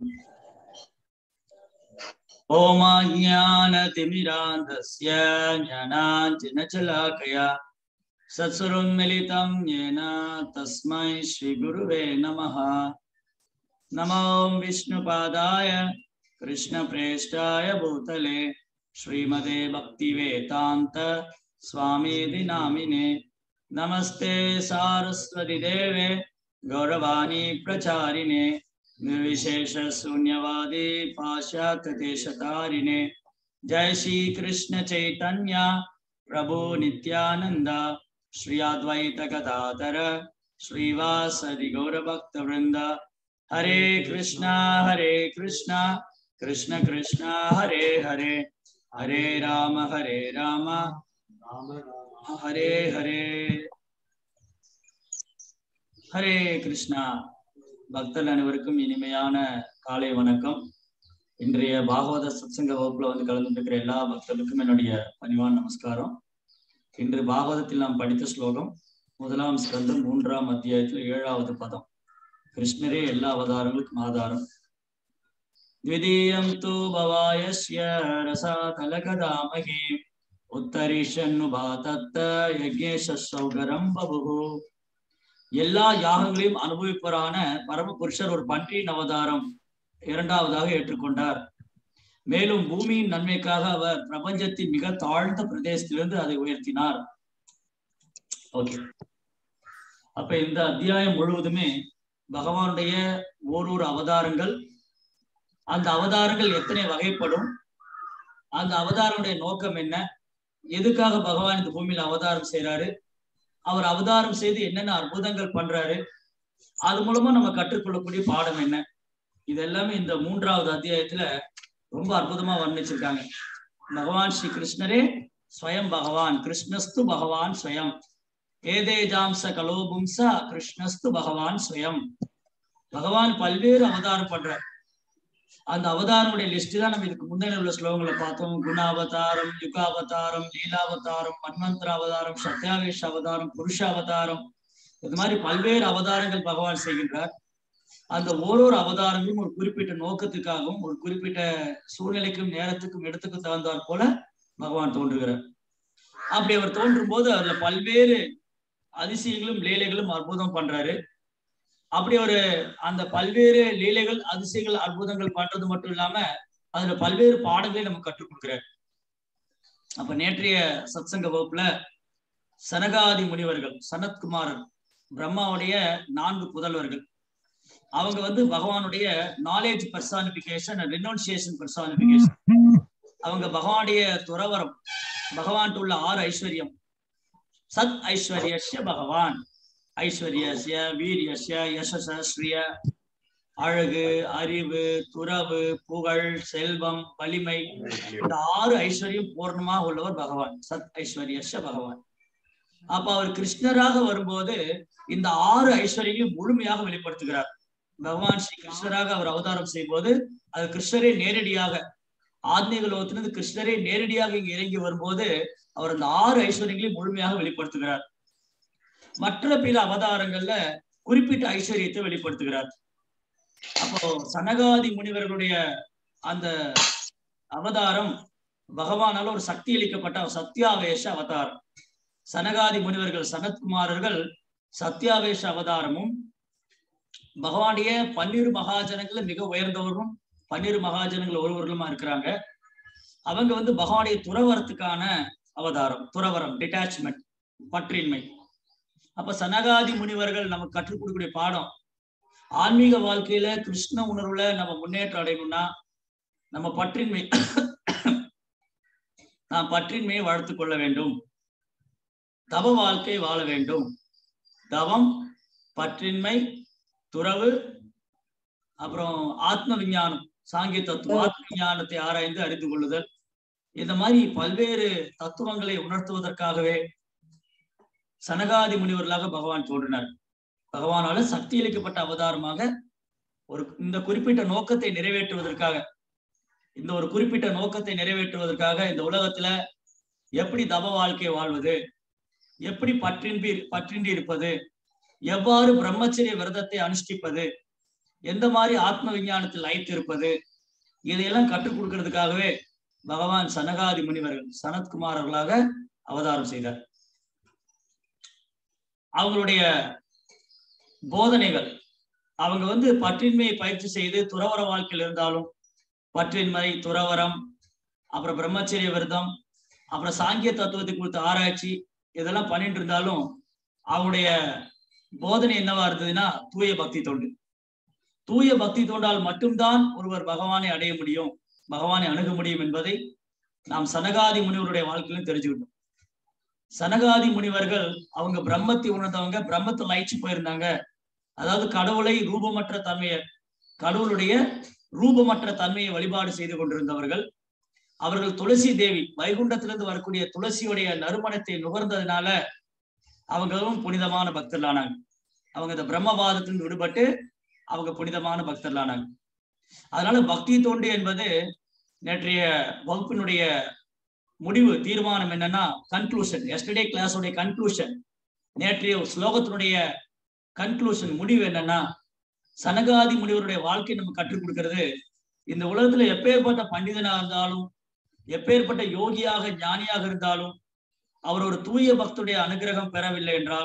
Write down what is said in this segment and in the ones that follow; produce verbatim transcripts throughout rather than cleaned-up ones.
ओम ज्ञानतिमिरान्धस्य ज्ञानाञ्जनशलाकया सत्सुरोन्मिलितं येन तस्मै श्रीगुरुवे नमः। नमो विष्णुपादाय कृष्णप्रेष्ठाय भूतले श्रीमते भक्तिवेदान्त स्वामीति नामिने। नमस्ते सारस्वती देवे गौरवाणी प्रचारिणे निर्विशेष शून्यवादी पाश्चात्य देशतारिणे। जय श्री कृष्ण चैतन्य प्रभु नित्यानंद श्री अद्वैत गदाधर श्रीवासदि गौर भक्त वृंद। हरे कृष्णा हरे कृष्णा कृष्ण कृष्ण हरे हरे हरे राम हरे राम राम राम हरे हरे। हरे कृष्णा। பக்தர்கள் அனைவருக்கும் இனிமையான காலை வணக்கம். இன்றைய பாகவத சத்சங்க வகுப்புல வந்து கலந்துருக்கிற எல்லா பக்தர்களுக்கும் என்னுடைய பணிவான நமஸ்காரம். இன்று பாகவதத்தில் நாம் படித்த ஸ்லோகம் முதலாம் ஸ்கந்தம் மூன்றாம் அத்தியாயத்தில் ஏழாவது பதம். கிருஷ்ணரே எல்லா அவதாரங்களுக்கும் ஆதாரம். த்விதீயம் தூ பவாயஸ்ய ரசாதலகதாமஹி உத்தரிஷன்னுபாதத்த யக்ஞேஷ சௌகரம் பபுஹு. எல்லா யாகங்களையும் அனுபவிப்பவரான பரமபுருஷர் ஒரு பன்றியின் அவதாரம் இரண்டாவதாக ஏற்றுக்கொண்டார். மேலும் பூமியின் நன்மைக்காக அவர் பிரபஞ்சத்தின் மிக தாழ்ந்த பிரதேசத்திலிருந்து அதை உயர்த்தினார். ஓகே, அப்ப இந்த அத்தியாயம் முழுவதுமே பகவானுடைய ஓரொரு அவதாரங்கள், அந்த அவதாரங்கள் எத்தனை வகைப்படும், அந்த அவதாரனுடைய நோக்கம் என்ன, எதுக்காக பகவான் இந்த பூமியில அவதாரம் செய்யறாரு, அவர் அவதாரம் செய்து என்னென்ன அற்புதங்கள் பண்றாரு, அது மூலமா நம்ம கற்றுக்கொள்ளக்கூடிய பாடம் என்ன, இது எல்லாமே இந்த மூன்றாவது அத்தியாயத்துல ரொம்ப அற்புதமா வர்ணிச்சிருக்காங்க. பகவான் ஸ்ரீ கிருஷ்ணரே ஸ்வயம் பகவான், கிருஷ்ணஸ்து பகவான் ஸ்வயம், ஏதேஜாம்ச கலோபும்சா கிருஷ்ணஸ்து பகவான் ஸ்வயம். பகவான் பல்வேறு அவதாரம் பண்றார். அந்த அவதாரனுடைய லிஸ்ட் தான் நம்ம இதுக்கு முன்னாடி உள்ள ஸ்லோகங்களை பார்த்தோம். குணாவதாரம், யுகாவதாரம், லீலாவதாரம், மன்வந்தர அவதாரம், சத்யாவேஷ அவதாரம், புருஷ அவதாரம், இது மாதிரி பல்வேறு அவதாரங்கள் பகவான் செய்கின்றார். அந்த ஓரொரு அவதாரங்களும் ஒரு குறிப்பிட்ட நோக்கத்துக்காகவும் ஒரு குறிப்பிட்ட சூழ்நிலைக்கும் நேரத்துக்கும் இடத்துக்கும் தகுந்தாற் போல பகவான் தோன்றுகிறார். அப்படி அவர் தோன்றும் போது அதுல பல்வேறு அதிசயங்களும் லீலைகளும் அற்புதம் பண்றாரு. அப்படி ஒரு அந்த பல்வேறு லீலைகள் அதிசயங்கள் அற்புதங்கள் பண்றது மட்டும் இல்லாம அதுல பல்வேறு பாடங்களை நம்ம கற்றுக் கொடுக்கிறார். அப்ப நேற்றைய சத்சங்க வகுப்புல சனகாதி முனிவர்கள், சனத்குமாரர், பிரம்மாவுடைய நான்கு புதல்வர்கள், அவங்க வந்து பகவானுடைய நாலேஜ் பர்சானிபிகேஷன், ரினௌன்சியேஷன் பர்சானிபிகேஷன். அவங்க பகவானுடைய துறவரம், பகவான் உள்ள ஆறு ஐஸ்வர்யம், சத் ஐஸ்வர்யஸ்ய பகவான், ஐஸ்வர்யஸ்ய வீரியஸ்ய யசஸ ஸ்ரீய, அழகு, அறிவு, துறவு, புகழ், செல்வம், வலிமை, இந்த ஆறு ஐஸ்வர்யம் பூர்ணமாக உள்ளவர் பகவான், சத் ஐஸ்வர்யஸ்ய பகவான். அப்ப அவர் கிருஷ்ணராக வரும்போது இந்த ஆறு ஐஸ்வர்யங்களையும் முழுமையாக வெளிப்படுத்துகிறார். பகவான் ஸ்ரீ கிருஷ்ணராக அவர் அவதாரம் செய்யும் போது அது கிருஷ்ணரே நேரடியாக ஆத்மீக லோகத்திலிருந்து கிருஷ்ணரே நேரடியாக இங்கு இறங்கி வரும்போது அவர் அந்த ஆறு ஐஸ்வர்யங்களையும் முழுமையாக வெளிப்படுத்துகிறார். மற்ற பிற அவதாரங்கள்ல குறிப்பிட்ட ஐஸ்வர்யத்தை வெளிப்படுத்துகிறார். அப்போ சனகாதி முனிவர்களுடைய அந்த அவதாரம் பகவானால ஒரு சக்தி அளிக்கப்பட்ட சத்யாவேஷ அவதாரம். சனகாதி முனிவர்கள், சனத்குமாரர்கள் சத்யாவேஷ அவதாரமும், பகவானுடைய பன்னிரு மகாஜனங்களும் மிக உயர்ந்தவர்களும் பன்னிரு மகாஜனங்கள் ஒருவர்களுமா இருக்கிறாங்க. அவங்க வந்து பகவானுடைய துறவரத்துக்கான அவதாரம், துறவரம், டிட்டாச்மெண்ட், பற்றின்மை. அப்ப சனகாதி முனிவர்கள் நமக்கு கற்றுக் கொடுக்கக்கூடிய பாடம், ஆன்மீக வாழ்க்கையில கிருஷ்ண உணர்வுல நம்ம முன்னேற்றம் அடையணும்னா நம்ம பற்றின்மை நாம் பற்றின்மையை வளர்த்து கொள்ள வேண்டும், தவ வாழ்க்கை வாழ வேண்டும். தவம், பற்றின்மை, துறவு, அப்புறம் ஆத்ம விஞ்ஞானம், சாங்கிய தத்துவம், ஆத்ம விஞ்ஞானத்தை ஆராய்ந்து அறிந்து கொள்ளுதல், இந்த மாதிரி பல்வேறு தத்துவங்களை உணர்த்துவதற்காகவே சனகாதி முனிவர்களாக பகவான் தோன்றினார். பகவானால சக்தி அளிக்கப்பட்ட அவதாரமாக ஒரு இந்த குறிப்பிட்ட நோக்கத்தை நிறைவேற்றுவதற்காக இந்த ஒரு குறிப்பிட்ட நோக்கத்தை நிறைவேற்றுவதற்காக இந்த உலகத்துல எப்படி தவ வாழ்க்கை வாழ்வது, எப்படி பற்றின்றி பற்றின்றி இருப்பது, எவ்வாறு பிரம்மச்சரிய விரதத்தை அனுஷ்டிப்பது, எந்த மாதிரி ஆத்ம விஞ்ஞானத்தில் லயித்து இருப்பது, இதையெல்லாம் கற்றுக் கொடுக்கிறதுக்காகவே பகவான் சனகாதி முனிவர்கள் சனத்குமாரர்களாக அவதாரம் செய்தார். அவங்களுடைய போதனைகள், அவங்க வந்து பற்றின்மையை பயிற்சி செய்து துறவர வாழ்க்கையில் இருந்தாலும் பற்றின்மை, துறவரம், அப்புறம் பிரம்மச்சரிய விரதம், அப்புறம் சாங்கிய தத்துவத்தை குறித்த ஆராய்ச்சி இதெல்லாம் பண்ணிட்டு இருந்தாலும் அவருடைய போதனை என்னவா இருந்ததுன்னா தூய பக்தி தொண்டு. தூய பக்தி தொண்டால் மட்டும்தான் ஒருவர் பகவானை அடைய முடியும், பகவானை அணுக முடியும் என்பதை நாம் சனகாதி முனிவருடைய வாழ்க்கையிலும் தெரிஞ்சுக்கிட்டோம். சனகாதி முனிவர்கள் அவங்க பிரம்மத்தை உணர்ந்தவங்க, பிரம்மத்தை லயிச்சு போயிருந்தாங்க. அதாவது கடவுளை ரூபமற்ற தன்மையை, கடவுளுடைய ரூபமற்ற தன்மையை வழிபாடு செய்து கொண்டிருந்தவர்கள். அவர்கள் துளசி தேவி வைகுண்டத்திலிருந்து வரக்கூடிய துளசியுடைய நறுமணத்தை நுகர்ந்ததுனால அவங்களும் புனிதமான பக்தர்களானாங்க. அவங்க இந்த பிரம்மவாதத்திலிருந்து விடுபட்டு அவங்க புனிதமான பக்தர்களானாங்க. அதனால பக்தி தொண்டு என்பது நேற்றைய வகுப்பினுடைய முடிவு தீர்மானம் என்னன்னா கன்க்ளூஷன். எஸ்டர்டே கிளாஸோடைய கன்க்ளூஷன், நேற்றைய ஸ்லோகத்தினுடைய கன்க்ளூஷன் முடிவு என்னன்னா, சனகாதி முனிவருடைய வாழ்க்கை நம்ம கற்றுக் கொடுக்கிறது, இந்த உலகத்துல எப்பேற்பட்ட பண்டிதனாக இருந்தாலும், எப்பேற்பட்ட யோகியாக ஞானியாக இருந்தாலும், அவர் ஒரு தூய பக்தியுடைய அனுகிரகம் பெறவில்லை என்றால்,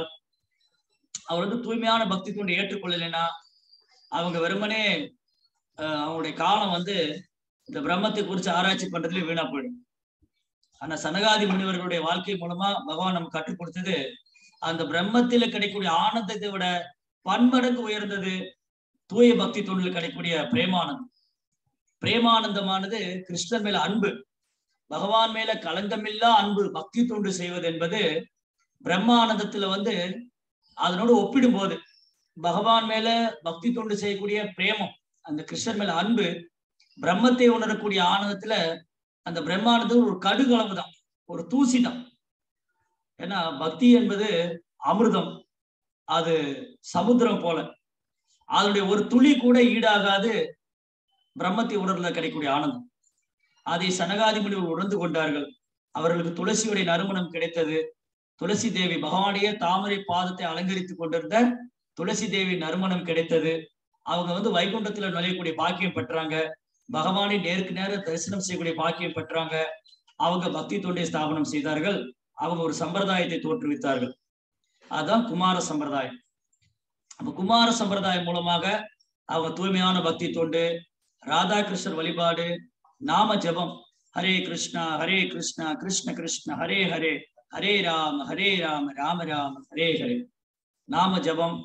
அவர் வந்து தூய்மையான பக்தி கொண்டு ஏற்றுக்கொள்ளலைன்னா அவங்க வெறுமனே அவங்களுடைய காலம் வந்து இந்த பிரம்மத்தை குறித்து ஆராய்ச்சி பண்றதுல வீணா போயிடும். ஆனா சனகாதி முனிவர்களுடைய வாழ்க்கை மூலமா பகவான் நமக்கு கற்றுக் கொடுத்தது, அந்த பிரம்மத்தில கிடைக்கக்கூடிய ஆனந்தத்தை விட பன்மடங்கு உயர்ந்தது தூய பக்தி தொண்டில் கிடைக்கக்கூடிய பிரேமானந்தம். பிரேமானந்தமானது கிருஷ்ணன் மேல அன்பு, பகவான் மேல களங்கமில்லா அன்பு. பக்தி தொண்டு செய்வது என்பது பிரம்மானந்தத்துல வந்து அதனோடு ஒப்பிடும் போது பகவான் மேல பக்தி தொண்டு செய்யக்கூடிய பிரேமம், அந்த கிருஷ்ணன் மேல அன்பு, பிரம்மத்தை உணரக்கூடிய ஆனந்தத்துல அந்த பிரம்மானந்தம் ஒரு கடுகளவு தான், ஒரு தூசி தான். ஏன்னா பக்தி என்பது அமிர்தம், அது சமுத்திரம் போல, அதனுடைய ஒரு துளி கூட ஈடாகாது பிரம்மத்தை உணர்ல கிடைக்கக்கூடிய ஆனந்தம். அதை சனகாதி முனிவர் உணர்ந்து கொண்டார்கள். அவர்களுக்கு துளசியுடைய நறுமணம் கிடைத்தது. துளசி தேவி பகவானுடைய தாமரை பாதத்தை அலங்கரித்துக் கொண்டிருந்த துளசி தேவி நறுமணம் கிடைத்தது. அவங்க வந்து வைகுண்டத்துல நுழையக்கூடிய பாக்கியம் பெற்றாங்க. பகவானை நேருக்கு நேர தரிசனம் செய்யக்கூடிய பாக்கியம் பெற்றாங்க. அவங்க பக்தி தொண்டை ஸ்தாபனம் செய்தார்கள். அவங்க ஒரு சம்பிரதாயத்தை தோற்றுவித்தார்கள். அதுதான் குமார சம்பிரதாயம். அப்ப குமார சம்பிரதாயம் மூலமாக அவங்க தூய்மையான பக்தி தொண்டு, ராதாகிருஷ்ணர் வழிபாடு, நாம ஜபம், ஹரே கிருஷ்ணா ஹரே கிருஷ்ணா கிருஷ்ண கிருஷ்ண ஹரே ஹரே ஹரே ராம ஹரே ராம ராம ராம ஹரே ஹரே, நாம ஜபம்,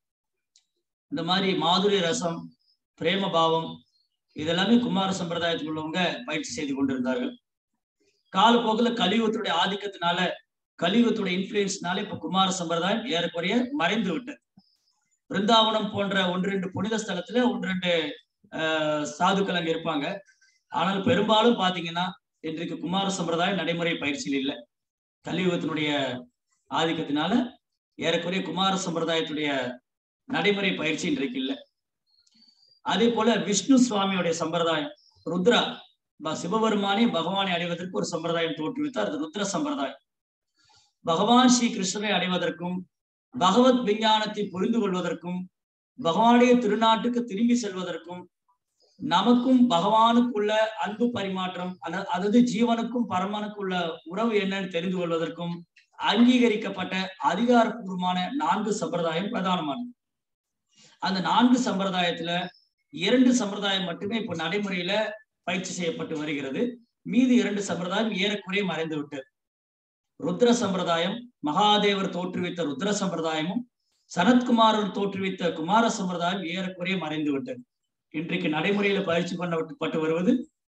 இந்த மாதிரி மாதுரி ரசம், பிரேம பாவம், இதெல்லாமே குமார சம்பிரதாயத்தில் உள்ளவங்க பயிற்சி செய்து கொண்டிருந்தார்கள். காலப்போக்கில் கலியுகத்துடைய ஆதிக்கத்தினால, கலியுகத்துடைய இன்ஃபுளுன்ஸ்னால இப்ப குமார சம்பிரதாயம் ஏறக்குறைய மறைந்து விட்டது. பிருந்தாவனம் போன்ற ஒன்று ரெண்டு புனித ஸ்தலத்துல ஒன்று ரெண்டு ஆஹ் சாதுக்கள் அங்க இருப்பாங்க. ஆனால் பெரும்பாலும் பாத்தீங்கன்னா இன்றைக்கு குமார சம்பிரதாயம் நடைமுறை பயிற்சியில் இல்லை. கலியுகத்தினுடைய ஆதிக்கத்தினால ஏறக்குறைய குமார சம்பிரதாயத்துடைய நடைமுறை பயிற்சி இன்றைக்கு இல்லை. அதே போல விஷ்ணு சுவாமியுடைய சம்பிரதாயம், ருத்ரா சிவபெருமானே பகவானை அடைவதற்கு ஒரு சம்பிரதாயம் தோற்றுவித்தார். அது ருத்ர சம்பிரதாயம். பகவான் ஸ்ரீ கிருஷ்ணரை அடைவதற்கும், பகவத் விஞ்ஞானத்தை புரிந்து கொள்வதற்கும், பகவானுடைய திருநாட்டுக்கு திரும்பி செல்வதற்கும், நமக்கும் பகவானுக்குள்ள அன்பு பரிமாற்றம், அதாவது ஜீவனுக்கும் பரமனுக்குள்ள உறவு என்னன்னு தெரிந்து கொள்வதற்கும் அங்கீகரிக்கப்பட்ட அதிகாரப்பூர்வமான நான்கு சம்பிரதாயம் பிரதானமானது. அந்த நான்கு சம்பிரதாயத்துல இரண்டு சம்பிரதாயம் மட்டுமே இப்ப நடைமுறையில பயிற்சி செய்யப்பட்டு வருகிறது. மீதி இரண்டு சம்பிரதாயம் ஏறக்குறைய மறைந்து விட்டது. ருத்ர சம்பிரதாயம், மகாதேவர் தோற்றுவித்த ருத்ர சம்பிரதாயமும் சனத்குமாரர் தோற்றுவித்த குமார சம்பிரதாயம் ஏறக்குறைய மறைந்து விட்டது. இன்றைக்கு நடைமுறையில பயிற்சி பண்ணப்பட்டு வருவது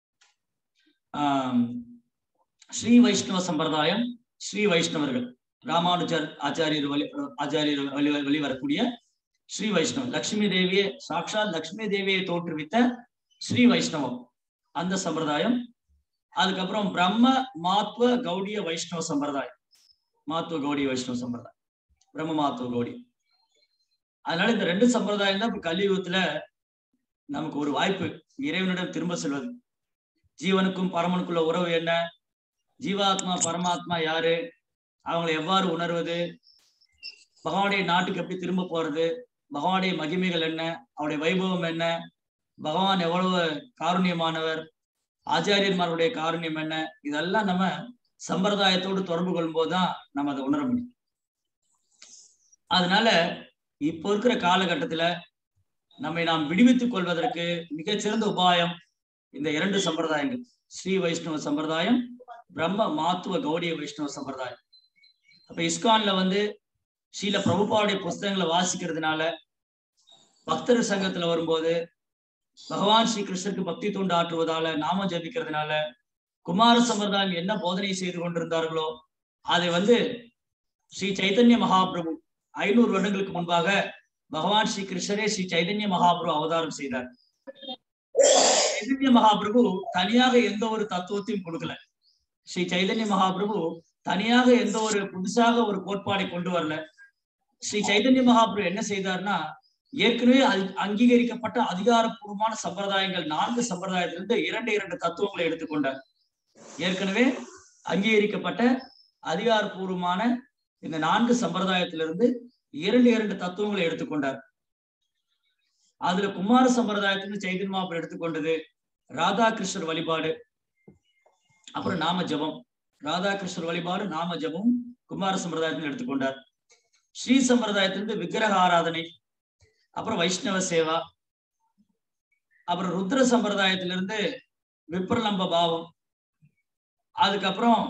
ஆஹ் ஸ்ரீ வைஷ்ணவ சம்பிரதாயம். ஸ்ரீ வைஷ்ணவர்கள் ராமானுஜர் ஆச்சாரியர் வழி ஆச்சாரியர் வழி வழி வரக்கூடிய ஸ்ரீ வைஷ்ணவம், லக்ஷ்மி தேவியை சாட்சாத் லக்ஷ்மி தேவியை தோற்றுவித்த ஸ்ரீ வைஷ்ணவம், அந்த சம்பிரதாயம். அதுக்கப்புறம் பிரம்ம மாத்வ கௌடிய வைஷ்ணவ சம்பிரதாயம், மாத்வ கௌடிய வைஷ்ணவ சம்பிரதாயம், பிரம்ம மாத்வ கௌடி. அதனால இந்த ரெண்டு சம்பிரதாயம் தான் இப்ப கலியுகத்துல நமக்கு ஒரு வாய்ப்பு, இறைவனிடம் திரும்ப செல்வது. ஜீவனுக்கும் பரமனுக்குள்ள உறவு என்ன, ஜீவாத்மா பரமாத்மா யாரு, அவங்களை எவ்வாறு உணர்வது, பகவானுடைய நாட்டுக்கு எப்படி திரும்ப போறது, பகவானுடைய மகிமைகள் என்ன, அவருடைய வைபவம் என்ன, பகவான் எவ்வளவு காருண்யமானவர், ஆச்சாரியன்மாருடைய காருண்யம் என்ன, இதெல்லாம் நம்ம சம்பிரதாயத்தோடு தொடர்பு கொள்ளும் போதுதான் நம்ம அதை உணர முடியும். அதனால இப்போ இருக்கிற காலகட்டத்துல நம்மை நாம் விடுவித்துக் கொள்வதற்கு மிகச்சிறந்த உபாயம் இந்த இரண்டு சம்பிரதாயங்கள், ஸ்ரீ வைஷ்ணவ சம்பிரதாயம், பிரம்ம மாத்துவ கௌடிய வைஷ்ணவ சம்பிரதாயம். அப்ப இஸ்கான்ல வந்து ஸ்ரீல பிரபுபாவுடைய புஸ்தகங்களை வாசிக்கிறதுனால, பக்தர் சங்கத்துல வரும்போது பகவான் ஸ்ரீ கிருஷ்ணருக்கு பக்தி தூண்டு ஆற்றுவதால, நாமம் ஜபிக்கிறதுனால, குமார சம்பிரதாயம் என்ன போதனை செய்து கொண்டிருந்தார்களோ அதை வந்து ஸ்ரீ சைதன்ய மகாபிரபு ஐநூறு வருடங்களுக்கு முன்பாக பகவான் ஸ்ரீ கிருஷ்ணரே ஸ்ரீ சைதன்ய மகாபிரபு அவதாரம் செய்தார். சைதன்ய மகாபிரபு தனியாக எந்த ஒரு தத்துவத்தையும் கொடுக்கல. ஸ்ரீ சைதன்ய மகாபிரபு தனியாக எந்த ஒரு புதுசாக ஒரு கோட்பாடை கொண்டு வரல. ஸ்ரீ சைதன்ய மகாபிரபு என்ன செய்தார்னா, ஏற்கனவே அங்கீகரிக்கப்பட்ட அதிகாரப்பூர்வமான சம்பிரதாயங்கள் நான்கு சம்பிரதாயத்திலிருந்து இரண்டு இரண்டு தத்துவங்களை எடுத்துக்கொண்டார். ஏற்கனவே அங்கீகரிக்கப்பட்ட அதிகாரப்பூர்வமான இந்த நான்கு சம்பிரதாயத்திலிருந்து இரண்டு இரண்டு தத்துவங்களை எடுத்துக்கொண்டார். அதுல குமார சம்பிரதாயத்திலிருந்து சைதன்ய மகாபிரபு எடுத்துக்கொண்டது ராதாகிருஷ்ணர் வழிபாடு, அப்புறம் நாம ஜபம். ராதாகிருஷ்ணர் வழிபாடு, நாம ஜபம் குமார சம்பிரதாயத்தில் எடுத்துக்கொண்டார். ஸ்ரீ சம்பிரதாயத்திலிருந்து விக்கிரக ஆராதனை, அப்புறம் வைஷ்ணவ சேவா, அப்புறம் ருத்ர சம்பிரதாயத்திலிருந்து விப்ரலம்ப பாவம், அதுக்கப்புறம்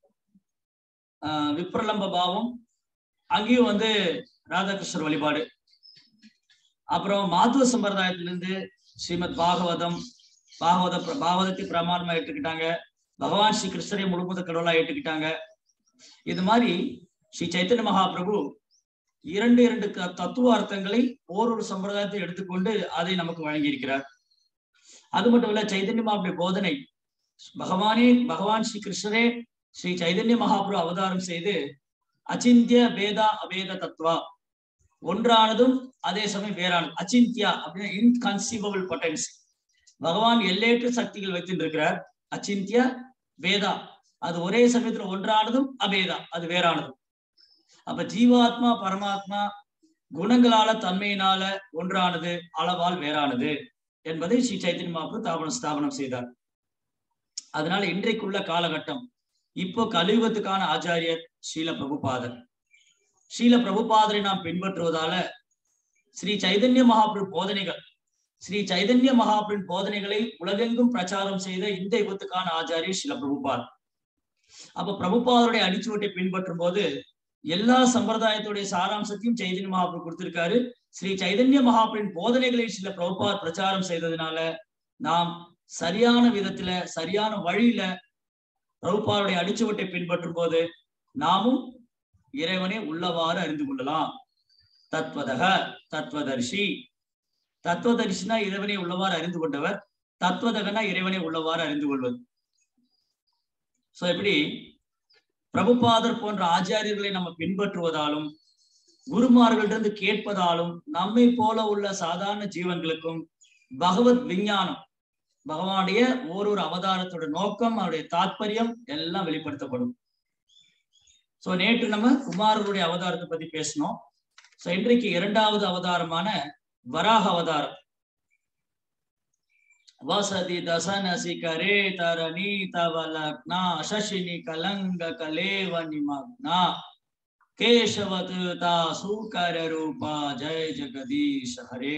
ஆஹ் விப்ரலம்ப பாவம் அங்கேயும் வந்து ராதாகிருஷ்ணர் வழிபாடு. அப்புறம் மாத்துவ சம்பிரதாயத்திலிருந்து ஸ்ரீமத் பாகவதம், பாகவத பாகவதத்தை பிரமாணமா ஏற்றுக்கிட்டாங்க, பகவான் ஸ்ரீ கிருஷ்ணரை முழுமுத கடவுளா ஏற்றுக்கிட்டாங்க. இது மாதிரி ஸ்ரீ சைத்தன்ய மகாபிரபு இரண்டு இரண்டு தத்துவ அர்த்தங்களை ஓரொரு சம்பிரதாயத்தை எடுத்துக்கொண்டு அதை நமக்கு வழங்கியிருக்கிறார். அது மட்டும் இல்ல, சைதன்ய மகாபிரபு போதனை பகவானே பகவான் ஸ்ரீ கிருஷ்ணரே ஸ்ரீ சைதன்ய மகாபிரபு அவதாரம் செய்து அச்சிந்திய பேதா அபேத தத்துவா, ஒன்றானதும் அதே சமயம் வேறானது. அச்சிந்தியா அப்படின்னா இன்கன்சீவபிள் பொட்டன்சி, பகவான் எல்லையற்ற சக்திகள் வைத்திருக்கிறார். அச்சிந்தியா வேதா, அது ஒரே சமயத்துல ஒன்றானதும் அபேதா, அது வேறானதும். அப்ப ஜீவாத்மா பரமாத்மா குணங்களால தன்மையினால ஒன்றானது, அளவால் வேறானது என்பதை ஸ்ரீ சைத்தன்ய மகாபிரபு தாபனம் ஸ்தாபனம் செய்தார். அதனால இன்றைக்குள்ள காலகட்டம், இப்போ கலியுகத்துக்கான ஆச்சாரியர் ஸ்ரீல பிரபுபாதர். ஸ்ரீல பிரபுபாதரை நாம் பின்பற்றுவதால ஸ்ரீ சைதன்ய மகாபிரபு போதனைகள், ஸ்ரீ சைதன்ய மகாபிரபின் போதனைகளை உலகெங்கும் பிரச்சாரம் செய்த இந்த யுகத்துக்கான ஆச்சாரியர் ஸ்ரீல பிரபுபாத். அப்ப பிரபுபாதருடைய அடிச்சுவட்டை பின்பற்றும் போது எல்லா சம்பிரதாயத்துடைய சாராம்சத்தையும் சைதன்ய மகாபிரபு கொடுத்திருக்காரு. ஸ்ரீ சைதன்ய மகாபிரபின் போதனைகளை ஸ்ரீல பிரபுபாத் பிரச்சாரம் செய்ததுனால நாம் சரியான விதத்துல சரியான வழியில பிரபுபாதருடைய அடிச்சுவட்டை பின்பற்றும் போது நாமும் இறைவனை உள்ளவாறு அறிந்து கொள்ளலாம். தத்வதக தத்வதர்ஷி, தத்துவதரிசினா இறைவனை உள்ளவாறு அறிந்து கொண்டவர், தத்துவதகனா இறைவனை உள்ளவாறு அறிந்து கொள்வது. சோ எப்படி பிரபுபாதர் போன்ற ஆச்சாரியர்களை நம்ம பின்பற்றுவதாலும் குருமார்களிடம் கேட்பதாலும் நம்மை போல உள்ள சாதாரண ஜீவன்களுக்கும் பகவத் விஞ்ஞானம், பகவானுடைய ஓரொரு அவதாரத்தோட நோக்கம், அவருடைய தாற்பயம் எல்லாம் வெளிப்படுத்தப்படும். சோ நேற்று நம்ம குமாரருடைய அவதாரத்தை பத்தி பேசணும். சோ இன்றைக்கு இரண்டாவது அவதாரமான வராக அவதாரம். வசதி தசன சிகரே தரணி தவலக்னா சசினி கலங்க கலேவ நிமக்னா கேசவத் தா சூகர ரூபா ஜெய ஜெகதீஷ் ஹரே.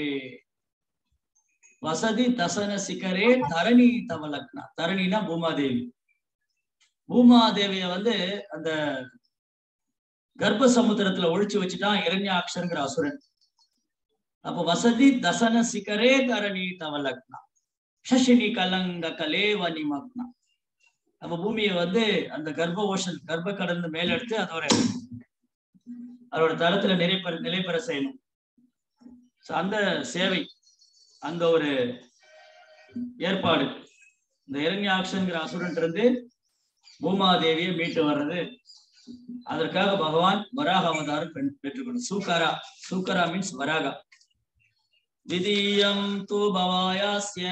வசதி தசன சிகரே தரணி தவலக்னா, தரணினா பூமாதேவி. பூமாதேவிய வந்து அந்த கர்ப்ப சமுத்திரத்துல ஒழிச்சு வச்சுட்டான் இரண்யாக்ஷங்கிற அசுரன். அப்ப வசதி தசன சிகரே தரணி தவலக்னா சசினி கலங்க கலேவ நிமக்னா. அப்ப பூமியை வந்து அந்த கர்ப்ப ஓஷன் கர்ப்ப கடந்து மேலெடுத்து அதோட அதோட தளத்துல நிலைப்பெற நிலைப்பெற செய்யணும். அந்த சேவை, அந்த ஒரு ஏற்பாடு, இந்த இரண்யாக்ஷங்கிற அசுரன் இருந்து பூமாதேவியை மீட்டு வர்றது, அதற்காக பகவான் வராக அவதாரம் பெற்றுக்கொண்டார். சூக்கரா, சூக்கரா மீன்ஸ் வராகா. விதியம் தூ பவாயாஸ்ய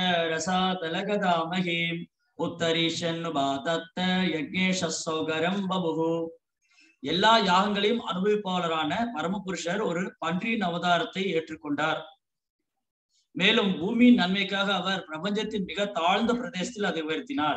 ரசாதலகதாமஹீம் உத்தரீஷன் பாதத்த யக்ஞேஷ சௌகரம் பபுஹு எல்லா யாகங்களையும் அனுபவிப்பாளரான பரமபுருஷர் ஒரு பன்றியின் அவதாரத்தை ஏற்றுக்கொண்டார். மேலும் பூமியின் நன்மைக்காக அவர் பிரபஞ்சத்தின் மிக தாழ்ந்த பிரதேசத்தில் அதை உயர்த்தினார்.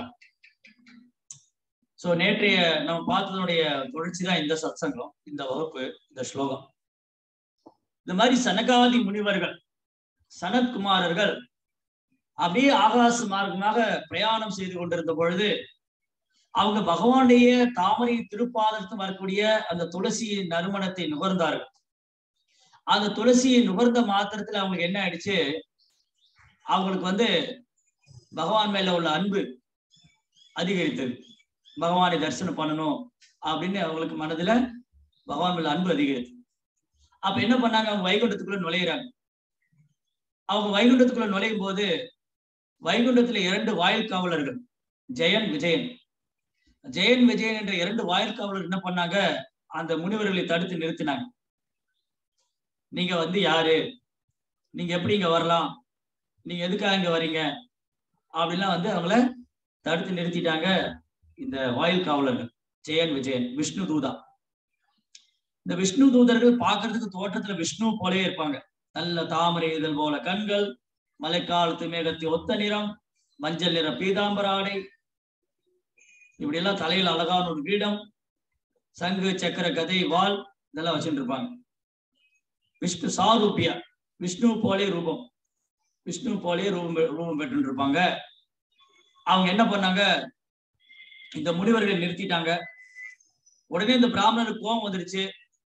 சோ நேற்றைய நம்ம பார்த்ததனுடைய தொடர்ச்சி தான் இந்த சத்சங்கம், இந்த வகுப்பு, இந்த ஸ்லோகம். இந்த மாதிரி சனகாதி முனிவர்கள், சனத்குமாரர்கள் அப்படியே ஆகாச மார்க்கமாக பிரயாணம் செய்து கொண்டிருந்த பொழுது அவங்க பகவானுடைய தாமரை திருப்பாதத்தில் வரக்கூடிய அந்த துளசியின் நறுமணத்தை நுகர்ந்தார்கள். அந்த துளசியை நுகர்ந்த மாத்திரத்துல அவங்களுக்கு என்ன ஆயிடுச்சு, அவங்களுக்கு வந்து பகவான் மேல உள்ள அன்பு அதிகரித்தது. பகவானை தரிசனம் பண்ணணும் அப்படின்னு அவங்களுக்கு மனதுல பகவான் மேல அன்பு அதிகரித்து, அப்ப என்ன பண்ணாங்க, அவங்க வைகுண்டத்துக்குள்ள நுழையிறாங்க. அவங்க வைகுண்டத்துக்குள்ள நுழையும் போது வைகுண்டத்துல இரண்டு வாயில் காவலர்கள், ஜெயன் விஜயன் ஜெயன் விஜயன் என்ற இரண்டு வாயில் காவலர் என்ன பண்ணாங்க, அந்த முனிவர்களை தடுத்து நிறுத்தினாங்க. நீங்க வந்து யாரு, நீங்க எப்படி இங்க வரலாம், நீங்க எதுக்காக இங்க வர்றீங்க அப்படின்லாம் வந்து அவங்கள தடுத்து நிறுத்திட்டாங்க. இந்த வாயில் காவலர்கள் ஜெயன் விஜயன் விஷ்ணு தூதா. இந்த விஷ்ணு தூதர்கள் பார்க்கறதுக்கு தோற்றத்துல விஷ்ணு போலே இருப்பாங்க. நல்ல தாமரை இதழ் போல கண்கள், மழைக்காலத்து மேகத்தை ஒத்த நிறம், மஞ்சள் நிற பீதாம்பர ஆடை, இப்படி எல்லாம் தலையில் அழகான ஒரு கிரீடம், சங்கு சக்கர கதை வாள் இதெல்லாம் வச்சுட்டு இருப்பாங்க. விஷ்ணு சாரூபியா, விஷ்ணு போலே ரூபம், விஷ்ணு போலே ரூபம் ரூபம் பெற்று இருப்பாங்க. அவங்க என்ன பண்ணாங்க, இந்த முனிவர்களை நிறுத்திட்டாங்க. உடனே இந்த பிராமணருக்கு கோபம் வந்துருச்சு.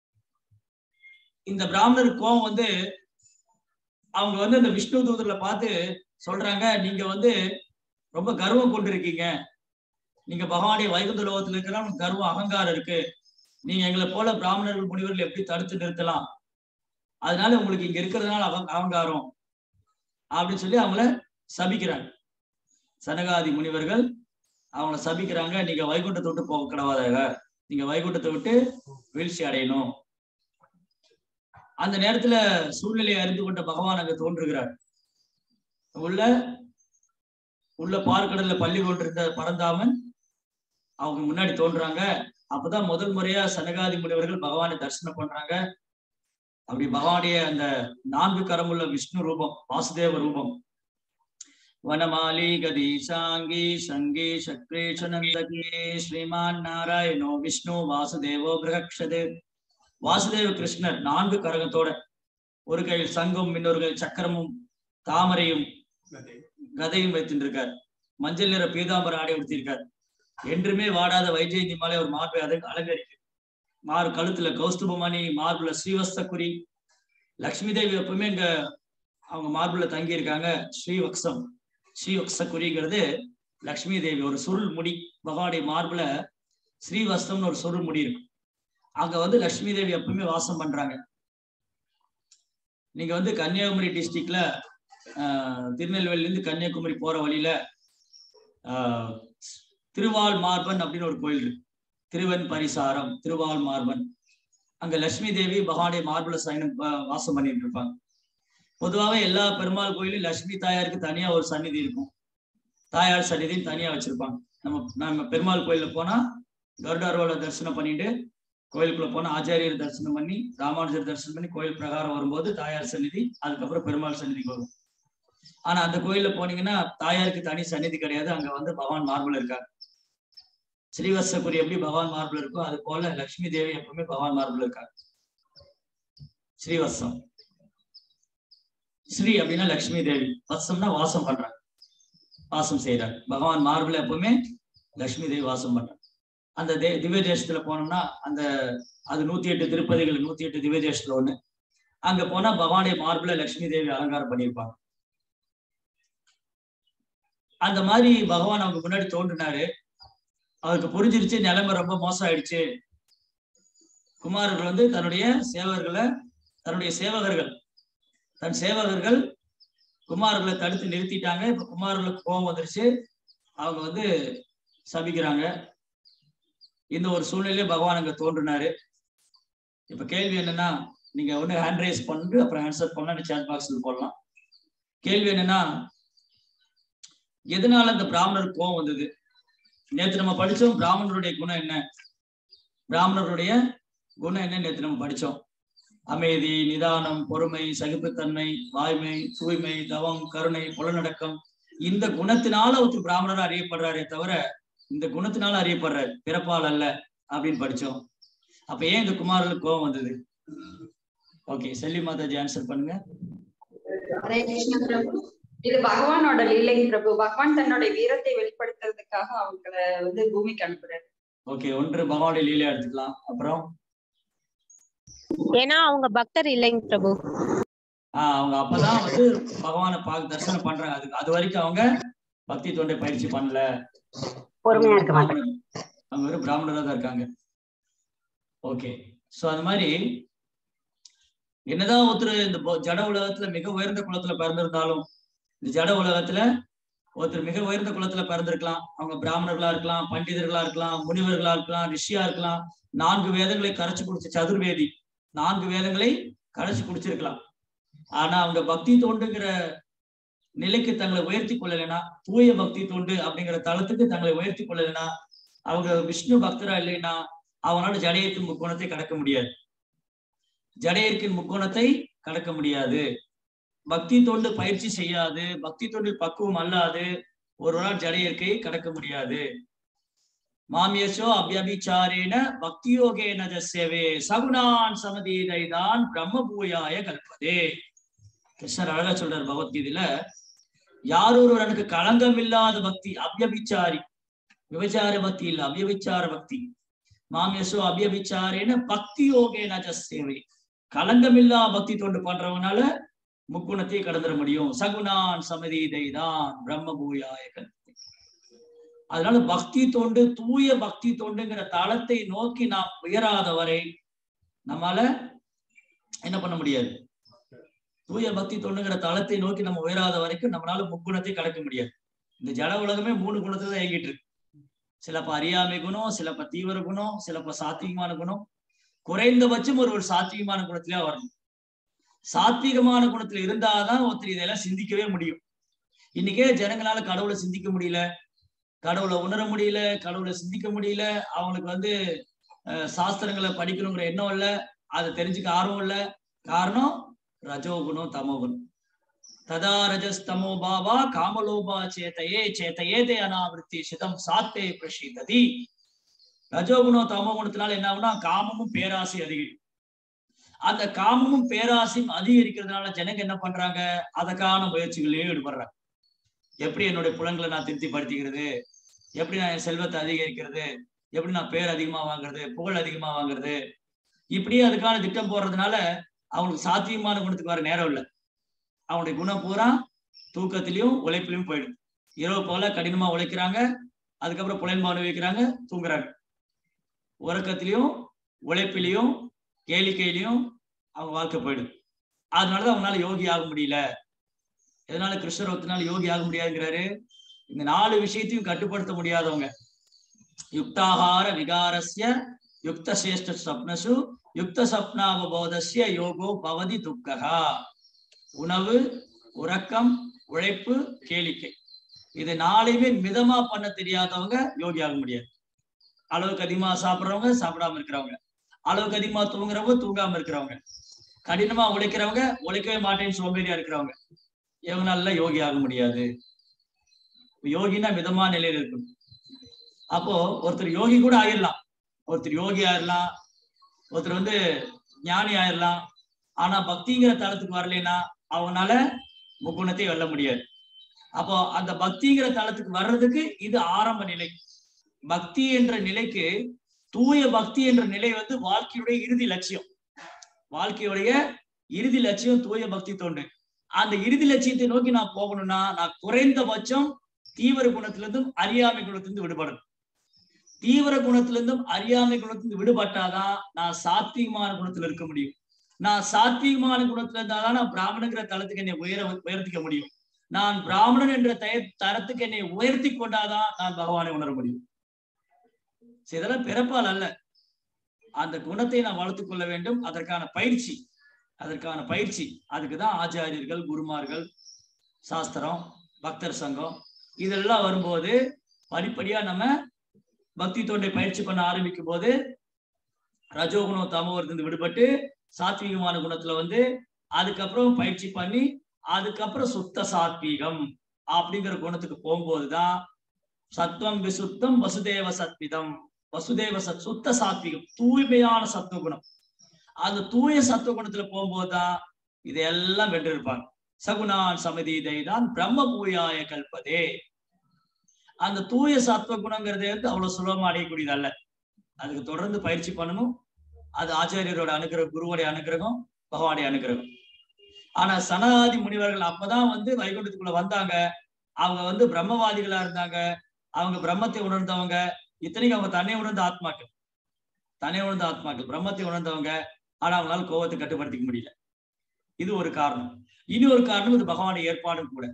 இந்த பிராமணருக்கு கோபம் வந்து அவங்க வந்து இந்த விஷ்ணு தூதர்களை பார்த்து சொல்றாங்க, நீங்க வந்து ரொம்ப கர்வம் கொண்டிருக்கீங்க, நீங்க பகவானுடைய வைகுந்த லோகத்துல இருக்கிற கர்வம் அகங்காரம் இருக்கு, நீங்க எங்களை போல பிராமணர்கள் முனிவர்கள் எப்படி தடுத்து நிறுத்தலாம், அதனால உங்களுக்கு இங்க இருக்கிறதுனால அவங்க அகங்காரம் அப்படின்னு சொல்லி அவங்கள சபிக்கிறாங்க. சனகாதி முனிவர்கள் அவங்கள சபிக்கிறாங்க, நீங்க வைகுண்டத்தை விட்டு போக கிடவாதாக, நீங்க வைகுண்டத்தை விட்டு வீழ்ச்சி அடையணும். அந்த நேரத்துல சூழ்நிலையை அறிந்து கொண்ட பகவான் அங்க தோன்றுகிறார். உள்ள உள்ள பார்க்கடல்ல பள்ளி கொண்டிருந்த பரந்தாமன் அவங்க முன்னாடி தோன்றாங்க. அப்பதான் முதல் முறையா சனகாதி முனிவர்கள் பகவானை தரிசனம் பண்றாங்க. அப்படி பகவானுடைய அந்த நான்கு கரமுள்ள விஷ்ணு ரூபம், வாசுதேவ ரூபம், வனமாலி கதீசாங்கி சங்கி சக்ரேஷனந்தகி ஸ்ரீமான் நாராயணோ விஷ்ணு வாசுதேவோ பிரகக்ஷதே. வாசுதேவ கிருஷ்ணர் நான்கு கரகத்தோட, ஒரு கையில் சங்கம், இன்னொரு கையில் சக்கரமும் தாமரையும் கதையும் வைத்திருக்கார். மஞ்சள் நிற பீதாம்பர ஆடை உடுத்திருக்கார். என்றுமே வாடாத வைஜெயந்தி மாலை ஒரு மார்பை அதை அலங்கரிக்கு. மார் கழுத்துல கௌஸ்துபமணி, மார்புல ஸ்ரீவஸ்தகுரி. லக்ஷ்மி தேவி எப்பவுமே இங்க அவங்க மார்புல தங்கி இருக்காங்க. ஸ்ரீவக்ஷம், ஸ்ரீவக்ஷகுரிங்கிறது லக்ஷ்மி தேவி. ஒரு சுருள் முடி, பகவானுடைய மார்புல ஸ்ரீவஸ்தம்னு ஒரு சுருள் முடி இருக்கு. அங்க வந்து லக்ஷ்மி தேவி எப்பவுமே வாசம் பண்றாங்க. நீங்க வந்து கன்னியாகுமரி டிஸ்ட்ரிக்ட்ல ஆஹ் திருநெல்வேலியில இருந்து கன்னியாகுமரி போற வழியில ஆஹ் திருவால் மார்பன் அப்படின்னு ஒரு கோயில் இருக்கு. திருவன் பரிசாரம், திருவால் மார்பன். அங்க லட்சுமி தேவி பகவானுடைய மார்புல சயனம் வாசம் பண்ணிட்டு இருப்பாங்க. பொதுவாகவே எல்லா பெருமாள் கோயிலும் லட்சுமி தாயாருக்கு தனியா ஒரு சந்நிதி இருக்கும், தாயார் சந்நிதியும் தனியா வச்சிருப்பாங்க. நம்ம நம்ம பெருமாள் கோயில போனா கருடாரோட தரிசனம் பண்ணிட்டு கோயிலுக்குள்ள போனா ஆச்சாரியர் தரிசனம் பண்ணி ராமானுஜர் தரிசனம் பண்ணி கோயில் பிரகாரம் வரும்போது தாயார் சந்நிதி, அதுக்கப்புறம் பெருமாள் சந்நிதிக்கு வரும். ஆனா அந்த கோயில்ல போனீங்கன்னா தாயாருக்கு தனி சந்நிதி கிடையாது. அங்க வந்து பகவான் மார்புல இருக்காரு. ஸ்ரீவத்சகுரி எப்படி பகவான் மார்புல இருக்கோ அது போல லட்சுமி தேவி எப்பவுமே பகவான் மார்புல இருக்காரு. ஸ்ரீவத்சம், ஸ்ரீ அப்படின்னா லட்சுமி தேவி, வத்சம்னா வாசம் பண்றாங்க, வாசம் செய்யறாங்க. பகவான் மார்புல எப்பவுமே லட்சுமி தேவி வாசம் பண்றாங்க. அந்த தே திவ்ய தேசத்துல போனோம்னா அந்த அது நூத்தி எட்டு திருப்பதிகள், நூத்தி எட்டு திவ்ய தேசத்துல ஒண்ணு. அங்க போனா பகவானுடைய மார்புல லட்சுமி தேவி அலங்காரம் பண்ணியிருப்பாங்க. அந்த மாதிரி பகவான் அவங்க முன்னாடி தோன்றினாரு. அவருக்கு புரிஞ்சிருச்சு நிலைமை ரொம்ப மோசம் ஆயிடுச்சு. குமாரர்கள் வந்து தன்னுடைய சேவகர்களை தன்னுடைய சேவகர்கள் தன் சேவகர்கள் குமாரர்களை தடுத்து நிறுத்திட்டாங்க. இப்ப குமாரர்களுக்கு கோபம் வந்துருச்சு. அவங்க வந்து சபிக்கிறாங்க. இந்த ஒரு சூழ்நிலையிலே பகவான் அங்க தோன்றினாரு. இப்ப கேள்வி என்னன்னா, நீங்க ஒண்ணு ஹேண்ட் ரைஸ் பண்ணிட்டு அப்புறம் ஆன்சர் பண்ணலாம், சேட் பாக்ஸ்ல போடலாம். கேள்வி என்னன்னா, எதனால இந்த பிராமணருக்கு கோபம் வந்தது? நேற்று நம்ம படிச்சோம் பிராமணருடைய குணம் என்ன, பிராமணருடைய குணம் என்ன நேற்று நம்ம படிச்சோம். அமைதி, நிதானம், பொறுமை, சகிப்புத்தன்மை, வாய்மை, தூய்மை, தவம், கருணை, புலனடக்கம். இந்த குணத்தினால ஒருத்தர் பிராமணரா அறியப்படுறாரே தவிர இந்த குணத்தினால அறியப்படுறாரு, பிறப்பால் அல்ல அப்படின்னு படிச்சோம். அப்ப ஏன் இந்த குமாரர்களுக்கு கோபம் வந்தது? ஓகே, செல்வி மாதாஜி ஆன்சர் பண்ணுங்க. ஹரே கிருஷ்ண பிரபு. இது பகவானோட லீலை பிரபு. பகவான் தன்னோட வீரத்தை வெளிப்படுத்துறதுக்காக அவங்களை வந்து பூமிக்கு அனுப்புறாரு. ஓகே, ஒன்று பகவானுடைய லீலையா எடுத்துக்கலாம். அப்புறம் ஏன்னா அவங்க பக்தர் இல்லைங்க பிரபு. ஆஹ் அவங்க அப்பதான் வந்து பகவானை பார்க்க தரிசனம் பண்றாங்க. அதுக்கு அது வரைக்கும் அவங்க பக்தி தொண்டை பயிற்சி பண்ணல, பொறுமையா இருக்க மாட்டாங்க, அவங்க வெறும் பிராமணரா தான் இருக்காங்க. ஓகே, சோ அது மாதிரி என்னதான் ஒருத்தர் இந்த ஜட உலகத்துல மிக உயர்ந்த குலத்துல பிறந்திருந்தாலும், இந்த ஜட உலகத்துல ஒருத்தர் மிக உயர்ந்த குலத்துல பிறந்திருக்கலாம். அவங்க பிராமணர்களா இருக்கலாம், பண்டிதர்களா இருக்கலாம், முனிவர்களா இருக்கலாம், ரிஷியா இருக்கலாம், நான்கு வேதங்களை கரைச்சு குடிச்ச சதுர்வேதி, நான்கு வேதங்களை கரைச்சு குடிச்சிருக்கலாம். ஆனா அவங்க பக்தி தொண்டுங்கிற நிலைக்கு தங்களை உயர்த்தி கொள்ளலைன்னா, தூய பக்தி தொண்டு அப்படிங்கிற தளத்துக்கு தங்களை உயர்த்தி கொள்ளலைன்னா, அவங்க விஷ்ணு பக்தரா இல்லைன்னா அவனால ஜடையத்தின் முக்கோணத்தை கடக்க முடியாது. ஜடையர்க்கின் முக்கோணத்தை கடக்க முடியாது. பக்தி தொண்டு பயிற்சி செய்யாது, பக்தி தொண்டில் பக்குவம் அல்லாது ஒருவரால் ஜடையர்க்கை கடக்க முடியாது. மாமியசோ அபியபிச்சாரேன பக்தியோகேன ஜஸ்யவே சகுணான் சமதீதைதான் பிரம்மபூயாய கல்பதே. கிருஷ்ணர் அழகா சொல்றார் பகவத்கீதையில, யார் ஒருவனுக்கு களங்கம் இல்லாத பக்தி, அபியபிச்சாரி, விபச்சார பக்தி இல்ல, அபியபிச்சார பக்தி. மாமியசோ அபியபிச்சாரேன பக்தி யோகேன ஜஸ்யவே, களங்கமில்லா பக்தி தொண்டு பண்றவனால முக்குணத்தை கடந்துட முடியும். சகுணான் சமதீதைதான் பிரம்மபூயாய கல்பதே. அதனால பக்தி தொண்டு, தூய பக்தி தொண்டுங்கிற தளத்தை நோக்கி நாம் உயராத வரை நம்மால என்ன பண்ண முடியாது. தூய பக்தி தொண்டுங்கிற தளத்தை நோக்கி நம்ம உயராத வரைக்கும் நம்மளால முக்குணத்தை கடக்க முடியாது. இந்த ஜட உலகமே மூணு குணத்துல தான் இயங்கிட்டு இருக்கு. சிலப்ப அறியாமை குணம், சிலப்ப தீவிர குணம், சிலப்ப சாத்வீகமான குணம். குறைந்தபட்சம் ஒரு ஒரு சாத்வீகமான குணத்திலே வரணும். சாத்வீகமான குணத்துல இருந்தாதான் ஒருத்தர் இதெல்லாம் சிந்திக்கவே முடியும். இன்னைக்கே ஜனங்களால கடவுளை சிந்திக்க முடியல, கடவுளை உணர முடியல, கடவுளை சிந்திக்க முடியல. அவங்களுக்கு வந்து அஹ் சாஸ்திரங்களை படிக்கணுங்கிற எண்ணம் இல்லை, அதை தெரிஞ்சுக்க ஆர்வம் இல்லை. காரணம் ரஜோகுணம், தமோகுணம். ததா ரஜஸ்தமோ பாவா காமலோபா சேத்தையே சேத்தையேதே அனாவிருத்தி சிதம் சாத்தே பிரசீததி. ரஜோகுணம் தமோகுணத்தினால என்ன ஆகுனா காமமும் பேராசை அதிகரிக்கும். அந்த காமமும் பேராசையும் அதிகரிக்கிறதுனால ஜனங்க என்ன பண்றாங்க, அதற்கான முயற்சிகளே ஈடுபடுறாங்க. எப்படி என்னுடைய புலன்களை நான் திருப்திப்படுத்திக்கிறது, எப்படி நான் என் செல்வத்தை அதிகரிக்கிறது, எப்படி நான் பேர் அதிகமா வாங்குறது, புகழ் அதிகமா வாங்குறது, இப்படியே அதுக்கான திட்டம் போடுறதுனால அவங்களுக்கு சாத்தியமான குணத்துக்கு வர நேரம் இல்லை. அவனுடைய குணம் பூரா தூக்கத்திலையும் உழைப்பிலையும் போயிடும். இரவு போல கடினமா உழைக்கிறாங்க, அதுக்கப்புறம் புலன்பு அனுபவிக்கிறாங்க, தூங்குறாங்க. உறக்கத்திலையும் உழைப்பிலையும் கேளிக்கையிலையும் அவங்க வாழ்க்கை போயிடும். அதனாலதான் அவங்களால யோகி ஆக முடியல. எதனால கிருஷ்ணர் ஒருத்தனால யோகி ஆக முடியாதுங்கிறாரு? இந்த நாலு விஷயத்தையும் கட்டுப்படுத்த முடியாதவங்க. யுக்தாகார விகாரஸ்ய யுக்த சேஷ்ட ஸ்வப்னசு யுக்த சப்னாவபோதஸ்ய யோகோ பவதி துக்ககா. உணவு, உறக்கம், உழைப்பு, கேளிக்கை, இது நாளையுமே மிதமா பண்ண தெரியாதவங்க யோகி ஆக முடியாது. அளவுக்கு அதிகமா சாப்பிட்றவங்க, சாப்பிடாம இருக்கிறவங்க, அளவுக்கு அதிகமா தூங்குறவங்க, தூங்காம இருக்கிறவங்க, கடினமா உழைக்கிறவங்க, உழைக்கவே மாட்டேன்னு சோம்பேறியா இருக்கிறவங்க, இவங்களால யோகி ஆக முடியாது. யோகினா மிதமான நிலையில இருக்கணும். அப்போ ஒருத்தர் யோகி கூட ஆயிடலாம், ஒருத்தர் யோகி ஆயிடலாம், ஒருத்தர் வந்து ஞானி ஆயிடலாம். ஆனா பக்திங்கிற தளத்துக்கு வரலைன்னா அவனால முக்குணத்தை வெல்ல முடியாது. அப்போ அந்த பக்திங்கிற தளத்துக்கு வர்றதுக்கு இது ஆரம்ப நிலை. பக்தி என்ற நிலைக்கு, தூய பக்தி என்ற நிலை வந்து வாழ்க்கையுடைய இறுதி லட்சியம். வாழ்க்கையுடைய இறுதி லட்சியம் தூய பக்தி தொண்டு. அந்த இறுதி லட்சியத்தை நோக்கி நான் போகணும்னா நான் குறைந்தபட்சம் தீவிர குணத்திலிருந்தும் அறியாமை குணத்திலிருந்து விடுபடணும். தீவிர குணத்திலிருந்தும் அறியாமை குணத்திலிருந்து விடுபட்டாதான் நான் சாத்வீகமான குணத்துல இருக்க முடியும். நான் சாத்வீகமான குணத்துல இருந்தாதான் நான் பிராமணங்கிற தளத்துக்கு என்னை உயர உயர்த்திக்க முடியும். நான் பிராமணன் என்ற தரத்துக்கு என்னை உயர்த்தி கொண்டாதான் நான் பகவானை உணர முடியும். இதெல்லாம் பிறப்பால் அல்ல, அந்த குணத்தை நான் வளர்த்துக் கொள்ள வேண்டும். அதற்கான பயிற்சி, அதற்கான பயிற்சி அதுக்குதான் ஆச்சாரியர்கள், குருமார்கள், சாஸ்திரம், பக்தர் சங்கம் இதெல்லாம் வரும்போது படிப்படியா நம்ம பக்தி தொண்டை பயிற்சி பண்ண ஆரம்பிக்கும் போது ரஜோகுணம் தமோவர்த்திலிருந்து விடுபட்டு சாத்வீகமான குணத்துல வந்து அதுக்கப்புறம் பயிற்சி பண்ணி அதுக்கப்புறம் சுத்த சாத்வீகம் அப்படிங்கிற குணத்துக்கு போகும்போதுதான் சத்வம் விசுத்தம் வசுதேவ சத்விதம் வசுதேவ சத் சுத்த சாத்வீகம் தூய்மையான சத்துவ குணம். அந்த தூய சத்துவ குணத்துல போகும்போதுதான் இதையெல்லாம் வென்றிருப்பாங்க. சகுணான் சமதீதை தான் பிரம்ம பூயாய கல்பதே. அந்த தூய சத்துவ குணங்கிறதே வந்து அவ்வளவு சுலபமா அடையக்கூடியது அல்ல. அதுக்கு தொடர்ந்து பயிற்சி பண்ணணும். அது ஆச்சாரியரோட அனுகிரகம், குருவோடைய அனுகிரகம், பகவானுடைய அனுகிரகம். ஆனா சனகாதி முனிவர்கள் அப்பதான் வந்து வைகுண்டத்துக்குள்ள வந்தாங்க. அவங்க வந்து பிரம்மவாதிகளா இருந்தாங்க. அவங்க பிரம்மத்தை உணர்ந்தவங்க. இத்தனைக்கும் அவங்க தன்னை உணர்ந்த ஆத்மாக்கள், தன்னை உணர்ந்த ஆத்மாக்கள், பிரம்மத்தை உணர்ந்தவங்க. ஆனா அவங்களால கோபத்தை கட்டுப்படுத்திக்க முடியல. இது ஒரு காரணம். இனி ஒரு காரணம் இது பகவானுடைய ஏற்பாடும் கூட.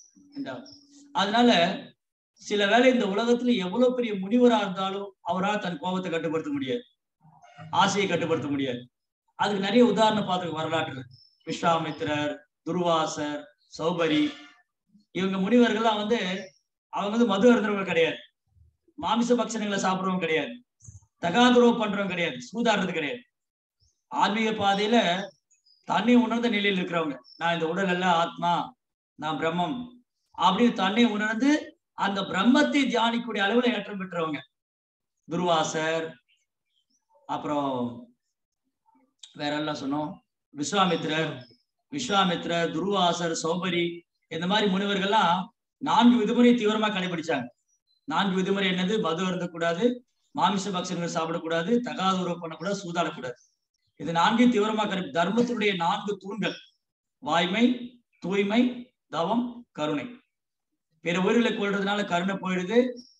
அதனால சில வேளை இந்த உலகத்துல எவ்வளவு பெரிய முனிவரா இருந்தாலும் அவரால் தன் கோபத்தை கட்டுப்படுத்த முடியாது, ஆசையை கட்டுப்படுத்த முடியாது. அதுக்கு நிறைய உதாரணம் பார்த்து வரலாற்று. விஸ்வாமித்திரர், துர்வாசர், சௌபரி, இவங்க முனிவர்கள்லாம் வந்து அவங்க வந்து மது அருந்தவங்க கிடையாது, மாமிச பட்சணங்களை சாப்பிடுறவங்க கிடையாது, தகாதுறவு பண்றவங்க கிடையாது, சூதாடுறது கிடையாது. ஆன்மீக பாதையில தன்னை உணர்ந்த நிலையில் இருக்கிறவங்க. நான் இந்த உடல் அல்ல ஆத்மா, நான் பிரம்மம் அப்படின்னு தன்னை உணர்ந்து அந்த பிரம்மத்தை தியானிக்கூடிய அளவுல ஏற்றம் பெற்றவங்க. துர்வாசர், அப்புறம் வேற எல்லாம் சொன்னோம், விஸ்வாமித்திரர் விஸ்வாமித்திரர் துர்வாசர், சௌபரி, இந்த மாதிரி முனிவர்கள்லாம் நான்கு விதிமுறை தீவிரமா கடைபிடிச்சாங்க. நான்கு விதிமுறை என்னது? மது அருந்தக்கூடாது, மாமிச பக்ஷங்கள் சாப்பிடக்கூடாது, தகாத உறவு பண்ணக்கூடாது, சூதாடக்கூடாது. இது நான்கு தீவிரமா கடை தர்மத்தினுடைய நான்கு தூண்கள்: வாய்மை, தூய்மை, தவம், கருணை. பிற உயிர்களை கொள்றதுனால கருணை போயிடுது,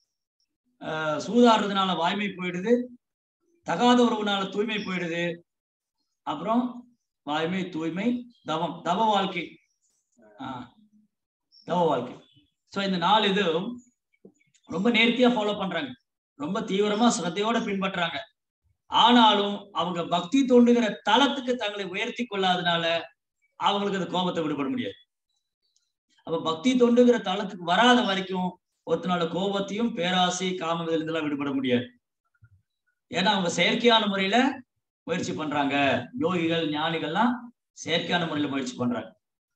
ஆஹ் சூதாடுறதுனால வாய்மை போயிடுது, தகாத உறவுனால தூய்மை போயிடுது. அப்புறம் வாய்மை, தூய்மை, தவம், தவ வாழ்க்கை, ஆஹ் தவ வாழ்க்கை. சோ இந்த நாலு இதுவும் ரொம்ப நேர்த்தியா ஃபாலோ பண்றாங்க, ரொம்ப தீவிரமா சிரத்தையோட பின்பற்றாங்க. ஆனாலும் அவங்க பக்தி தோண்டுகிற தளத்துக்கு தங்களை உயர்த்தி கொள்ளாதனால அவங்களுக்கு அந்த கோபத்தை விடுபட முடியாது. அப்ப பக்தி தொண்டுகிற தளத்துக்கு வராத வரைக்கும் ஒருத்தனோட கோபத்தையும் பேராசை காமத்திலிருந்தெல்லாம் விடுபட முடியாது. ஏன்னா அவங்க செயற்கையான முறையில முயற்சி பண்றாங்க. யோகிகள், ஞானிகள்லாம் செயற்கையான முறையில முயற்சி பண்றாங்க.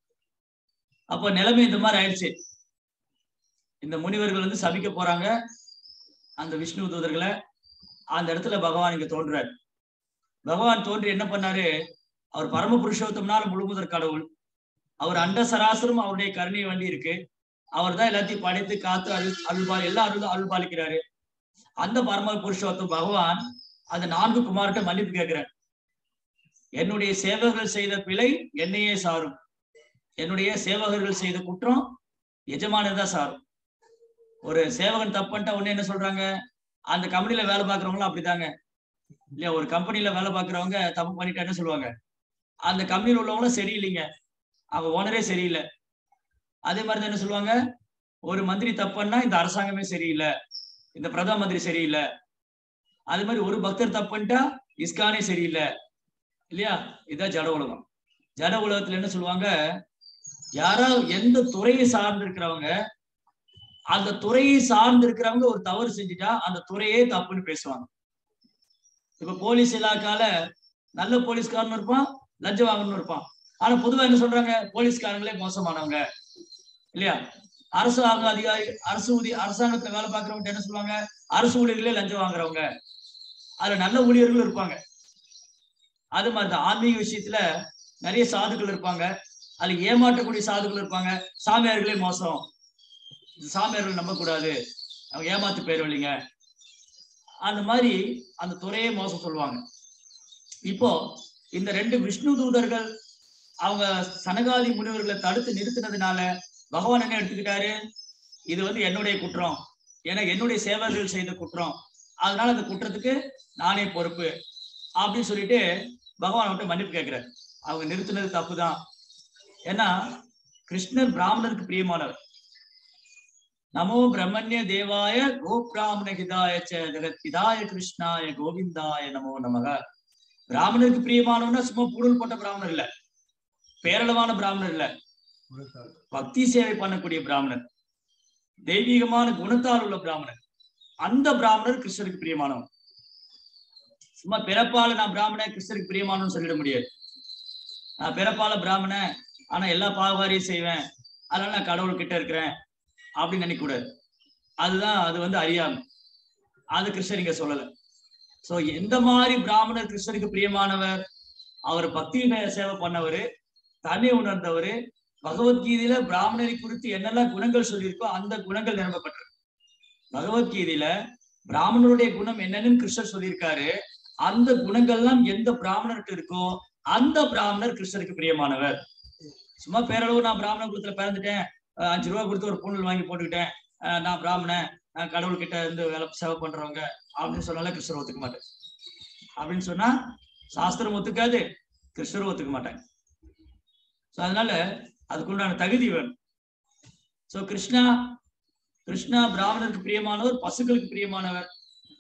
அப்போ நிலைமை இந்த மாதிரி ஆயிடுச்சு. இந்த முனிவர்கள் வந்து சபிக்க போறாங்க அந்த விஷ்ணு தூதர்களை. அந்த இடத்துல பகவான் இங்க தோன்றாரு. பகவான் தோன்றி என்ன பண்ணாரு? அவர் பரம புருஷோத்தம்னால முழுமுதற் கடவுள். அவர் அண்ட சராசரம் அவருடைய கருணை வண்டி இருக்கு. அவர் தான் எல்லாத்தையும் படைத்து காத்து அருள் அருள்பால் எல்லா அருளும் அருள் பாலிக்கிறாரு. அந்த பரம புருஷோத்தம் பகவான் அந்த நான்கு குமார்கிட்ட மன்னிப்பு கேட்கிறார். என்னுடைய சேவகர்கள் செய்த பிழை என்னையே சாரும், என்னுடைய சேவகர்கள் செய்த குற்றம் எஜமானதான் சாரும். ஒரு சேவகன் தப்பு பண்ணிட்டா உடனே என்ன சொல்றாங்க? அந்த கம்பெனில வேலை பார்க்கறவங்களும் அப்படித்தாங்க இல்லையா? ஒரு கம்பெனில வேலை பார்க்கறவங்க தப்பு பண்ணிட்டா என்ன சொல்லுவாங்க? அந்த கம்பெனியில் உள்ளவங்களும் சரியில்லைங்க, அவங்க ஓனரே சரியில்லை. அதே மாதிரிதான் என்ன சொல்லுவாங்க? ஒரு மந்திரி தப்புன்னா இந்த அரசாங்கமே சரியில்லை, இந்த பிரதம மந்திரி சரியில்லை. அதே மாதிரி ஒரு பக்தர் தப்புன்ட்டா இஸ்கானே சரியில்லை இல்லையா? இதுதான் ஜட உலகம். ஜட உலகத்துல என்ன சொல்லுவாங்க? யாராவது எந்த துறையை சார்ந்து இருக்கிறவங்க, அந்த துறையை சார்ந்து இருக்கிறவங்க ஒரு தவறு செஞ்சுட்டா அந்த துறையே தப்புன்னு பேசுவாங்க. இப்ப போலீஸ் இலாக்கால நல்ல போலீஸ்காரன் இருப்பான், லஞ்சம் வாங்கணும்னு இருப்பான். ஆனா பொதுவா என்ன சொல்றாங்க? போலீஸ்காரங்களே மோசமானவங்க இல்லையா? அரசாங்க அதிகாரி, அரசு ஊதி அரசாங்கத்துல வேலை பார்க்கறவங்க என்ன சொல்லுவாங்க? அரசு ஊழியர்களே லஞ்சம் வாங்குறவங்க. அதுல நல்ல ஊழியர்களும் இருப்பாங்க. அது மாதிரிதான் ஆன்மீக விஷயத்துல நிறைய சாதுக்கள் இருப்பாங்க, அதுல ஏமாற்றக்கூடிய சாதுக்கள் இருப்பாங்க. சாமியார்களே மோசம், சாமியார்கள் நம்ப கூடாது, அவங்க ஏமாத்து போயிடுவீங்க, அந்த மாதிரி அந்த துறையே மோசம் சொல்லுவாங்க. இப்போ இந்த ரெண்டு விஷ்ணு தூதர்கள் அவங்க சனகாதி முனிவர்களை தடுத்து நிறுத்தினதுனால பகவான் என்ன எடுத்துக்கிட்டாரு? இது வந்து என்னுடைய குற்றம், ஏன்னா என்னுடைய சேவர்கள் செய்த குற்றம், அதனால அந்த குற்றத்துக்கு நானே பொறுப்பு அப்படின்னு சொல்லிட்டு பகவான் விட்டு மன்னிப்பு கேட்கிறார். அவங்க நிறுத்தினது தப்புதான். ஏன்னா கிருஷ்ணர் பிராமணருக்கு பிரியமானவர். நமோ பிரம்மண்ய தேவாய கோ பிராமண ஹிதாய ஜெகத் ஹிதாய கிருஷ்ணாய கோவிந்தாய நமோ நமக. பிராமணருக்கு பிரியமானவன்னா சும்மா பூடல் போட்ட பிராமணர் இல்ல, பேரளவான பிராமணர் இல்ல, பக்தி சேவை பண்ணக்கூடிய பிராமணர், தெய்வீகமான குணத்தால் உள்ள பிராமணர். அந்த பிராமணர் கிருஷ்ணருக்கு பிரியமானவன். சும்மா பிறப்பால நான் பிராமணன் கிருஷ்ணருக்கு பிரியமானு சொல்லிட முடியாது. நான் பிறப்பால பிராமணன் ஆனா எல்லா பாவகாரியும் செய்வேன், அதனால நான் கடவுள் கிட்ட இருக்கிறேன் அப்படின்னு நினைக்க கூடாது. அதுதான் அது வந்து அறியாமை. அது கிருஷ்ணர் இங்க சொல்லல. சோ எந்த மாதிரி பிராமணர் கிருஷ்ணருக்கு பிரியமானவர், அவர் பக்தி சேவை பண்ணவரு, தன்னை உணர்ந்தவரு, பகவத்கீதையில பிராமணரை குறித்து என்னெல்லாம் குணங்கள் சொல்லியிருக்கோ அந்த குணங்கள் நிரம்பப்பட்டிருக்கு. பகவத்கீதையில பிராமணருடைய குணம் என்னன்னு கிருஷ்ணர் சொல்லியிருக்காரு. அந்த குணங்கள்லாம் எந்த பிராமணருக்கு இருக்கோ அந்த பிராமணர் கிருஷ்ணருக்கு பிரியமானவர். சும்மா பேரளவு நான் பிராமண குலத்துல பிறந்துட்டேன், அஞ்சு ரூபா கொடுத்து ஒரு பூணல் வாங்கி போட்டுக்கிட்டேன், நான் பிராமணன், நான் கடவுள் கிட்ட இருந்து வேலை சேவை பண்றவங்க அப்படின்னு சொன்னால கிருஷ்ணர் ஒத்துக்க மாட்டேன். அப்படின்னு சொன்னா சாஸ்திரம் ஒத்துக்காது, கிருஷ்ணரும் ஒத்துக்க மாட்டாங்க. சோ அதனால அதுக்குண்டான தகுதி வேணும். சோ கிருஷ்ணா கிருஷ்ணா பிராமணருக்கு பிரியமானவர், பசுக்களுக்கு பிரியமானவர்.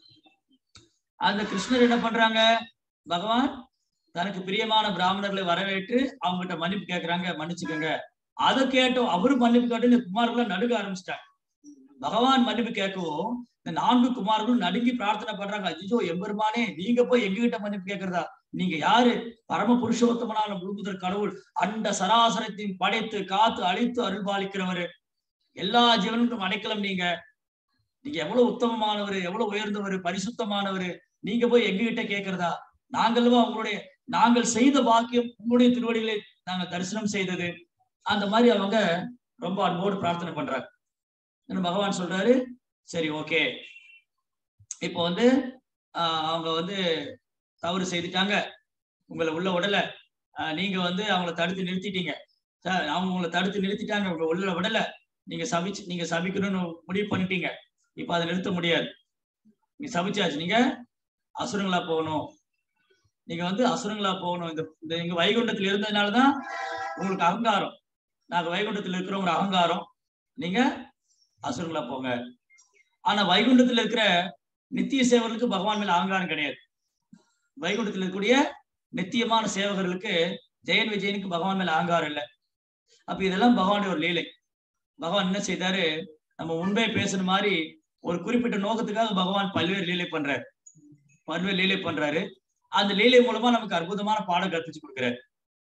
அந்த கிருஷ்ணர் என்ன பண்றாங்க, பகவான் தனக்கு பிரியமான பிராமணர்களை வரவேற்று அவங்க கிட்ட மன்னிப்பு கேட்கிறாங்க, மன்னிச்சுக்கோங்க. அதை கேட்டோம் அவரும் மன்னிப்பு கேட்டு இந்த குமார்கள் நடுக்க ஆரம்பிச்சிட்டாங்க. பகவான் மன்னிப்பு கேட்கவும் இந்த நான்கு குமார்களும் நடுங்கி பிரார்த்தனை பண்றாங்க, அஜிஜோ எம்பெருமானே நீங்க போய் எங்ககிட்ட மன்னிப்பு கேட்கறதா, நீங்க யாரு, பரம புருஷோத்தமனான முழுமுதற் கடவுள், அண்ட சராசரத்தையும் படைத்து காத்து அழித்து அருள்பாலிக்கிறவரு, எல்லா ஜீவனுக்கும் அடைக்கலம், நீங்க நீங்க எவ்வளவு உத்தமமானவர், எவ்வளவு உயர்ந்தவர், பரிசுத்தமானவர், நீங்க போய் எங்ககிட்ட கேட்கறதா, நாங்களும் அவங்களுடைய நாங்கள் செய்த பாக்கியம் உங்களுடைய திருவடிகளை நாங்கள் தரிசனம் செய்தது. அந்த மாதிரி அவங்க ரொம்ப அன்போடு பிரார்த்தனை பண்றாங்க. பகவான் சொல்றாரு, சரி ஓகே, இப்போ வந்து ஆஹ் அவங்க வந்து தவறு செய்துட்டாங்க, உங்களை உள்ள விடல, நீங்க வந்து அவங்கள தடுத்து நிறுத்திட்டீங்க, அவங்க உங்களை தடுத்து நிறுத்திட்டாங்க, உங்களை உள்ள விடல, நீங்க சபிச்சு நீங்க சபிக்கணும்னு முடிவு பண்ணிட்டீங்க, இப்ப அதை நிறுத்த முடியாது, நீங்க சபிச்சாச்சு, நீங்க அசுரங்களா போகணும், நீங்க வந்து அசுரங்களா போகணும். இந்த நீங்க வைகுண்டத்துல இருந்ததுனாலதான் உங்களுக்கு அகங்காரம், நாங்க வைகுண்டத்துல இருக்கிறவங்க அகங்காரம், நீங்க அசுரங்களா போங்க. ஆனா வைகுண்டத்துல இருக்கிற நித்திய சேவர்களுக்கு பகவான் மேல அகங்காரம் கிடையாது. வைகுண்டத்துல இருக்கக்கூடிய நித்தியமான சேவகர்களுக்கு ஜெயன் விஜயனுக்கு பகவான் மேல அகங்காரம் இல்லை. அப்ப இதெல்லாம் பகவானுடைய ஒரு லீலை. பகவான் என்ன செய்தாரு, நம்ம முன்பே பேசுன மாதிரி ஒரு குறிப்பிட்ட நோக்கத்துக்காக பகவான் பல்வேறு லீலை பண்றாரு பல்வேறு லீலை பண்றாரு அந்த லீலை மூலமா நமக்கு அற்புதமான பாடம் கற்பிச்சு கொடுக்கிறாரு.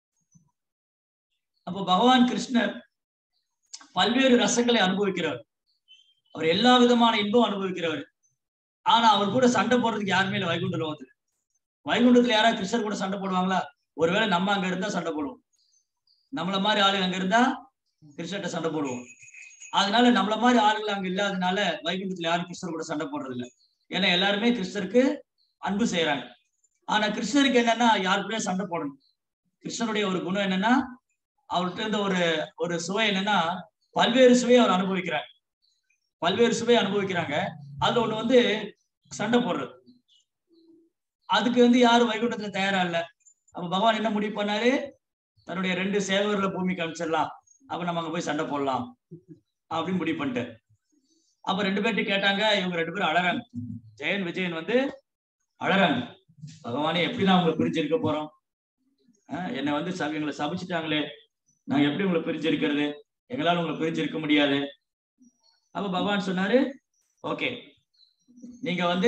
அப்போ பகவான் கிருஷ்ணர் பல்வேறு ரசங்களை அனுபவிக்கிறவர், அவர் எல்லா விதமான இன்பம் அனுபவிக்கிறவர். ஆனா அவர் கூட சண்டை போடுறதுக்கு யாருமே இல்லை வைகுண்ட லோகத்துல. வைகுண்டத்துல யாராவது கிருஷ்ணர் கூட சண்டை போடுவாங்களா? ஒருவேளை நம்ம அங்க இருந்தா சண்டை போடுவோம், நம்மள மாதிரி ஆளுங்க அங்க இருந்தா கிருஷ்ணர்கிட்ட சண்டை போடுவோம். அதனால நம்மள மாதிரி ஆளுகள் அங்க இல்லாதனால வைகுண்டத்துல யாரும் கிருஷ்ணர் கூட சண்டை போடுறது இல்லை. ஏன்னா எல்லாருமே கிருஷ்ணருக்கு அன்பு செய்யறாங்க. ஆனா கிருஷ்ணருக்கு என்னன்னா யாருக்குமே சண்டை போடணும். கிருஷ்ணனுடைய ஒரு குணம் என்னன்னா, அவர்கிட்ட இருந்த ஒரு ஒரு சுவை என்னன்னா, பல்வேறு சுவையை அவர் அனுபவிக்கிறாங்க, பல்வேறு சுவையை அனுபவிக்கிறாங்க. அதுல ஒண்ணு வந்து சண்டை போடுறது. அதுக்கு வந்து யாரும் வைகுண்டத்துல தயாரா இல்லை. அப்ப பகவான் என்ன முடிவு பண்ணாரு, தன்னுடைய ரெண்டு சேவகர்களை பூமிக்கு அனுப்பிச்சிடலாம், அப்ப நம்ம அங்க போய் சண்டை போடலாம் அப்படின்னு முடிவு பண்ணிட்டு. அப்ப ரெண்டு பேர்ட்டு கேட்டாங்க, இவங்க ரெண்டு பேரும் அழறாங்க. ஜெயன் விஜயன் வந்து அழறாங்க, பகவானே எப்படி நான் உங்களை பிரிஞ்சிருக்க போறோம், என்னை வந்து சபை எங்களை சபிச்சுட்டாங்களே, நாங்க எப்படி உங்களை பிரிஞ்சிருக்கிறது, எங்களால உங்களை பிரிஞ்சிருக்க முடியாது. அப்ப பகவான் சொன்னாரு, ஓகே நீங்க வந்து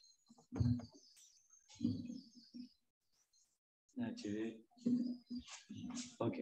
ஓகே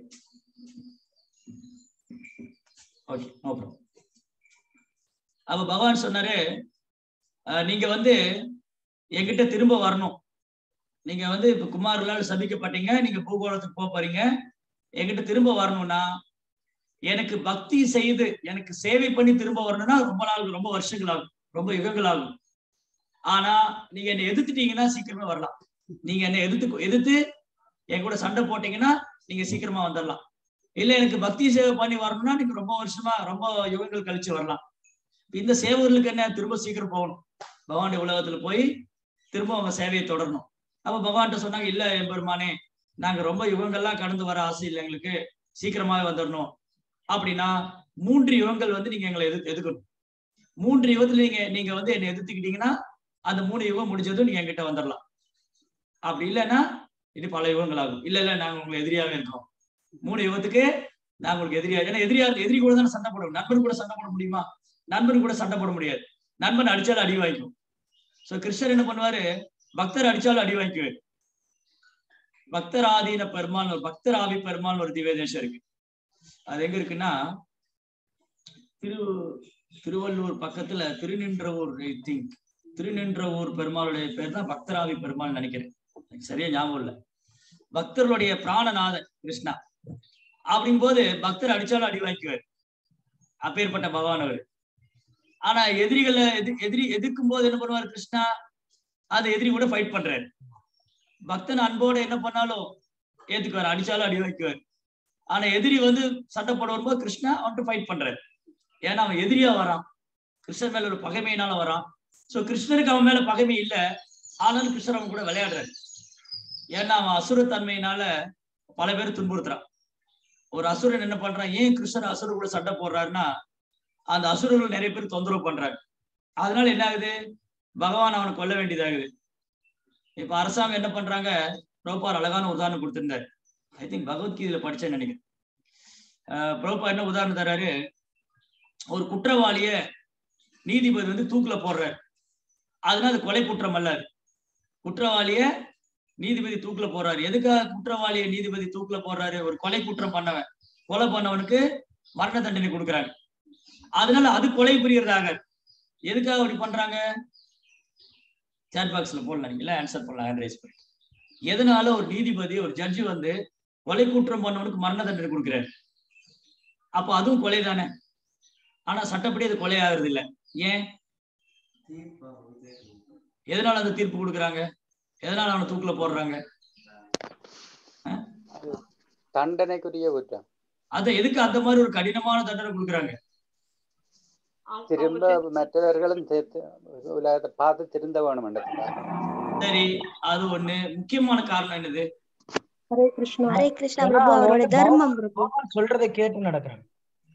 ஓகே நோ ப்ராப்ளம். அப்ப பகவான் சொன்னாரு, நீங்க வந்து என்கிட்ட திரும்ப வரணும். நீங்க வந்து இப்ப குமார்களால் சபிக்கப்பட்டீங்க, நீங்க பூகோளத்துக்கு போக போறீங்க, என்கிட்ட திரும்ப வரணும்னா, எனக்கு பக்தி செய்து எனக்கு சேவை பண்ணி திரும்ப வரணும்னா ரொம்ப நாள், ரொம்ப வருஷங்கள் ஆகும், ரொம்ப யுகங்கள் ஆகும். ஆனா நீங்க என்னை எதிர்த்துட்டீங்கன்னா சீக்கிரமா வரலாம். நீங்க என்னை எதிர்த்து எதிர்த்து என் கூட சண்டை போட்டீங்கன்னா நீங்க சீக்கிரமா வந்துடலாம். இல்ல எனக்கு பக்தி சேவை பண்ணி வரணும்னா நீங்க ரொம்ப வருஷமா ரொம்ப யுகங்கள் கழிச்சு வரலாம். இந்த சேவர்களுக்கு என்ன, திரும்ப சீக்கிரம் போகணும், பகவானுடைய உலகத்துல போய் திரும்ப அவங்க சேவையை தொடரணும். அப்ப பகவான்கிட்ட சொன்னாங்க, இல்ல எம்பெருமானே, நாங்க ரொம்ப யுகங்கள்லாம் கடந்து வர ஆசை இல்லை, எங்களுக்கு சீக்கிரமாவே வந்துடணும். அப்படின்னா மூன்று யுகங்கள் வந்து நீங்க எங்களை எது எதுக்கணும் மூன்று யுகத்துல நீங்க நீங்க வந்து என்னை எதிர்த்துக்கிட்டீங்கன்னா அந்த மூணு யுகம் முடிஞ்சதும் நீங்க என்கிட்ட வந்துடலாம். அப்படி இல்லைன்னா இது பல யுகங்கள் ஆகும். இல்ல இல்ல நாங்க உங்களுக்கு எதிரியாவே இருக்கோம், மூணு யுகத்துக்கு நாங்க உங்களுக்கு எதிரியா. ஏன்னா எதிரியா எதிரி கூட தானே சண்டை போடுவோம். நண்பன் கூட சண்டை போட முடியுமா? நண்பன் கூட சண்டை போட முடியாது, நண்பன் அடிச்சாலும் அடி வாய்க்கும். சோ கிருஷ்ணர் என்ன பண்ணுவாரு, பக்தர் அடிச்சாலும் அடி வாங்கிக்குவார். பக்தர் ஆதீன பெருமாள் ஒரு பக்தர் ஆவி பெருமாள் ஒரு திவ்ய தேசம் இருக்கு. அது எங்க இருக்குன்னா திரு திருவள்ளூர் பக்கத்துல திருநின்றவூர் ஐ திங்க் திருநின்றவூர் பெருமாளுடைய பேர் தான் பக்தராவி பெருமாள் நினைக்கிறேன், சரியா ஞாபகம் இல்லை. பக்தர்களுடைய பிராணநாதன் கிருஷ்ணா. அப்படிங்கும் போது பக்தர் அடிச்சாலும் அடி வாங்கிக்குவார், அப்பேற்பட்ட பகவான் அவர். ஆனா எதிரிகளை எதி எதிரி எதிர்க்கும் போது என்ன பண்ணுவார் கிருஷ்ணா, அதை எதிரி கூட ஃபைட் பண்றாரு. பக்தன் அன்போட என்ன பண்ணாலும் ஏத்துக்குவார், அடிச்சாலும் அடி வைக்குவார். ஆனா எதிரி வந்து சண்டை போட வரும்போது கிருஷ்ணா அவன்ட்டு ஃபைட் பண்றாரு. ஏன்னா அவன் எதிரியா வரான், கிருஷ்ணன் மேல ஒரு பகைமையினால வரான். சோ கிருஷ்ணருக்கு அவன் மேல பகைமை இல்லை, ஆனாலும் கிருஷ்ணர் அவன் கூட விளையாடுறாரு. ஏன்னா அவன் அசுரத்தன்மையினால பல பேர் துன்புறுத்துறான். ஒரு அசுரன் என்ன பண்றான், ஏன் கிருஷ்ணர் அசுரர் கூட சண்டை போடுறாருன்னா அந்த அசுரர்கள் நிறைய பேர் தொந்தரவு பண்றாங்க. அதனால என்ன ஆகுது, பகவான் அவனை கொல்ல வேண்டியதாகுது. இப்ப அரசாங்கம் என்ன பண்றாங்க, பிரபுபார் அழகான உதாரணம் கொடுத்திருந்தாரு. ஐ திங்க் பகவத்கீதையில படிச்சேன்னு நினைக்கிறேன். அஹ் பிரபுபார் என்ன உதாரணம் தர்றாரு, ஒரு குற்றவாளிய நீதிபதி வந்து தூக்குல போடுறாரு. அதனால அது கொலை குற்றம் அல்ல. குற்றவாளிய நீதிபதி தூக்குல போடுறாரு. எதுக்காக குற்றவாளிய நீதிபதி தூக்குல போடுறாரு, ஒரு கொலை குற்றம் பண்ணவன் கொலை பண்ணவனுக்கு மரண தண்டனை கொடுக்குறாங்க. அதனால அது கொலை புரியறதாக. எதுக்காக அப்படி பண்றாங்க, சாட் பாக்ஸ்ல போடலாம், நீங்களா ஆன்சர் பண்ணலாம், ஹேண்ட் ரைஸ் பண்ணி. எதனால ஒரு நீதிபதி ஒரு ஜட்ஜி வந்து கொலை குற்றம் பண்ணவனுக்கு மரண தண்டனை கொடுக்குறாரு, அப்ப அதுவும் கொலை தானே. ஆனா சட்டப்படி அது கொலை ஆகுறது இல்லை. ஏன், எதனால அந்த தீர்ப்பு கொடுக்குறாங்க, எதனால அவனை தூக்குல போடுறாங்க, தண்டனைக்குரிய குற்றம். அத எதுக்கு அந்த மாதிரி ஒரு கடினமான தண்டனை கொடுக்குறாங்க, திரும்ப மற்றவர்களும் சேர்த்து உலகத்தை பார்த்து திருந்த வேணும். சரி, அது ஒண்ணு. முக்கியமான காரணம் என்னது, ஹரே கிருஷ்ணா ஹரே கிருஷ்ணா பிரபு, அவரோட தர்மம் பிரபு. சொல்றதை கேட்டு நடக்கிறாங்க.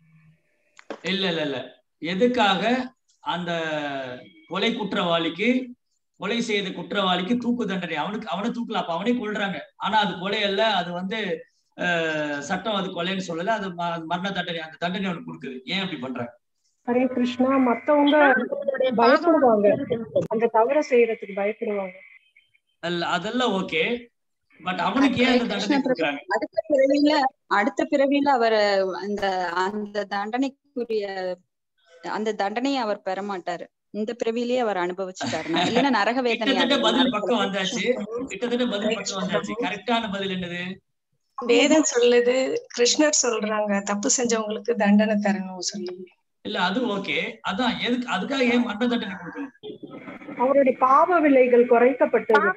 இல்ல இல்ல இல்ல எதுக்காக அந்த கொலை குற்றவாளிக்கு, கொலை செய்த குற்றவாளிக்கு தூக்கு தண்டனை, அவனுக்கு அவனை தூக்கல, அப்ப அவனே கொல்றாங்க. ஆனா அது கொலை அல்ல, அது வந்து அஹ் சட்டம் அது கொலைன்னு சொல்லல, அது மரண தண்டனை, அந்த தண்டனை அவனுக்கு கொடுக்குது. ஏன் அப்படி பண்றாங்க? ஹரே கிருஷ்ணா, மத்தவங்க பயப்படுவாங்க, அந்த தவறை செய்யறதுக்கு பயப்படுவாங்க. அல்ல அதெல்லாம் ஓகே, பட் அவனுக்கு ஏன் அந்த தண்டனை கொடுக்குறாங்க? அடுத்த பிறவியில அடுத்த பிறவியில அவர் அந்த அந்த தண்டனைக்குரிய அந்த தண்டனையை அவர் பெற மாட்டாரு. இந்த பிறவிலேயே அவர் அனுபவிச்சுட்டாருன்னா, இல்லைன்னா நரக வேதனை. கிட்டத்தட்ட பதில் பக்கம் வந்தாச்சு, கிட்டத்தட்ட பதில் பக்கம் வந்தாச்சு. கரெக்டான பதில் என்னது, வேதம் சொல்லுது, கிருஷ்ணர் சொல்றாங்க தப்பு செஞ்சவங்களுக்கு தண்டனை தரணும் சொல்லி. இல்ல அது ஓகே, அதான் எதுக்கு, அதுக்காக ஏன் மரண தண்டனை கொடுக்கணும்? அவருடைய பாவ விலைகள் குறைக்கப்பட்டது,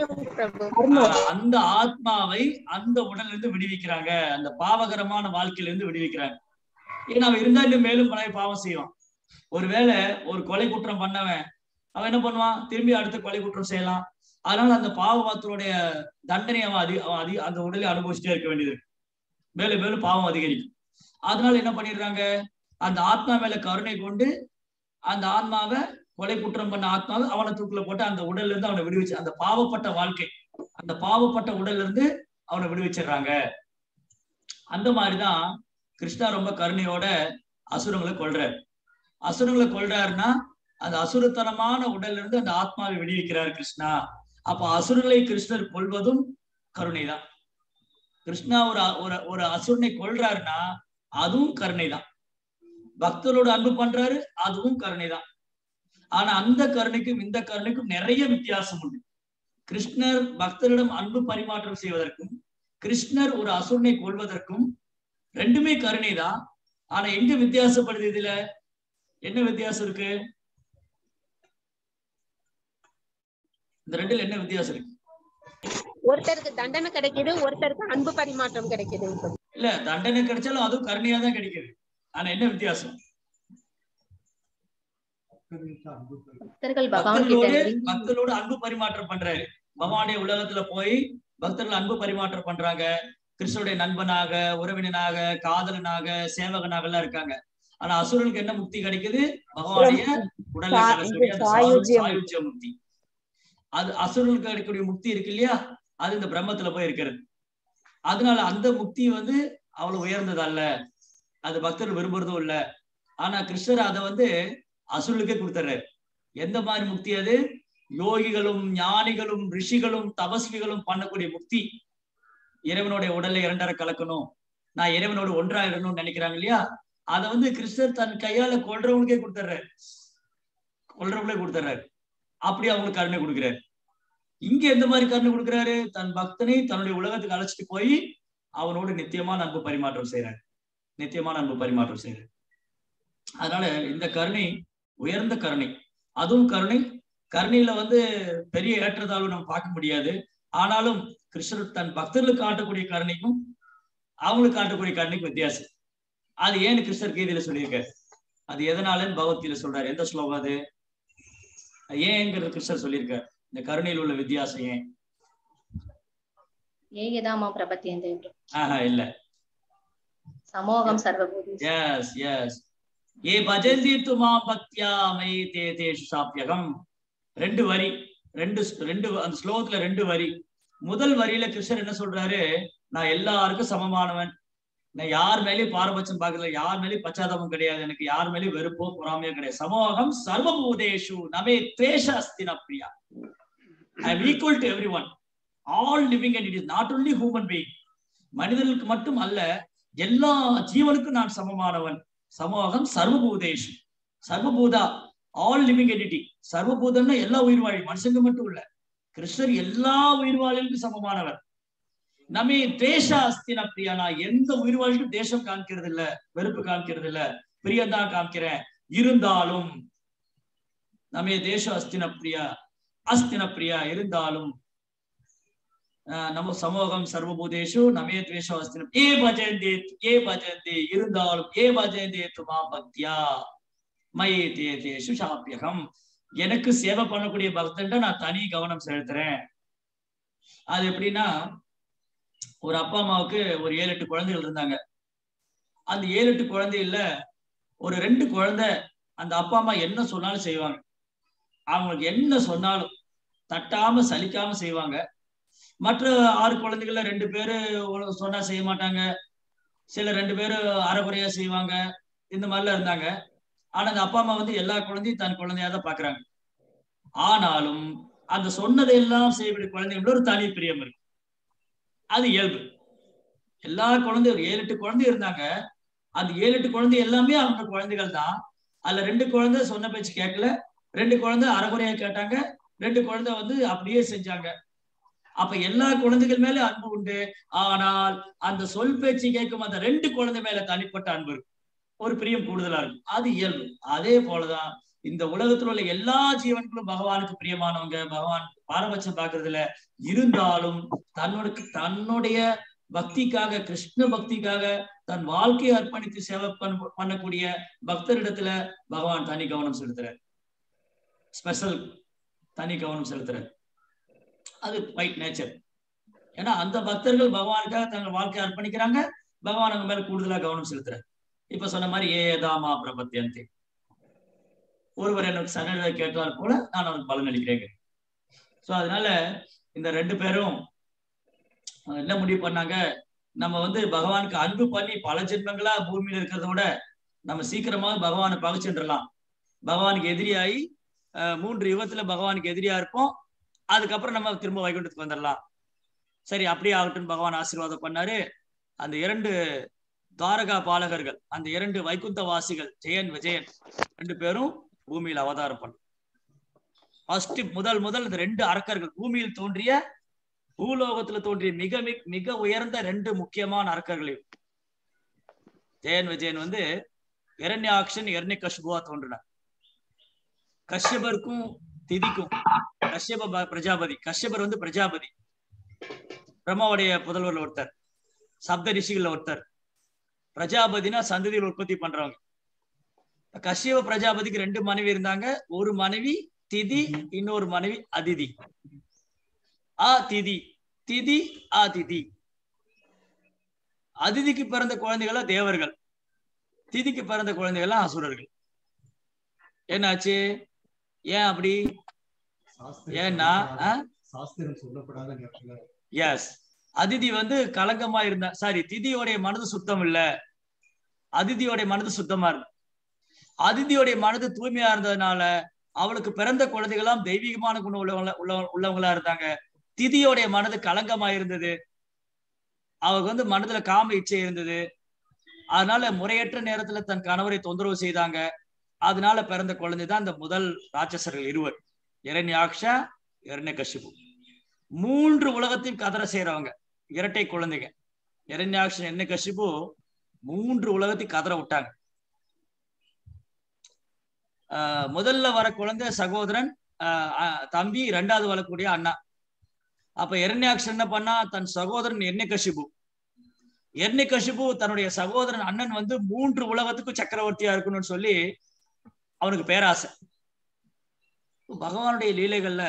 அந்த ஆத்மாவை அந்த உடல்ல இருந்து விடுவிக்கிறாங்க, அந்த பாவகரமான வாழ்க்கையில இருந்து விடுவிக்கிறாங்க. ஏன்னா அவன் இருந்தா இன்னும் மேலும் பழைய பாவம் செய்வான். ஒருவேளை ஒரு கொலை குற்றம் பண்ணவன் அவன் என்ன பண்ணுவான், திரும்பி அடுத்த கொலை குற்றம் செய்யலாம். அதனால அந்த பாவத்துடைய தண்டனை அவன் அதிக அதிக அந்த உடலை அனுபவிச்சுட்டே இருக்க வேண்டியது இருக்கு, மேலும் மேலும் பாவம் அதிகரிக்கும். அதனால என்ன பண்ணிடுறாங்க, அந்த ஆத்மா மேல கருணை கொண்டு அந்த ஆத்மாவை, கொலை குற்றம் பண்ண ஆத்மாவை அவனை தூக்குல போட்டு அந்த உடல்ல இருந்து அவனை விடுவிச்சு, அந்த பாவப்பட்ட வாழ்க்கை, அந்த பாவப்பட்ட உடல்ல இருந்து அவனை விடுவிச்சிடுறாங்க. அந்த மாதிரிதான் கிருஷ்ணா ரொம்ப கருணையோட அசுரங்களை கொல்றாரு. அசுரங்களை கொல்றாருன்னா அந்த அசுரத்தனமான உடல்ல இருந்து அந்த ஆத்மாவை விடுவிக்கிறார் கிருஷ்ணா. அப்ப அசுரங்களை கிருஷ்ணர் கொல்வதும் கருணை தான். கிருஷ்ணா ஒரு ஒரு அசுரனை கொல்றாருன்னா அதுவும் கருணை தான். பக்தரோட அன்பு பண்றாரு, அதுவும் கருணை தான். ஆனா அந்த கருணைக்கும் இந்த கருணைக்கும் நிறைய வித்தியாசம் உண்டு. கிருஷ்ணர் பக்தரிடம் அன்பு பரிமாற்றம் செய்வதற்கும் கிருஷ்ணர் ஒரு அசுரனை கொல்வதற்கும் ரெண்டுமே கருணை தான். ஆனா எங்க வித்தியாசப்படுது, இதுல என்ன வித்தியாசம் இருக்கு, இந்த ரெண்டுல என்ன வித்தியாசம் இருக்கு? ஒருத்தருக்கு தண்டனை கிடைக்குது, ஒருத்தருக்கு அன்பு பரிமாற்றம் கிடைக்குது. இல்ல தண்டனை கிடைச்சாலும் அதுவும் கருணையா தான் கிடைக்குது. ஆனா என்ன வித்தியாசம், பக்தர்களோடு பக்தர்களோடு அன்பு பரிமாற்றம் பண்றாரு. பகவானுடைய உலகத்துல போய் பக்தர்கள் அன்பு பரிமாற்றம் பண்றாங்க. கிருஷ்ணனுடைய நண்பனாக, உறவினனாக, காதலனாக, சேவகனாக எல்லாம் இருக்காங்க. ஆனா அசுரனுக்கு என்ன முக்தி கிடைக்குது, பகவானுடைய உடல்ல சாயுஜ்ய முக்தி. அது அசுரனுக்கு கிடைக்கக்கூடிய முக்தி இருக்கு இல்லையா, அது இந்த பிரம்மத்துல போய் இருக்கிறது. அதனால அந்த முக்தி வந்து அவ்வளவு உயர்ந்தது அல்ல, அது பக்தர்கள் விரும்புறதும் இல்ல. ஆனா கிருஷ்ணர் அதை வந்து அசுரனுக்கே கொடுத்துறாரு. எந்த மாதிரி முக்தி அது, யோகிகளும் ஞானிகளும் ரிஷிகளும் தபஸ்விகளும் பண்ணக்கூடிய முக்தி. இறைவனுடைய உடலை இரண்டரை கலக்கணும், நான் இறைவனோட ஒன்றாயிடணும்னு நினைக்கிறாங்க இல்லையா, அதை வந்து கிருஷ்ணர் தன் கையால கொல்றவங்களுக்கே கொடுத்துட்றாரு, கொல்றவங்களே கொடுத்துட்றாரு. அப்படி அவங்களுக்கு கருணை கொடுக்குறாரு. இங்க எந்த மாதிரி கருணை கொடுக்குறாரு? தன் பக்தனை தன்னுடைய உலகத்துக்கு அழைச்சிட்டு போய் அவனோடு நித்தியமான அன்பு பரிமாற்றம் செய்யறாரு, நித்தியமான அன்பு பரிமாற்றம் செய்யறாரு. அதனால இந்த கருணை உயர்ந்த கருணை. அதுவும் கருணை, கருணையில வந்து பெரிய ஏற்றத்தாழ்வு நம்ம பார்க்க முடியாது. ஆனாலும் கிருஷ்ணர் தன் பக்தர்களுக்கு காட்டக்கூடிய கருணைக்கும் அவங்களுக்கு காட்டக்கூடிய கருணைக்கும் வித்தியாசம். அது ஏன்னு கிருஷ்ணர் கீதையில சொல்லியிருக்காரு. அது எதனாலன்னு பகவத்கீதையில சொல்றாரு. எந்த ஸ்லோகம் அது? ஏங்கிறது கிருஷ்ணர் சொல்லியிருக்காரு. இந்த கருணையில் உள்ள வித்தியாசம் ஏன்? ஏகதாமா பிரபத்தியந்தே. ஆஹா இல்ல, சமோகம் சர்வபூதி. S S A பஜந்தி துமா Paktia my தே தேஷு சாப்யகம். ரெண்டு வரி, ரெண்டு ரெண்டு அந்த ஸ்லோகத்துல ரெண்டு வரி. முதல் வரியில கிருஷ்ணர் என்ன சொல்றாரு? நான் எல்லாருக்கும் சமமானவன், நான் யார் மேலேயும் பாரபட்சம் பார்க்கல, யார் மேலேயும் பச்சாதாபம் கிடையாது, எனக்கு யார் மேலேயும் வெறுப்போ பொறாமையோ கிடையாது. சமோகம் சர்வபூதேஷு நமே துவேஷ அஸ்தி ந Priya. I am equal to everyone, all living entities, not only human being. மனிதர்களுக்கு மட்டும் அல்ல, எல்லா ஜீவனுக்கும் நான் சமமானவன். சமோகம் சர்வபூதேஷு, சர்வபூதா ஆல் லிவிங் என்டிட்டி. சர்வபூதம்னா எல்லா உயிர்வாழி, மனுஷங்க மட்டும் இல்ல, கிருஷ்ணர் எல்லா உயிர்வாழிகளுக்கும் சமமானவர். நமே தேஷ அஸ்தின பிரியா, நான் எந்த உயிர்வாழிக்கும் தேசம் காமிக்கிறது இல்ல, வெறுப்பு காமிக்கிறது இல்ல, பிரியந்தான் காமிக்கிறேன். இருந்தாலும் நமே தேச அஸ்தின பிரியா, அஸ்தின பிரியா இருந்தாலும் நம்ம சமோகம் சர்வபூதேஷு நமே துவேஷ அஸ்தின ஏ பஜந்தே ஏ பஜந்தே இருந்தாலும் ஏ பஜந்தே துமா பக்தியா மயே தே தேஷு சாப்யகம். எனக்கு சேவை பண்ணக்கூடிய பக்தன்ட்ட நான் தனி கவனம் செலுத்துறேன். அது எப்படின்னா, ஒரு அப்பா அம்மாவுக்கு ஒரு ஏழு எட்டு குழந்தைகள் இருந்தாங்க. அந்த ஏழு எட்டு குழந்தைகள்ல ஒரு ரெண்டு குழந்தை அந்த அப்பா அம்மா என்ன சொன்னாலும் செய்வாங்க. அவங்களுக்கு என்ன சொன்னாலும் தட்டாம சலிக்காம செய்வாங்க. மற்ற ஆறு குழந்தைகள்ல ரெண்டு பேரு சொன்னா செய்ய மாட்டாங்க, சில ரெண்டு பேரு அரைக்குறையா செய்வாங்க, இந்த மாதிரிலாம் இருந்தாங்க. ஆனா அந்த அப்பா அம்மா வந்து எல்லா குழந்தையும் தன் குழந்தையா தான் பாக்குறாங்க. ஆனாலும் அந்த சொன்னதையெல்லாம் செய்யக்கூடிய குழந்தைங்களோட ஒரு தனி பிரியம் இருக்கு, அது இயல்பு. எல்லா குழந்தையும் ஏழு எட்டு குழந்தை இருந்தாங்க. அந்த ஏழு எட்டு குழந்தை எல்லாமே அவங்க குழந்தைகள் தான். அதுல ரெண்டு குழந்தை சொன்ன பேச்சு கேட்கல, ரெண்டு குழந்தை அரைகுறையா கேட்டாங்க, ரெண்டு குழந்தை வந்து அப்படியே செஞ்சாங்க. அப்ப எல்லா குழந்தைகள் மேல அன்பு உண்டு. ஆனால் அந்த சொல் பேச்சு கேட்கும் அந்த ரெண்டு குழந்தை மேல தனிப்பட்ட அன்பு இருக்கு, ஒரு பிரியம் கூடுதலா இருக்கும், அது இயல்பு. அதே போலதான் இந்த உலகத்துல உள்ள எல்லா ஜீவன்களும் பகவானுக்கு பிரியமானவங்க, பகவான் பாரபட்சம் பார்க்கறதுல. இருந்தாலும் தன்னோட தன்னுடைய பக்திக்காக, கிருஷ்ண பக்திக்காக தன் வாழ்க்கையை அர்ப்பணித்து சேவை பண்ணக்கூடிய பக்தரிடத்துல பகவான் தனி கவனம் செலுத்துறார், ஸ்பெஷல் தனி கவனம் செலுத்துறார். அது ரைட் நேச்சர். ஏன்னா அந்த பக்தர்கள் பகவானுக்காக தங்கள் வாழ்க்கையை அர்ப்பணிக்கிறாங்க, பகவான் அவங்க மேல கூடுதலா கவனம் செலுத்துறாரு. இப்ப சொன்ன மாதிரி ஏதாமா பிரபத்தியந்தே, ஒருவர் எனக்கு சரண கேட்டால் போல நான் அவனுக்கு பலன் அளிக்கிறேன். சோ அதனால இந்த ரெண்டு பேரும் என்ன முடிவு பண்ணாங்க? நம்ம வந்து பகவானுக்கு அன்பு பண்ணி பல ஜென்மங்களா பூமியில இருக்கிறத விட நம்ம சீக்கிரமா பகவானை பகிச்சென்றலாம். பகவானுக்கு எதிரியாகி மூன்று யுகத்துல பகவானுக்கு எதிரியா இருப்போம், அதுக்கப்புறம் நம்ம திரும்ப வைகுண்டத்துக்கு வந்துடலாம். சரி, அப்படியே ஆகட்டும் பகவான் ஆசீர்வாதம் பண்ணாரு. அந்த இரண்டு துவாரகா பாலகர்கள், அந்த இரண்டு வைகுந்த வாசிகள் ஜெயன் விஜயன் ரெண்டு பேரும் பூமியில் அவதாரம் பண்ண ஃபர்ஸ்ட் முதல் முதல் இந்த ரெண்டு அரக்கர்கள், பூமியில் தோன்றிய பூலோகத்துல தோன்றிய மிக மிக மிக உயர்ந்த ரெண்டு முக்கியமான அரக்கர்களையும். ஜெயன் விஜயன் வந்து இரண்யாக்ஷன் இரண்யகசிபுவா தோன்றினார். கஷ்யபருக்கும் திதிக்கும், கஷ்யப பிரஜாபதி, கஷ்யபர் வந்து பிரஜாபதி, பிரம்மாவுடைய புதல்வர்ல ஒருத்தர், சப்த ரிஷிகள்ல ஒருத்தர். பிரஜாபதினா சந்ததியில் உற்பத்தி பண்றவங்க. கஷ்யப பிரஜாபதிக்கு ரெண்டு மனைவி இருந்தாங்க. ஒரு மனைவி திதி, இன்னொரு மனைவி அதிதி. ஆ திதி திதி ஆ திதி. அதிதிக்கு பிறந்த குழந்தைகளா தேவர்கள், திதிக்கு பிறந்த குழந்தைகளா அசுரர்கள். என்னாச்சு? ஏன் அப்படி? ஏன்னா எஸ், அதிதி வந்து கலங்கமா இருந்தா, சாரி திதியோடைய மனது சுத்தம் இல்ல, அதிதியோடைய மனது சுத்தமா இருந்த. அதிதியோடைய மனது தூய்மையா இருந்ததுனால அவளுக்கு பிறந்த குழந்தைகளாம் தெய்வீகமான குணம் உள்ளவங்கள உள்ள உள்ளவங்களா இருந்தாங்க. திதியோடைய மனது களங்கமா இருந்தது. அவருக்கு வந்து மனதுல காம இச்சை இருந்தது. அதனால முறையற்ற நேரத்துல தன் கணவரை தொந்தரவு செய்தாங்க. அதனால பிறந்த குழந்தைதான் இந்த முதல் ராட்சசர்கள் இருவர், இரண்யாக்ஷா, இரண்யகசிபு. மூன்று உலகத்தையும் கதற செய்யறவங்க இரட்டை குழந்தைங்க. இரண்யாக்ஷன் இரண்யகசிபு மூன்று உலகத்தையும் கதற விட்டாங்க. ஆஹ் முதல்ல வர குழந்தை சகோதரன், ஆஹ் தம்பி, ரெண்டாவது வரக்கூடிய அண்ணா. அப்ப இரண்யாக்ஷன் என்ன பண்ணா, தன் சகோதரன் இரண்யகசிபு இரண்யகசிபு தன்னுடைய சகோதரன் அண்ணன் வந்து மூன்று உலகத்துக்கும் சக்கரவர்த்தியா இருக்கணும்னு சொல்லி அவனுக்கு பேராசை. பகவானுடைய லீலைகள்ல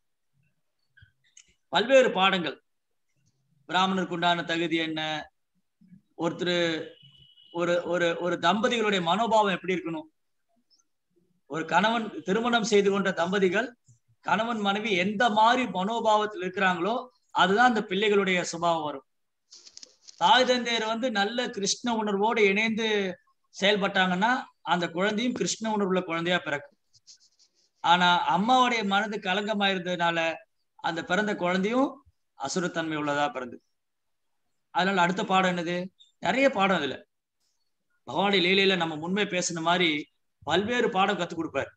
பல்வேறு பாடங்கள். பிராமணருக்கு உண்டான தகுதி என்ன, ஒருத்தர் ஒரு ஒரு ஒரு தம்பதிகளுடைய மனோபாவம் எப்படி இருக்கணும், ஒரு கணவன் திருமணம் செய்து கொண்ட தம்பதிகள் கணவன் மனைவி எந்த மாதிரி மனோபாவத்தில் இருக்கிறாங்களோ அதுதான் அந்த பிள்ளைகளுடைய சுபாவம் வரும். தாய் தந்தையர் வந்து நல்ல கிருஷ்ண உணர்வோடு இணைந்து செயல்பட்டாங்கன்னா அந்த குழந்தையும் கிருஷ்ண உணர்வுள்ள குழந்தையா பிறக்கும். ஆனா அம்மாவுடைய மனது கலங்கமா இருந்ததுனால அந்த பிறந்த குழந்தையும் அசுரத்தன்மை உள்ளதா பிறந்தது. அதனால அடுத்த பாடம் என்னது, நிறைய பாடம் இதுல பகவானுடைய லீலையில நம்ம முன்மே பேசின மாதிரி பல்வேறு பாடம் கத்துக் கொடுப்பார்.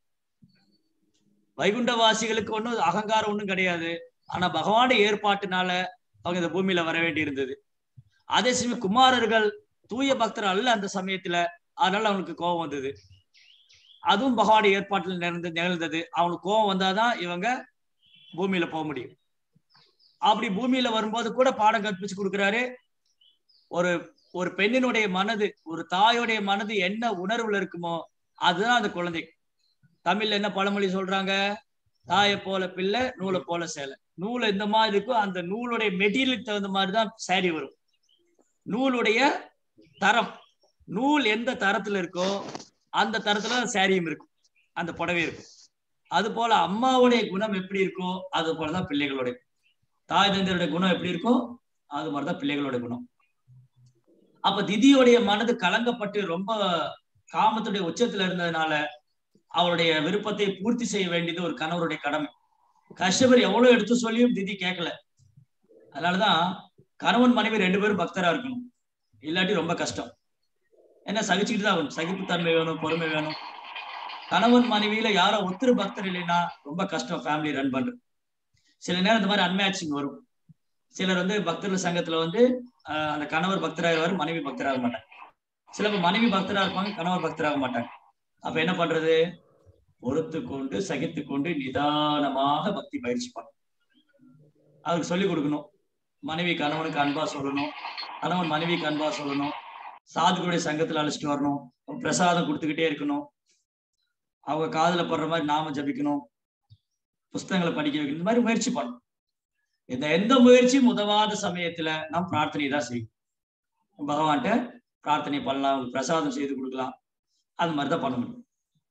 வைகுண்டவாசிகளுக்கு ஒன்றும் அகங்காரம் ஒன்றும் கிடையாது. ஆனா பகவானுடைய ஏற்பாட்டினால அவங்க இந்த பூமியில வர வேண்டி இருந்தது. அதே சமயம் குமாரர்கள் தூய பக்தர் அல்ல அந்த சமயத்துல, அதனால அவனுக்கு கோபம் வந்தது. அதுவும் பகவானுடைய ஏற்பாட்டில் நிகழ்ந்து நிகழ்ந்தது. அவனுக்கு கோபம் வந்தாதான் இவங்க பூமியில போக முடியும். அப்படி பூமியில வரும்போது கூட பாடம் கற்பிச்சு கொடுக்குறாரு. ஒரு ஒரு பெண்ணினுடைய மனது, ஒரு தாயோடைய மனது என்ன உணர்வுல இருக்குமோ அதுதான் அந்த குழந்தை. தமிழ்ல என்ன பழமொழி சொல்றாங்க, தாயை போல பிள்ளை, நூலை போல சேலை. நூல் இந்த மாதிரி இருக்கும், அந்த நூலுடைய மெட்டீரியலுக்கு தகுந்த மாதிரிதான் சாரி வரும். நூலுடைய தரம், நூல் எந்த தரத்துல இருக்கோ அந்த தரத்துல சாரியும் இருக்கும், அந்த புடவை இருக்கும். அது போல அம்மாவுடைய குணம் எப்படி இருக்கோ அது போலதான் பிள்ளைகளுடைய, தாய் தந்தையருடைய குணம் எப்படி இருக்கோ அது மாதிரிதான் பிள்ளைகளுடைய குணம். அப்ப திதியோடைய மனது கலங்கப்பட்டு ரொம்ப காமத்துடைய உச்சத்துல இருந்ததுனால அவருடைய விருப்பத்தை பூர்த்தி செய்ய வேண்டியது ஒரு கணவருடைய கடமை. கஷ்யபர் எவ்வளவு எடுத்து சொல்லியும் திதி கேட்கல. அதனாலதான் கணவன் மனைவி ரெண்டு பேரும் பக்தரா இருக்கணும், இல்லாட்டி ரொம்ப கஷ்டம். ஏன்னா சகிச்சுக்கிட்டு தான் ஆகணும், சகிப்புத்தன்மை வேணும், பொறுமை வேணும். கணவன் மனைவியில யாரோ ஒத்துரு பக்தர் இல்லைன்னா ரொம்ப கஷ்டம் ஃபேமிலி ரன் பண்றது. சில நேரம் இந்த மாதிரி அன்மேட்சிங் வரும். சிலர் வந்து பக்தர்கள் சங்கத்துல வந்து ஆஹ் அந்த கணவர் பக்தராக மனைவி பக்தராக மாட்டாங்க. சில மனைவி பக்தராக இருப்பாங்க, கணவர் பக்தராக மாட்டாங்க. அப்ப என்ன பண்றது, பொறுத்து கொண்டு சகித்து கொண்டு நிதானமாக பக்தி பயிற்சி பண்ணணும். அதுக்கு சொல்லிக் கொடுக்கணும். மனைவி கணவனுக்கு அன்பா சொல்லணும், கணவன் மனைவிக்கு அன்பா சொல்லணும், சாதுகளுடைய சங்கத்துல அழைச்சிட்டு வரணும், பிரசாதம் கொடுத்துக்கிட்டே இருக்கணும், அவங்க காதுல படுற மாதிரி நாம ஜபிக்கணும், புஸ்தகங்களை படிக்க வைக்கணும். இந்த மாதிரி முயற்சி பண்ணணும். இந்த எந்த முயற்சியும் உதவாத சமயத்துல நாம் பிரார்த்தனை தான் செய்யும். பகவான்கிட்ட பிரார்த்தனை பண்ணலாம், பிரசாதம் செய்து கொடுக்கலாம், அது மாதிரிதான் பண்ண முடியும்.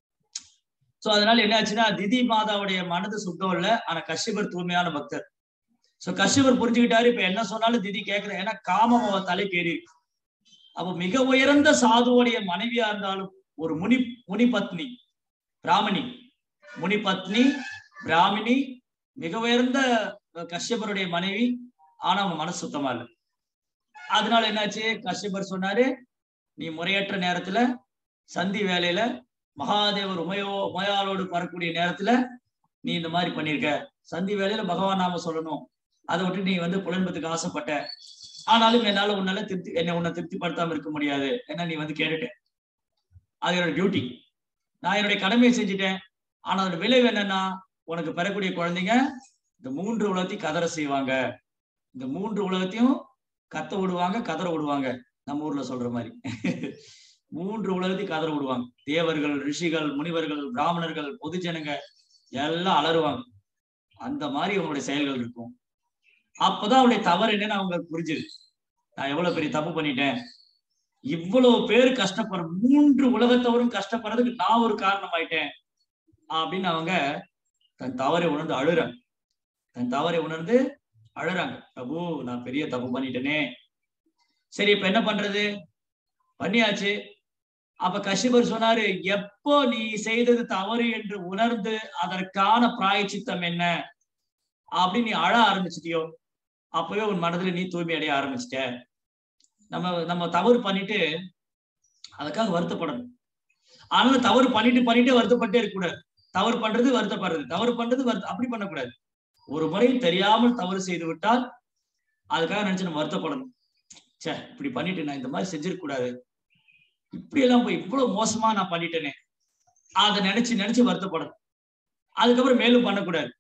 சோ அதனால என்ன ஆச்சுன்னா, திதி மாதாவுடைய மனது சுத்தம் இல்லை, ஆனா கஷ்யபர் தூய்மையான பக்தர். சோ கஷ்யபர் புரிஞ்சுக்கிட்டாரு, இப்ப என்ன சொன்னாலும் திதி கேட்கிற, ஏன்னா காமம் அவ தலைக்கு ஏறி இருக்கு. அப்ப மிக உயர்ந்த சாதுவோடைய மனைவியா இருந்தாலும், ஒரு முனி முனி பத்னி பிராமணி, முனி பத்னி பிராமணி, மிக உயர்ந்த கஷ்யபருடைய மனைவி, ஆனா அவங்க மனசு சுத்தமா இல்லை. அதனால என்னாச்சு, கஷ்யபர் சொன்னாரு, நீ முறையற்ற நேரத்துல சந்தி வேலையில மகாதேவர் உமையோ உமையாளோடு வரக்கூடிய நேரத்துல நீ இந்த மாதிரி பண்ணிருக்க. சந்தி வேலையில பகவான் நாம சொல்லணும், அதை விட்டு நீ வந்து புலன்பத்துக்கு ஆசைப்பட்ட. ஆனாலும் என்னால உன்னால திருப்தி என்னை உன்னை திருப்திப்படுத்தாம இருக்க முடியாது. ஏன்னா நீ வந்து கேட்டுட்டேன், அது என்னோட டியூட்டி, நான் என்னுடைய கடமையை செஞ்சுட்டேன். ஆனா அதோட விளைவு என்னன்னா, உனக்கு பெறக்கூடிய குழந்தைங்க இந்த மூன்று உலகத்தையும் கதற செய்வாங்க, இந்த மூன்று உலகத்தையும் கத்த விடுவாங்க, கதற விடுவாங்க. நம்ம ஊர்ல சொல்ற மாதிரி மூன்று உலகத்தையும் கதற விடுவாங்க. தேவர்கள், ரிஷிகள், முனிவர்கள், பிராமணர்கள், பொதுஜனங்க எல்லாம் அலறுவாங்க. அந்த மாதிரி அவங்களுடைய செயல்கள் இருக்கும். அப்பதான் அவருடைய தவறு என்னன்னு அவங்களுக்கு புரிஞ்சுது. நான் எவ்வளவு பெரிய தப்பு பண்ணிட்டேன், இவ்வளவு பேர் கஷ்டப்படுற, மூன்று உலகத்தவரும் கஷ்டப்படுறதுக்கு நான் ஒரு காரணம் ஆயிட்டேன் அப்படின்னு அவங்க தன் தவறை உணர்ந்து அழுறாங்க. தன் தவறை உணர்ந்து அழுறாங்க. பிரபு, நான் பெரிய தப்பு பண்ணிட்டேனே. சரி, இப்ப என்ன பண்றது, பண்ணியாச்சு. அப்ப கஷ்யபர் சொன்னாரு, எப்போ நீ செய்தது தவறு என்று உணர்ந்து அதற்கான பிராயச்சித்தம் என்ன அப்படின்னு நீ அழ ஆரம்பிச்சிட்டியோ அப்பவே உன் மனதுல நீ தூய்மை அடைய ஆரம்பிச்சிட்ட. நம்ம நம்ம தவறு பண்ணிட்டு அதுக்காக வருத்தப்படணும். ஆனாலும் தவறு பண்ணிட்டு பண்ணிட்டே வருத்தப்பட்டே இருக்கக்கூடாது. தவறு பண்றது வருத்தப்படுறது, தவறு பண்றது வருத்த அப்படி பண்ணக்கூடாது. ஒரு முறை தெரியாமல் தவறு செய்து விட்டால் அதுக்காக நினைச்சு நம்ம வருத்தப்படணும். சே, இப்படி பண்ணிட்டு நான் இந்த மாதிரி செஞ்சிருக்க கூடாது, இப்படி எல்லாம் போய் இவ்வளவு மோசமா நான் பண்ணிட்டேனே, அதை நினைச்சு நினைச்சு வருத்தப்படணும். அதுக்கப்புறம் மேலும் பண்ணக்கூடாது.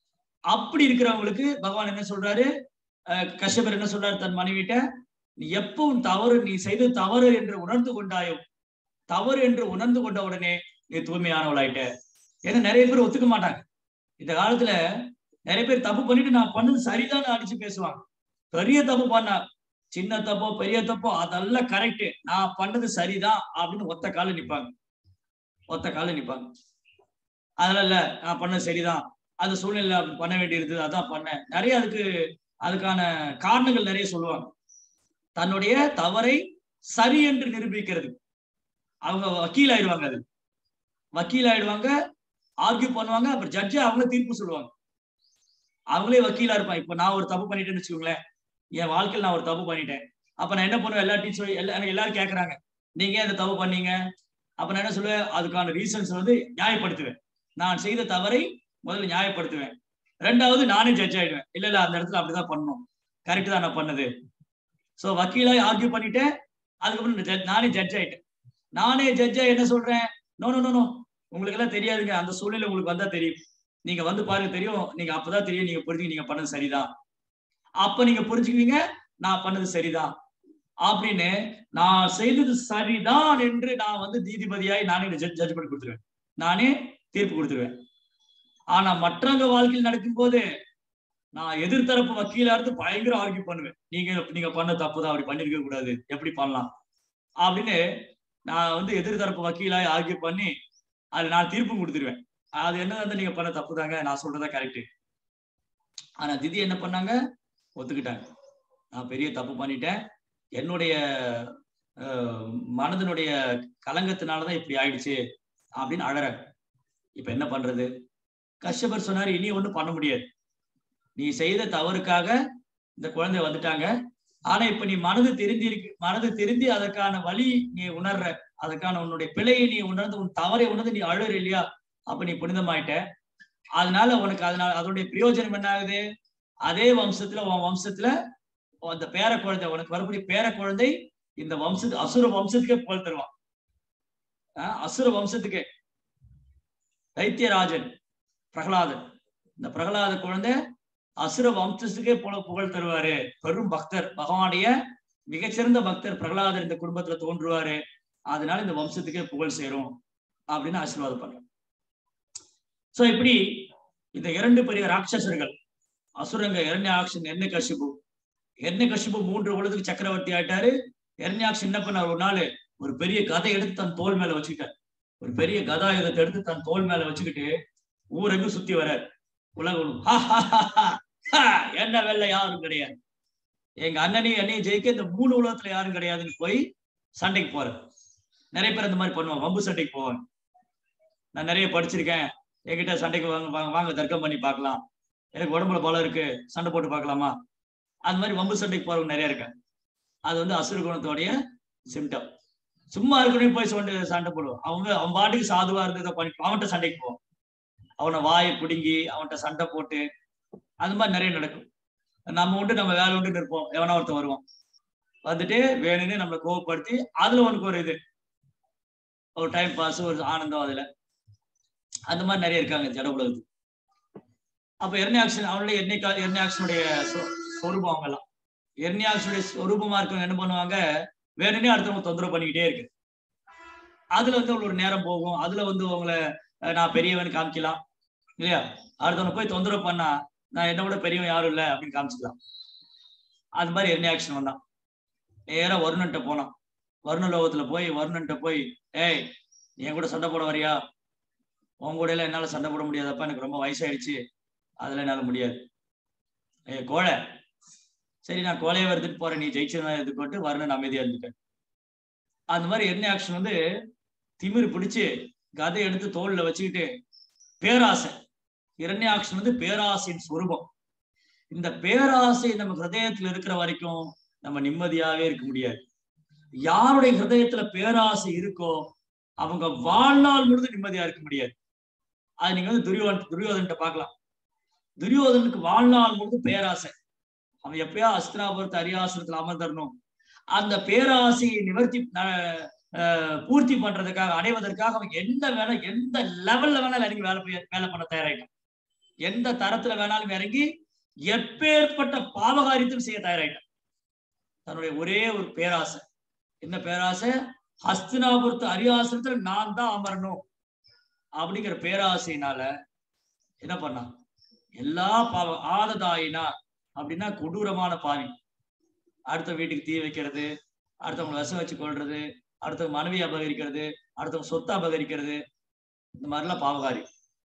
அப்படி இருக்கிறவங்களுக்கு பகவான் என்ன சொல்றாரு, கஷ்யபர் என்ன சொல்றாரு தன் மனைவிட்ட, நீ எப்பவும் தவறு நீ செய்தது தவறு என்று உணர்ந்து கொண்டாயோ, தவறு என்று உணர்ந்து கொண்ட உடனே நீ தூய்மையானவளாயிட்ட. ஏன்னா நிறைய பேர் ஒத்துக்க மாட்டாங்க. இந்த காலத்துல நிறைய பேர் தப்பு பண்ணிட்டு நான் பண்ணது சரிதான் அடிச்சு பேசுவாங்க. பெரிய தப்பு பண்ணா, சின்ன தப்போ பெரிய தப்போ அதெல்லாம் கரெக்ட், நான் பண்ணது சரிதான் அப்படின்னு ஒத்த கால நிப்பாங்க. ஒத்த கால நிப்பாங்க. அதெல்லாம் இல்ல, நான் பண்ணது சரிதான், அது சூழ்நிலை பண்ண வேண்டியது, அதான் பண்ணேன். நிறைய அதுக்கு அதுக்கான காரணங்கள் நிறைய சொல்லுவாங்க. தன்னுடைய தவறை சரி என்று நிரூபிக்கிறது அவங்க வக்கீல் ஆயிடுவாங்க. அது வக்கீல் ஆயிடுவாங்க, ஆர்கியூ பண்ணுவாங்க, அப்புறம் ஜட்ஜி அவங்கள தீர்ப்பு சொல்லுவாங்க. அவங்களே வக்கீலா இருப்பாங்க. இப்ப நான் ஒரு தப்பு பண்ணிட்டேன்னு வச்சுக்கோங்களேன், என் வாழ்க்கையில் நான் ஒரு தப்பு பண்ணிட்டேன். அப்ப நான் என்ன பண்ணுவேன், எல்லா டீச்சர் எல்லாரும் எல்லாரும் கேட்கறாங்க, நீங்க அந்த தப்பு பண்ணீங்க. அப்ப நான் என்ன சொல்லுவேன், அதுக்கான ரீசன்ஸ் வந்து நியாயப்படுத்துவேன். நான் செய்த தவறை முதல்ல நியாயப்படுத்துவேன். ரெண்டாவது நானே ஜட்ஜ் ஆயிடுவேன். இல்ல இல்ல அந்த இடத்துல அப்படிதான் பண்ணணும், கரெக்ட் தான் நான் பண்ணது. சோ வக்கீலாய் ஆர்கியூ பண்ணிட்டேன். அதுக்கப்புறம் நானே ஜட்ஜ் ஆயிட்டேன். நானே ஜட்ஜா என்ன சொல்றேன், நோ நோ நோ நோ உங்களுக்கு எல்லாம் தெரியாதுங்க, அந்த சூழ்நிலை உங்களுக்கு வந்தா தெரியும், நீங்க வந்து பாருங்க தெரியும், நீங்க அப்பதான் தெரியும், நீங்க புரிஞ்சுக்க நீங்க பண்ணது சரிதான், அப்ப நீங்க புரிஞ்சுக்குவீங்க நான் பண்ணது சரிதான் அப்படின்னு. நான் செய்தது சரிதான் என்று நான் வந்து நீதிபதியாய் நானே ஜட்ஜ் பண்ணி கொடுத்துருவேன், நானே தீர்ப்பு கொடுத்துருவேன். ஆனா மற்றவங்க வாழ்க்கையில் நடக்கும் போது நான் எதிர்த்தரப்பு வக்கீலா இருந்து பயங்கர ஆர்கியூ பண்ணுவேன். நீங்க நீங்க பண்ண தப்புதான், அப்படி பண்ணிருக்க கூடாது, எப்படி பண்ணலாம் அப்படின்னு நான் வந்து எதிர்த்தரப்பு வக்கீலாய் ஆர்கியூ பண்ணி அதுல நான் தீர்ப்பு கொடுத்துருவேன். அது என்ன வந்து நீங்க பண்ண தப்பு தாங்க, நான் சொல்றதா கரெக்ட். ஆனா திதி என்ன பண்ணாங்க, ஒத்துக்கிட்டாங்க, நான் பெரிய தப்பு பண்ணிட்டேன், என்னுடைய மனதனுடைய கலங்கத்தினாலதான் இப்படி ஆயிடுச்சு அப்படின்னு அழறாங்க. இப்ப என்ன பண்றது? கஷ்யபர் சொன்னாரு, இனி ஒண்ணும் பண்ண முடியாது, நீ செய்த தவறுக்காக இந்த குழந்தை வந்துட்டாங்க. ஆனா இப்ப நீ மனது திருந்தி இருக்கு, மனது திருந்தி அதற்கான வழி நீ உணர்ற, அதுக்கான உன்னுடைய பிழையை நீ உணர்ந்து உன் தவறை உணர்ந்து நீ அழுற இல்லையா, அப்ப நீ புனிதமாயிட்ட. அதனால உனக்கு அதனால அதனுடைய பிரயோஜனம் என்ன ஆகுது, அதே வம்சத்துல உன் வம்சத்துல அந்த பேர குழந்தை, உனக்கு வரக்கூடிய பேர குழந்தை இந்த வம்சத்து அசுர வம்சத்துக்கே புகழ் தருவான். அசுர வம்சத்துக்கே தைத்தியராஜன் பிரகலாதன், இந்த பிரகலாத குழந்தை அசுர வம்சத்துக்கே போல புகழ் தருவாரு. பெரும் பக்தர், பகவானுடைய மிகச்சிறந்த பக்தர் பிரகலாதர் இந்த குடும்பத்துல தோன்றுவாரு, அதனால இந்த வம்சத்துக்கே புகழ் சேரும் அப்படின்னு ஆசீர்வாதம் பண்றேன். சோ இப்படி இந்த இரண்டு பெரிய ராட்சசர்கள் அசுரங்க, இரண்யாக்ஷன் ஹிரண்யகசிபு. ஹிரண்யகசிபு மூன்று உலகத்துக்கு சக்கரவர்த்தி ஆயிட்டாரு. ஹிரண்யாக்ஷன் என்ன பண்ண, ஒரு நாள் ஒரு பெரிய கதை எடுத்து தன் தோல் மேல வச்சுக்கிட்டார். ஒரு பெரிய கதாயுதத்தை எடுத்து தன் தோல் மேல வச்சுக்கிட்டு ஊரெங்கும் சுத்தி வர்றார். உலகம் என்ன வெள்ள யாரும் கிடையாது, எங்க அண்ணனையும் என்னையும் ஜெயிக்க இந்த மூணு உலகத்துல யாரும் கிடையாதுன்னு போய் சண்டைக்கு போற. நிறைய பேர் அந்த மாதிரி பண்ணுவாங்க, வம்பு சண்டைக்கு போவாங்க. நான் நிறைய படிச்சிருக்கேன், என்கிட்ட சண்டைக்கு வாங்க வாங்க வாங்க தர்க்கம் பண்ணி பார்க்கலாம், எனக்கு உடம்புல பலம் இருக்கு, சண்டை போட்டு பார்க்கலாமா, அந்த மாதிரி வம்பு சண்டைக்கு போறவங்க நிறைய இருக்காங்க. அது வந்து அசுர குணத்தோடைய சிம்டம். சும்மா இருக்கணும் போய் சண்டை சண்டை போடுவோம். அவங்க அவன் பாட்டுக்கு சாதுவா இருந்ததை பண்ணிட்டு அவன்கிட்ட சண்டைக்கு போவோம், அவனை வாயை பிடுங்கி அவன்கிட்ட சண்டை போட்டு, அது மாதிரி நிறைய நடக்கும். நம்ம உண்டு நம்ம வேலை உண்டு இருப்போம், எவனா ஒருத்தன் வருவான் வந்துட்டு வேணும்னு நம்மளை கோவப்படுத்தி அதுல உனக்கு ஒரு இது ஒரு டைம் பாஸ், ஒரு ஆனந்தம் அதுல. அந்த மாதிரி நிறைய இருக்காங்க ஜட உலகத்துக்கு. அப்ப ஹிரண்யாக்ஷன் அவனுடைய எண்ணெய்க்கா ஹிரண்யாக்ஷனுடைய சொரூபம், அவங்க எல்லாம் ஹிரண்யாக்ஷனுடைய சொரூபமா இருக்கவங்க என்ன பண்ணுவாங்க, வேணும்னே அடுத்தவங்க தொந்தரவு பண்ணிக்கிட்டே இருக்கு. அதுல வந்து அவங்களுக்கு ஒரு நேரம் போகும், அதுல வந்து அவங்கள நான் பெரியவன் காமிக்கலாம் இல்லையா, அடுத்தவனை போய் தொந்தரவு பண்ணா நான் என்ன விட பெரியவன் யாரும் இல்லை அப்படின்னு காமிச்சுக்கலாம். அது மாதிரி ஹிரண்யாக்ஷன் வந்தான், நேரா வருணன்ட்ட போனான். வருண லோகத்துல போய் வருணன்ட்ட போய், ஏய் என் கூட சண்டை போட வரியா, உன் கூட எல்லாம் என்னால சண்டை போட முடியாதப்பா, எனக்கு ரொம்ப வயசாயிடுச்சு, அதெல்லாம் என்னால முடியாது. ஏ கோழை, சரி நான் கோழையை எடுத்துட்டு போறேன், நீ ஜெயிச்சதான் எடுத்துக்கோட்டு வருணன் அமைதியா இருந்துட்டேன். அந்த மாதிரி எண்ணெய் ஆக்ஷன் வந்து திமிரு பிடிச்சு கதை எடுத்து தோல்ல வச்சுக்கிட்டு பேராசை. இரண்யாக்ஷன் வந்து பேராசையின் சுரூபம். இந்த பேராசை நம்ம ஹிருதயத்துல இருக்கிற வரைக்கும் நம்ம நிம்மதியாவே இருக்க முடியாது. யாருடைய ஹிருதயத்துல பேராசை இருக்கோ அவங்க வாழ்நாள் முழுது நிம்மதியா இருக்க முடியாது. அது நீங்க வந்து துரியோதன் துரியோதன்கிட்ட பார்க்கலாம். துரியோதனுக்கு வாழ்நாள் முழுது பேராசை. அவன் எப்பயா அஸ்தினாபுரத்து அரியாசனத்துல அமர்ந்தரணும். அந்த பேராசையை நிவர்த்தி பூர்த்தி பண்றதுக்காக அடைவதற்காக அவன் எந்த வேலை எந்த லெவல்ல வேணாலும் இறங்கி வேலை வேலை பண்ண தயாராயிட்டான். எந்த தரத்துல வேணாலும் இறங்கி எப்பேற்பட்ட பாவகாரியத்தையும் செய்ய தயாராயிட்டான். தன்னுடைய ஒரே ஒரு பேராசை. என்ன பேராசை? ஹஸ்தினாபுரத்து அரியாசனத்துல நான் தான் அமரணும் அப்படிங்கிற பேராசையினால என்ன பண்ணான்? எல்லா பாவ ஆததாயினா அப்படின்னா கொடூரமான பாவி. அடுத்த வீட்டுக்கு தீ வைக்கிறது, அடுத்தவங்களை விஷம் வச்சு கொள்றது, அடுத்தவங்க மனைவி அபகரிக்கிறது, அடுத்தவங்க சொத்தை அபகரிக்கிறது, இந்த மாதிரிலாம் பாவகாரி.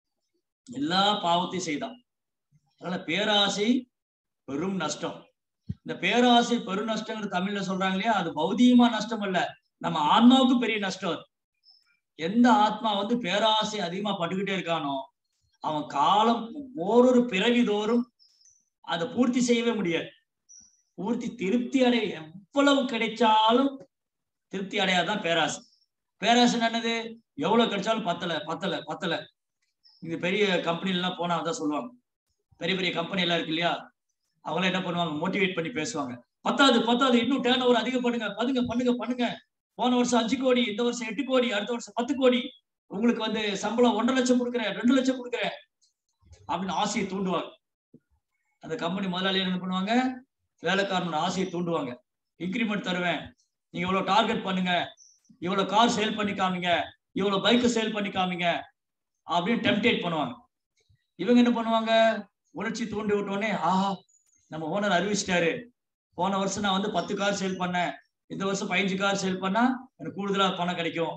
எல்லா பாவத்தையும் செய்தான். அதனால பேராசை பெரும் நஷ்டம். இந்த பேராசை பெரும் நஷ்டங்கிறது தமிழ்ல சொல்றாங்க இல்லையா, அது பௌதிகமா நஷ்டம் அல்ல, நம்ம ஆத்மாவுக்கு பெரிய நஷ்டம். எந்த ஆத்மா வந்து பேராசை அதிகமா பட்டுக்கிட்டே இருக்கானோ அவன் காலம் ஓரொரு பிறவி தோறும் அதை பூர்த்தி செய்யவே முடியாது. பூர்த்தி திருப்தி அடைய எவ்வளவு கிடைச்சாலும் திருப்தி அடையாதான் பேராசை. பேராசை என்னது? எவ்வளவு கிடைச்சாலும் பத்தல பத்தல பத்தல. இந்த பெரிய கம்பெனில எல்லாம் போனா அதான் சொல்லுவாங்க. பெரிய பெரிய கம்பெனி எல்லாம் இருக்கு இல்லையா, அவங்களாம் என்ன பண்ணுவாங்க? மோட்டிவேட் பண்ணி பேசுவாங்க. பத்தாது பத்தாது இன்னும் டேர்ன் ஓவர் அதிகம் பண்ணுங்க, பண்ணுங்க பண்ணுங்க பண்ணுங்க. போன வருஷம் அஞ்சு கோடி, இந்த வருஷம் எட்டு கோடி, அடுத்த வருஷம் பத்து கோடி, உங்களுக்கு வந்து சம்பளம் ஒன்றரை லட்சம் கொடுக்குறேன், ரெண்டு லட்சம் கொடுக்குறேன் அப்படின்னு ஆசையை தூண்டுவாங்க. அந்த கம்பெனி முதலாளி என்ன பண்ணுவாங்க? வேலைக்காரனோட ஆசையை தூண்டுவாங்க. இன்கிரிமெண்ட் தருவேன், நீங்க இவ்வளவு டார்கெட் பண்ணுங்க, இவ்வளவு கார் சேல் பண்ணி காமிங்க, இவ்வளவு பைக்கு சேல் பண்ணி காமிங்க அப்படின்னு டெம்ப்டேட் பண்ணுவாங்க. இவங்க என்ன பண்ணுவாங்க? உணர்ச்சி தூண்டி விட்டோடனே, ஆஹா நம்ம ஓனர் அறிவிச்சிட்டாரு, போன வருஷம் நான் வந்து பத்து கார் சேல் பண்ணேன், இந்த வருஷம் பதினஞ்சு கார் சேல் பண்ணா எனக்கு கூடுதலா பணம் கிடைக்கும்,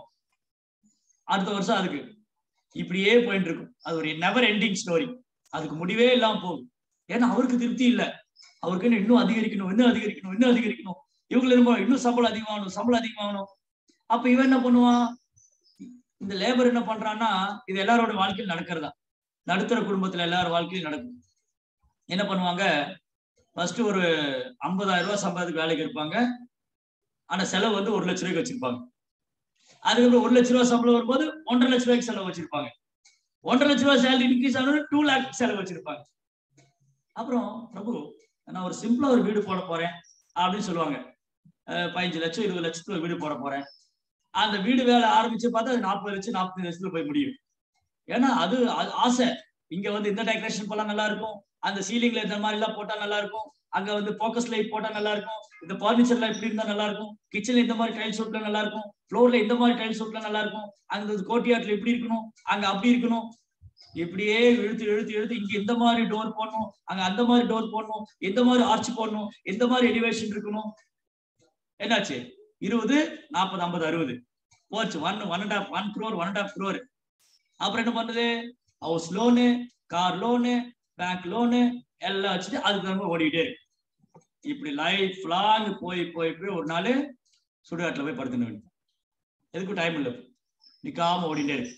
அடுத்த வருஷம் அதுக்கு இப்படியே போயிட்டு இருக்கும். அது ஒரு நெவர் எண்டிங் ஸ்டோரி. அதுக்கு முடிவே இல்லாம போகும். ஏன்னா அவருக்கு திருப்தி இல்லை. அவருக்கு இன்னும் அதிகரிக்கணும், இன்னும் அதிகரிக்கணும், இன்னும் அதிகரிக்கணும், இவங்களுக்கு இன்னும் சம்பளம் அதிகமாகணும், சம்பளம் அதிகமாகணும். அப்ப இவன் என்ன பண்ணுவான்? இந்த லேபர் என்ன பண்றான்னா, இது எல்லாரோட வாழ்க்கையில் நடக்கிறதா, நடுத்தர குடும்பத்துல எல்லாரும் வாழ்க்கையும் நடக்கும். என்ன பண்ணுவாங்க? ஃபர்ஸ்ட் ஒரு ஐம்பதாயிரம் ரூபாய் சம்பளத்துக்கு வேலைக்கு இருப்பாங்க. ஆனா செலவு வந்து ஒரு லட்ச ரூபாய்க்கு வச்சிருப்பாங்க. அதுக்கப்புறம் ஒரு லட்ச ரூபாய் சம்பளம் வரும்போது ஒன்றரை லட்ச ரூபாய்க்கு செலவு வச்சிருப்பாங்க. ஒன்றரை லட்ச ரூபாய் சேலரி இன்க்ரீஸ் ஆனது டூ லேக் செலவு வச்சிருப்பாங்க. அப்புறம் பிரபு நான் ஒரு சிம்பிளா ஒரு வீடு போட போறேன் அப்படின்னு சொல்லுவாங்க. பதினஞ்சு லட்சம் இருபது லட்சத்துல வீடு போட போறேன். அந்த வீடு வேலை ஆரம்பிச்சு பார்த்தா அது நாற்பது லட்சம் நாற்பது லட்சத்துல போய் முடியும். ஏன்னா அது ஆசை. இங்க வந்து இந்த டெக்கரேஷன் போலாம் நல்லா இருக்கும், அந்த சீலிங்ல இந்த மாதிரி எல்லாம் போட்டா நல்லா இருக்கும், அங்க வந்து போக்கஸ் லைட் போட்டா நல்லா இருக்கும், இந்த பர்னிச்சர்ல இப்படி இருந்தா நல்லா இருக்கும், கிச்சன்ல இந்த மாதிரி டைல்ஸ் ஒட்டா நல்லா இருக்கும், ஃப்ளோர்ல இந்த மாதிரி டைல்ஸ் ஒட்டா நல்லா இருக்கும், அங்க கோட்டியாட்ல இப்படி இருக்கணும், அங்க அப்படி இருக்கணும். இப்படியே இழுத்து இழுத்து இழுத்து இங்க இந்த மாதிரி டோர் போடணும், அங்க அந்த மாதிரி டோர் போடணும், எந்த மாதிரி ஆர்ச் போடணும், எந்த மாதிரி எலிவேஷன் இருக்கணும். என்னாச்சு? இருபது நாற்பது ஐம்பது அறுபது போச்சு. One one and half one crore one and half crore. அப்புறம் என்ன பண்ணுது? House loan, car loan, bank loan எல்லாம் வச்சுட்டு அதுக்கு நம்ம ஓடிக்கிட்டே இருக்கு. இப்படி லைஃப் லாங் போய் போய் போய் ஒரு நாள் சுடுகாட்டுல போய் படுத்துன வேண்டியது. எதுக்கும் டைம் இல்லை, நிக்காம ஓடிட்டே இருக்கு.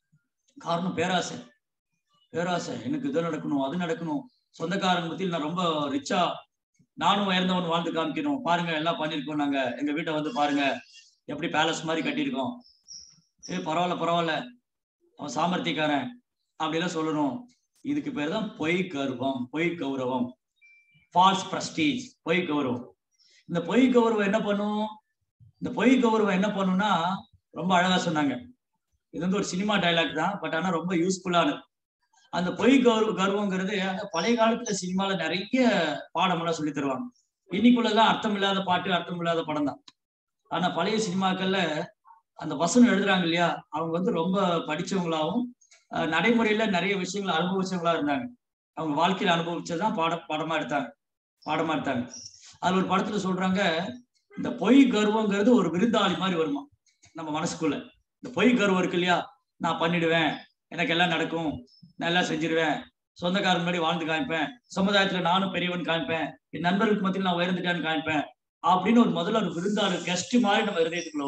காரணம் பேராசை. பேராசை, எனக்கு இது நடக்கணும், அது நடக்கணும், சொந்தக்காரங்க பத்தியில் நான் ரொம்ப ரிச்சா நானும் உயர்ந்தவன் வாழ்ந்து காமிக்கணும், பாருங்க எல்லாம் பண்ணிருக்கோம், நாங்க எங்க வீட்டை வந்து பாருங்க எப்படி பேலஸ் மாதிரி கட்டியிருக்கோம், ஏ பரவாயில்ல பரவாயில்ல அவன் சாமர்த்தியக்காரன் அப்படிலாம் சொல்லணும். இதுக்கு பேர் தான் பொய் கர்வம், பொய் கௌரவம், ஃபால்ஸ் பிரஸ்டீஜ், பொய் கௌரவம். இந்த பொய் கௌரவம் என்ன பண்ணும்? இந்த பொய் கௌரவம் என்ன பண்ணும்னா ரொம்ப அழகா சொன்னாங்க. இது வந்து ஒரு சினிமா டைலாக் தான், பட் ஆனா ரொம்ப யூஸ்ஃபுல்லானது. அந்த பொய் கௌரவ கர்வங்கிறது அந்த பழைய காலத்துல சினிமால நிறைய பாடம் எல்லாம் சொல்லி தருவாங்க. இன்னைக்குள்ளதான் அர்த்தம் இல்லாத பாட்டு, அர்த்தம் இல்லாத படம் தான். ஆனா பழைய சினிமாக்கள்ல அந்த வசனம் எழுதுறாங்க இல்லையா, அவங்க வந்து ரொம்ப படிச்சவங்களாவும் நடைமுறையில நிறைய விஷயங்களை அனுபவிச்சவங்களா இருந்தாங்க. அவங்க வாழ்க்கையில அனுபவிச்சதான் பாட பாடமா எடுத்தாங்க பாடமா எடுத்தாங்க அதுல ஒரு படத்துல சொல்றாங்க, இந்த பொய் கர்வங்கிறது ஒரு விருந்தாளி மாதிரி வருமா நம்ம மனசுக்குள்ள. இந்த பொய் கர்வம் இருக்கு இல்லையா, நான் பண்ணிடுவேன், எனக்கு எல்லாம் நடக்கும், நான் எல்லாம் செஞ்சிருவேன், சொந்தக்காரன் முன்னாடி வாழ்ந்து காமிப்பேன், சமுதாயத்துல நானும் பெரியவன் காமிப்பேன், என் நண்பர்களுக்கு மத்தியில் நான் உயர்ந்துட்டேன்னு காமிப்பேன் அப்படின்னு ஒரு முதல்ல ஒரு விருந்தாளி கெஸ்ட் மாதிரி நம்ம ஹிருதயத்துக்குள்ள வரும்.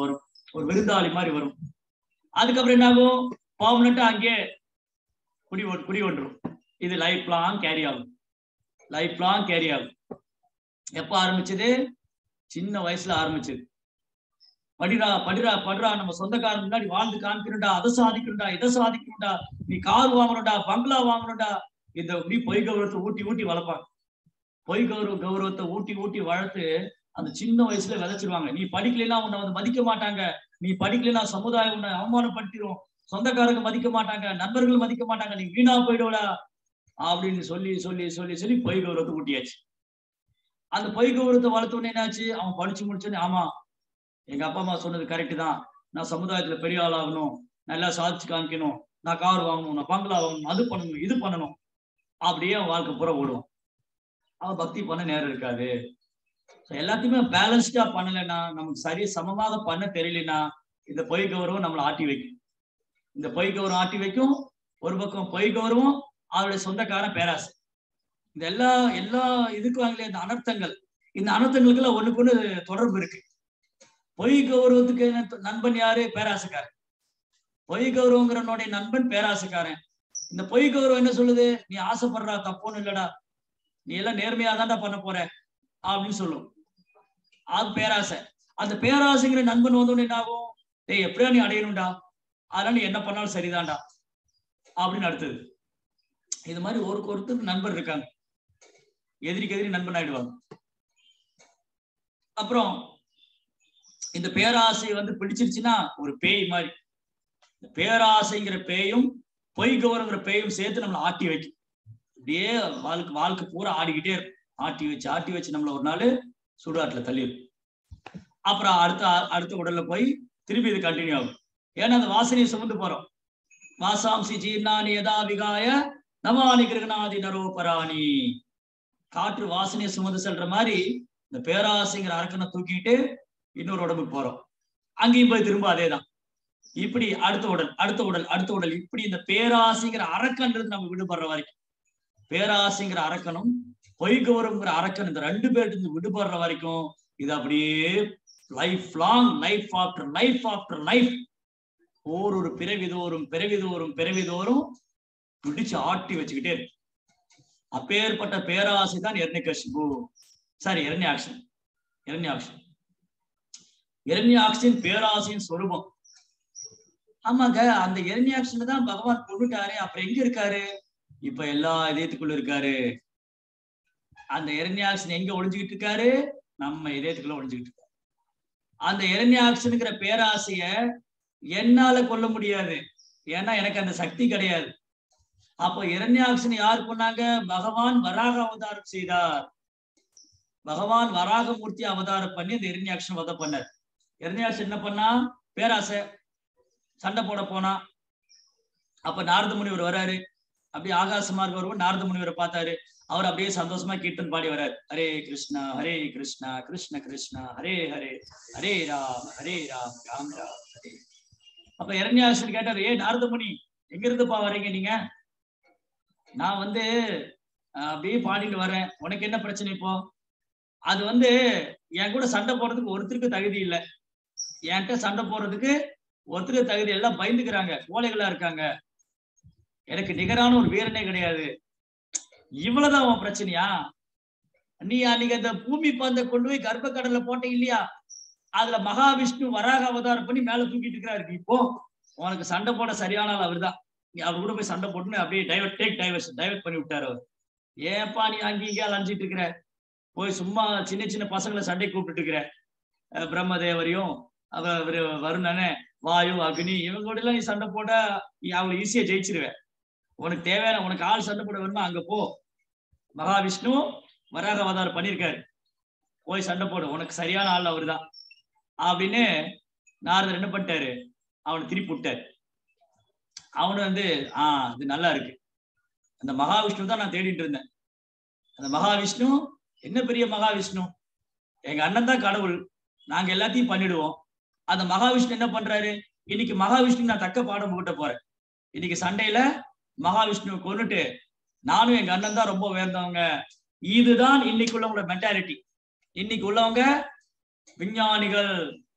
ஒரு விருந்தாளி மாதிரி வரும். அதுக்கப்புறம் என்ன ஆகும், பர்மனண்டா அங்கே குடி குடி ஒன்றும். இது லைஃப் லாங் கேரி ஆகும், லைஃப் லாங் கேரி ஆகும். எப்ப ஆரம்பிச்சது? சின்ன வயசுல ஆரம்பிச்சது. படிடா படிடா படுறா, நம்ம சொந்தக்காரன் முன்னாடி வாழ்ந்து காமிக்கணும்டா, அதை சாதிக்கணும்டா, இதை சாதிக்கணும்டா, நீ கார் வாங்கணும்டா, பங்களா வாங்கணும்டா, இந்த இப்படி பொய் கௌரவத்தை ஊட்டி ஊட்டி வளர்ப்பாங்க. பொய் கௌரவ கௌரவத்தை ஊட்டி ஊட்டி வளர்த்து அந்த சின்ன வயசுல விதைச்சிருவாங்க. நீ படிக்கலைன்னா உன்னை வந்து மதிக்க மாட்டாங்க, நீ படிக்கலைன்னா சமுதாயம் உன்னை அவமானப்படுத்திடும், சொந்தக்காரங்க மதிக்க மாட்டாங்க, நண்பர்கள் மதிக்க மாட்டாங்க, நீ வீணா போயிடுவடா அப்படின்னு சொல்லி சொல்லி சொல்லி சொல்லி பொய் கௌரவத்தை ஊட்டியாச்சு. அந்த பொய் கௌரவத்தை வளர்த்த உடனே என்னாச்சு, அவன் படிச்சு முடிச்சோடனே ஆமா எங்க அப்பா அம்மா சொன்னது கரெக்டு தான், நான் சமுதாயத்துல பெரிய ஆள் ஆகணும், நல்லா சாதிச்சு காமிக்கணும், நான் கார் வாங்கணும், நான் பங்களா வாங்கணும், அது பண்ணணும், இது பண்ணணும், அப்படியே அவன் வாழ்க்கை பூரா ஓடுவான். அவன் பக்தி பண்ண நேரம் இருக்காது. எல்லாத்தையுமே பேலன்ஸ்டா பண்ணலைன்னா, நமக்கு சரி சமமாக பண்ண தெரியலன்னா இந்த பொய் கௌரவம் நம்மளை ஆட்டி வைக்கும். இந்த பொய் கௌரவம் ஆட்டி வைக்கும். ஒரு பக்கம் பொய் கௌரவம், அவருடைய சொந்தக்காரன் பேராசை. இந்த எல்லா எல்லா இதுக்கும் வாங்கல இந்த அனர்த்தங்கள், இந்த அனர்த்தங்களுக்கு எல்லாம் ஒண்ணுக்கு ஒண்ணு தொடர்பு இருக்கு. பொய் கௌரவத்துக்கு நண்பன் யாரு? பேராசைக்காரன். பொய் கௌரவங்கிறனுடைய நண்பன் பேராசைக்காரன். இந்த பொய் கௌரவம் என்ன சொல்லுது? நீ ஆசைப்படுறா, தப்போன்னு இல்லடா, நீ எல்லாம் நேர்மையா தான்டா பண்ண போற அப்படின்னு சொல்லும். அது பேராசை. அந்த பேராசைங்கிற நண்பன் வந்தோன்னு என்ன ஆகும்? டேய் எப்படியா நீ அடையணும்டா, அதனால நீ என்ன பண்ணாலும் சரிதான்டா அப்படின்னு அடுத்தது. இது மாதிரி ஒரு ஒருத்தருக்கு நண்பர் இருக்காங்க, எதிரிக்கு எதிரி நண்பன் ஆயிடுவாங்க. அப்புறம் இந்த பேராசை வந்து பிடிச்சிருச்சுன்னா ஒரு பேய் மாதிரி. பேராசைங்கிற பேயும் பொய் கௌரவங்கிற பேயும் சேர்த்து நம்மளை ஆட்டி வைக்கும். அப்படியே வாழ்க்கை வாழ்க்கை பூரா ஆடிக்கிட்டே இருக்கும். ஆட்டி வச்சு ஆட்டி வச்சு நம்மள ஒரு நாள் சுடுகாட்டுல தள்ளிடும். அப்புறம் அடுத்த அடுத்த உடல்ல போய் திருப்பி இது கண்டினியூ ஆகும். ஏன்னா அந்த வாசனையை சுமந்து போறோம். வாசாம்சி ஜீர்ணானி யதா விகாய நமானி கிருகநாதி நரோபராணி. காற்று வாசனையை சுமந்து செல்ற மாதிரி இந்த பேராசைங்கிற அரக்கனை தூக்கிட்டு இன்னொரு உடம்புக்கு போறோம். அங்கேயும் போய் திரும்ப அதேதான். இப்படி அடுத்த உடல் அடுத்த உடல் அடுத்த உடல் இப்படி இந்த பேராசைங்கிற அரக்கன்றது நம்ம விடுபடுற வரைக்கும், பேராசைங்கிற அரக்கனும் பொய் கௌரவங்கிற அரக்கன் இந்த ரெண்டு பேர்ட்டு விடுபடுற வரைக்கும் இது அப்படியே life long, life after life after life, ஒரு பிறவிதோறும் பிறவிதோறும் பிறவிதோறும் பிடிச்சு ஆட்டி வச்சுக்கிட்டே இருக்கு. அப்பேற்பட்ட பேராசை தான் இரண்யகசிபு, சாரி இரண்யாக்ஷன். இரண்யாக்ஷன் இரண்யாக்ஷன் பேராசையின் சொரூபம். ஆமாங்க, அந்த இரண்யாக்ஷன் தான் பகவான் கொண்டுட்டாரு. அப்புறம் எங்க இருக்காரு? இப்ப எல்லா இதயத்துக்குள்ள இருக்காரு. அந்த இரண்யாக்ஷன் எங்க ஒளிஞ்சுக்கிட்டு இருக்காரு? நம்ம இதயத்துக்குள்ள ஒளிஞ்சுக்கிட்டு இருக்காரு. அந்த இரண்யாக்ஷனுங்கிற பேராசைய என்னால கொல்ல முடியாது, ஏன்னா எனக்கு அந்த சக்தி கிடையாது. அப்போ இரண்யாக்ஷன் யார் பண்ணாங்க? பகவான் வராக அவதாரம் செய்தார். பகவான் வராகமூர்த்தி அவதாரம் பண்ணி அந்த இரண்யாக்ஷன் வதம் பண்ணார். இரண்யாக்ஷன் என்ன பண்ணா? பேராசை, சண்டை போட போனா. அப்ப நாரத முனிவர் வராரு. அப்படியே ஆகாசமாக வருவோம். நாரத முனிவரை பார்த்தாரு. அவர் அப்படியே சந்தோஷமா கீர்த்தன் பாடி வர்றாரு. ஹரே கிருஷ்ணா ஹரே கிருஷ்ணா கிருஷ்ண கிருஷ்ணா ஹரே ஹரே ஹரே ராம் ஹரே ராம் ராம் ராம் ஹரே. அப்ப இரண்யாக்ஷன் கேட்டாரு, ஏ நாரத முனி, எங்க இருந்துப்பா வர்றீங்க நீங்க? நான் வந்து அப்படியே பாடிட்டு வர்றேன், உனக்கு என்ன பிரச்சனை இப்போ? அது வந்து என் கூட சண்டை போடுறதுக்கு ஒருத்தருக்கு தகுதி இல்லை, என்கிட்ட சண்டை போடுறதுக்கு ஒருத்தருக்கு தகுதி, எல்லாம் பயந்துக்கிறாங்க, கோழைகளா இருக்காங்க, எனக்கு நிகரான ஒரு வீரனே கிடையாது. இவ்வளவுதான் உன் பிரச்சனையா? நீ அன்னைக்கு அந்த பூமி பந்தை கொண்டு போய் கர்ப்ப கடல்ல போட்ட இல்லையா, அதுல மகாவிஷ்ணு வராக அவதாரம் பண்ணி மேல தூக்கிட்டு இருக்கிறாரு. இப்போ உனக்கு சண்டை போட சரியான ஆள் அவர் தான். நீ அவர் கூட போய் சண்டை போட்டுன்னு அப்படியே டைவர்ட் டேக் டைவர்ஸ் டைவர்ட் பண்ணி விட்டாரு அவர். ஏப்பா நீ அங்கேயே அலைஞ்சிட்டு இருக்கிற, போய் சும்மா சின்ன சின்ன பசங்களை சண்டை கூப்பிட்டு இருக்கிற, பிரம்மதேவரையும் அவர் வருணனே வாயு அக்னி இவங்க கூட எல்லாம் நீ சண்டை போட நீ அவளை ஈஸியா ஜெயிச்சிருவேன். உனக்கு தேவையான உனக்கு ஆள் சண்டை போட வேணுமா அங்க போ, மகாவிஷ்ணு வராக அவதாரம் பண்ணியிருக்காரு, போய் சண்டை போடு, உனக்கு சரியான ஆள் அவரு தான் அப்படின்னு நாரதர் என்ன பண்ணிட்டாரு, அவனை திருப்பி விட்டாரு. அவனு வந்து ஆஹ் இது நல்லா இருக்கு, அந்த மகாவிஷ்ணு தான் நான் தேடிட்டு இருந்தேன். அந்த மகாவிஷ்ணு என்ன பெரிய மகாவிஷ்ணு, எங்க அண்ணன் தான் கடவுள், நாங்க எல்லாத்தையும் பண்ணிடுவோம். அந்த மகாவிஷ்ணு என்ன பண்றாரு, இன்னைக்கு மகாவிஷ்ணு நான் தக்க பாடம் புகட்ட போறேன். இன்னைக்கு சண்டையில மகாவிஷ்ணுவை கொன்னுட்டு நானும் எங்க அண்ணன் தான் ரொம்ப உயர்ந்தவங்க. இதுதான் இன்னைக்கு உள்ளவங்களோட மென்டாலிட்டி. இன்னைக்கு உள்ளவங்க விஞ்ஞானிகள்,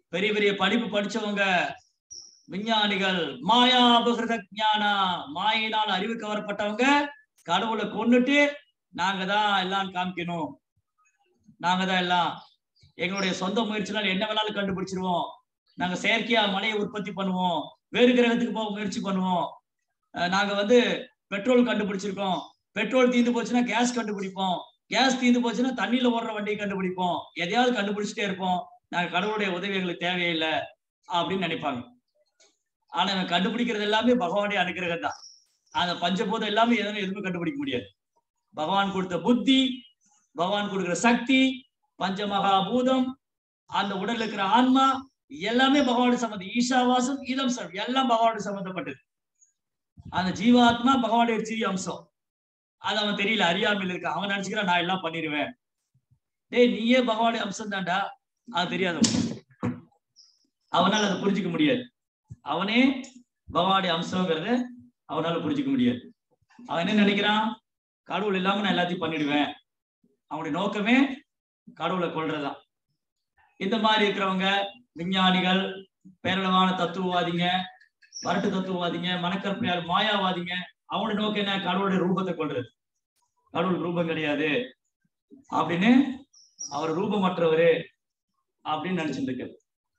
பெரிய பெரிய படிப்பு படிச்சவங்க, விஞ்ஞானிகள், மாயா அபகிருத ஞானா, மாயினால் அறிவு கவரப்பட்டவங்க கடவுளை கொன்னுட்டு நாங்க தான் எல்லாம் காமிக்கணும், நாங்க தான் எல்லாம், எங்களுடைய சொந்த முயற்சினால் என்ன வேணாலும் கண்டுபிடிச்சிருவோம், நாங்க செயற்கையா மழையை உற்பத்தி பண்ணுவோம், வேறு கிரகத்துக்கு போக முயற்சி பண்ணுவோம், நாங்க வந்து பெட்ரோல் கண்டுபிடிச்சிருக்கோம், பெட்ரோல் தீர்ந்து போச்சுன்னா கேஸ் கண்டுபிடிப்போம், கேஸ் தீர்ந்து போச்சுன்னா தண்ணியில ஓடுற வண்டியை கண்டுபிடிப்போம், எதையாவது கண்டுபிடிச்சிட்டே இருப்போம், நாங்க கடவுளுடைய உதவி எங்களுக்கு தேவையில்லை அப்படின்னு நினைப்பாங்க. ஆனா இவன் கண்டுபிடிக்கிறது எல்லாமே பகவானுடைய அனுகிரகம் தான். அந்த பஞ்சபூதம் எல்லாமே எதுவும் எதுவுமே கண்டுபிடிக்க முடியாது. பகவான் கொடுத்த புத்தி, பகவான் கொடுக்கிற சக்தி, பஞ்சமகாபூதம், அந்த உடல்ல இருக்கிற ஆன்மா எல்லாமே பகவானுடைய சம்பந்தம். ஈஷாவாசம் இதம் சம் எல்லாம் பகவானுடைய சம்பந்தப்பட்டது. அந்த ஜீவாத்மா பகவானுடைய சிறிய அம்சம். அது அவன் தெரியல, அறியாமையில் இருக்க. அவன் நினைச்சுக்கிறான் நான் எல்லாம் பண்ணிடுவேன். டேய், நீயே பகவானுடைய அம்சம் தான்டா, அது தெரியாது. அவனால் அதை புரிஞ்சுக்க முடியாது. அவனே பகவானுடைய அம்சங்கிறத அவனால புரிஞ்சுக்க முடியாது. அவன் என்ன நினைக்கிறான், கடவுள் இல்லாம நான் எல்லாத்தையும் பண்ணிடுவேன். அவனுடைய நோக்கமே கடவுளை கொள்றதுதான். இந்த மாதிரி இருக்கிறவங்க விஞ்ஞானிகள், பேரளவான தத்துவவாதிங்க, வரட்டு தத்துவவாதிங்க, மனக்கற்பனையால் மாயாவாதிங்க, அவனுடைய நோக்கம் என்ன, கடவுளுடைய ரூபத்தை கொள்றது. கடவுள் ரூபம் கிடையாது அப்படின்னு, அவர் ரூபமற்றவரு அப்படின்னு நினைச்சிட்டு இருக்காரு.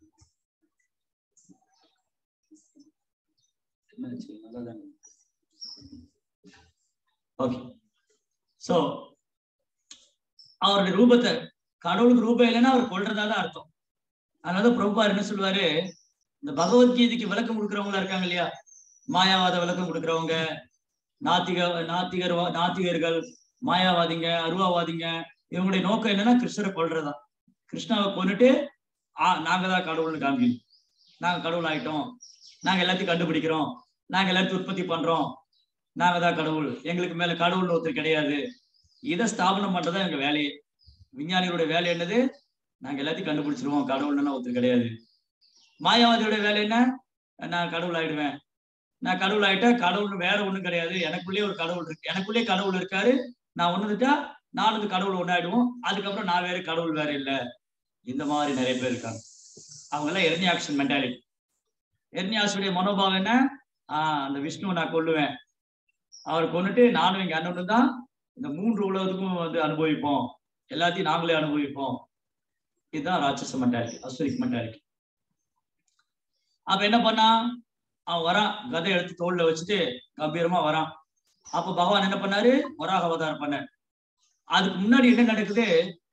ஓகே, சோ அவருடைய ரூபத்தை, கடவுளுக்கு ரூபம் இல்லைன்னா அவர் கொள்றதாதான் அர்த்தம். அதனால பிரபுபார் என்ன சொல்லுவாரு, இந்த பகவத்கீதைக்கு விளக்கம் கொடுக்குறவங்களா இருக்காங்க இல்லையா, மாயாவாத விளக்கம் கொடுக்குறவங்க, நாத்திக நாத்திகர் நாத்திகர்கள், மாயாவாதிங்க, அருவாவாதிங்க, இவங்களுடைய நோக்கம் என்னன்னா கிருஷ்ணரை கொள்றதுதான். கிருஷ்ணாவை கொண்டுட்டு ஆஹ் நாங்க தான் கடவுள்னு காமிக்கணும், நாங்க கடவுள் ஆயிட்டோம், நாங்க எல்லாத்தையும் கண்டுபிடிக்கிறோம், நாங்க எல்லாத்தையும் உற்பத்தி பண்றோம், நாங்க தான் கடவுள், எங்களுக்கு மேல கடவுள் ஒருத்தர் கிடையாது, இதை ஸ்தாபனம் பண்றதா எங்க வேலையே. விஞ்ஞானிகளுடைய வேலை என்னது, நாங்க எல்லாத்தையும் கண்டுபிடிச்சிருவோம், கடவுள்னா ஒருத்தர் கிடையாது. மாயாவாதியோட வேலை என்ன, நான் கடவுள் ஆயிடுவேன், நான் கடவுள் ஆயிட்டா கடவுள் வேற ஒண்ணும் கிடையாது, எனக்குள்ளேயே ஒரு கடவுள் இருக்கு, எனக்குள்ளேயே கடவுள் இருக்காரு, நான் ஒண்ணுட்டா நான் வந்து கடவுள் ஒன்னாயிடுவோம், அதுக்கப்புறம் நான் வேற கடவுள் வேற இல்லை. இந்த மாதிரி நிறைய பேர் இருக்காங்க. அவங்க எல்லாம் எர்னியாக்ஷன் மென்டாலிட்டி. எர்னியாசுடைய மனோபாவம் என்ன, ஆஹ் அந்த விஷ்ணுவை நான் கொல்லுவேன், அவர் கொண்டுட்டு நானும் எங்க அண்ணனும் தான் இந்த மூன்று உலகத்துக்கும் வந்து அனுபவிப்போம், எல்லாத்தையும் நாங்களே அனுபவிப்போம். இதுதான் ராட்சச மென்டாலிட்டி, அசுரிக் மென்டாலிட்டி. அப்ப என்ன பண்ணா, அவன் வரான், கதை எடுத்து தோல்ல வச்சுட்டு கம்பீரமா வரான். அப்ப பகவான் என்ன பண்ணாரு, வராக அவதாரம் பண்ண. அதுக்கு முன்னாடி என்ன நடக்குது,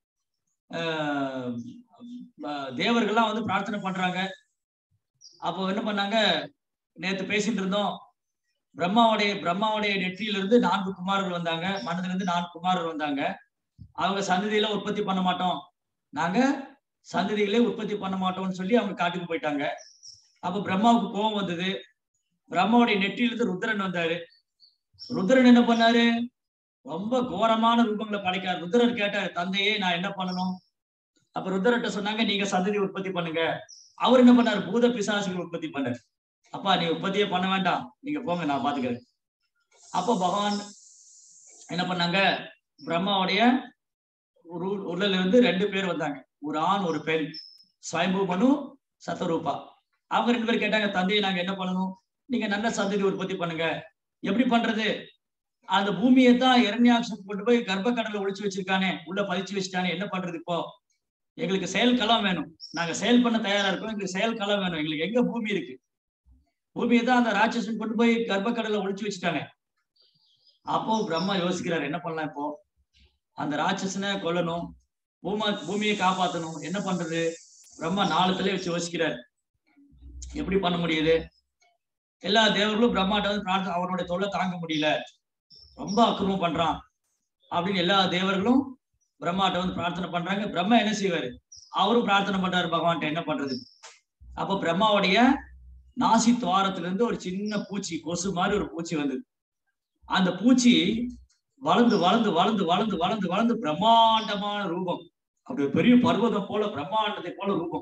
ஆஹ் தேவர்கள்லாம் வந்து பிரார்த்தனை பண்றாங்க. அப்போ என்ன பண்ணாங்க, நேத்து பேசிட்டு இருந்தோம், பிரம்மாவுடைய பிரம்மாவுடைய நெற்றியிலிருந்து நான்கு குமாரர்கள் வந்தாங்க, மனதுல இருந்து நான்கு குமாரர்கள் வந்தாங்க. அவங்க சந்ததியில உற்பத்தி பண்ண மாட்டோம், நாங்க சந்ததிகளே உற்பத்தி பண்ண மாட்டோம்னு சொல்லி அவங்க காட்டுக்கு போயிட்டாங்க. அப்ப பிரம்மாவுக்கு கோபம் வந்தது. பிரம்மாவுடைய நெற்றியிலிருந்து ருத்ரன் வந்தாரு. ருத்ரன் என்ன பண்ணாரு, ரொம்ப கோரமான ரூபங்களை படைக்காரு. ருத்ரன் கேட்டாரு, தந்தையே நான் என்ன பண்ணணும்? அப்ப ருத்ரட்ட சொன்னாங்க, நீங்க சந்ததி உற்பத்தி பண்ணுங்க. அவர் என்ன பண்ணாரு, பூத பிசாசுகள் உற்பத்தி பண்ணாரு. அப்பா நீ உற்பத்தியே பண்ண வேண்டாம், நீங்க போங்க, நான் பாத்துக்கிறேன். அப்போ பகவான் என்ன பண்ணாங்க, பிரம்மாவுடைய உடல்ல இருந்து ரெண்டு பேர் வந்தாங்க, ஒரு ஆண் ஒரு பெண், ஸ்வயம்பு மனு சத்தரூபா. அவங்க ரெண்டு பேரும் கேட்டாங்க, தந்தையை நாங்க என்ன பண்ணணும்? நீங்க நல்ல சந்ததி உற்பத்தி பண்ணுங்க. எப்படி பண்றது? அந்த பூமியை தான் இரண்யாக்ஷன் கொண்டு போய் கர்ப்ப கடலை ஒழிச்சு வச்சிருக்கானே, உள்ள பதிச்சு வச்சுட்டானே, என்ன பண்றது? இப்போ எங்களுக்கு செயல் களம் வேணும், நாங்க செயல் பண்ண தயாரா இருக்கோம், எங்களுக்கு செயல் களம் வேணும். எங்களுக்கு எங்க பூமி இருக்கு? பூமியை தான் அந்த ராட்சசன் கொண்டு போய் கர்ப்ப கடலை ஒழிச்சு வச்சுட்டாங்க. அப்போ பிரம்மா யோசிக்கிறார், என்ன பண்ணலாம்? இப்போ அந்த ராட்சசனை கொல்லணும், பூமா பூமியை காப்பாற்றணும், என்ன பண்றது? பிரம்மா நாளத்திலே வச்சு யோசிக்கிறார், எப்படி பண்ண முடியுது? எல்லா தேவர்களும் பிரம்மாட்ட வந்து பிரார்த்தனை, அவனுடைய தொல்லை தாங்க முடியல, ரொம்ப அக்கிரமம் பண்றான் அப்படின்னு எல்லா தேவர்களும் பிரம்மாட்ட வந்து பிரார்த்தனை பண்றாங்க. பிரம்மா என்ன செய்வாரு, அவரும் பிரார்த்தனை பண்றாரு பகவான்கிட்ட, என்ன பண்றது? அப்ப பிரம்மாவுடைய நாசி துவாரத்துல இருந்து ஒரு சின்ன பூச்சி, கொசு மாதிரி ஒரு பூச்சி வந்தது. அந்த பூச்சி வளர்ந்து வளர்ந்து வளர்ந்து வளர்ந்து வளர்ந்து வளர்ந்து பிரம்மாண்டமான ரூபம், அப்படி பெரிய பர்வதம் போல பிரம்மாண்டத்தை போல ரூபம்.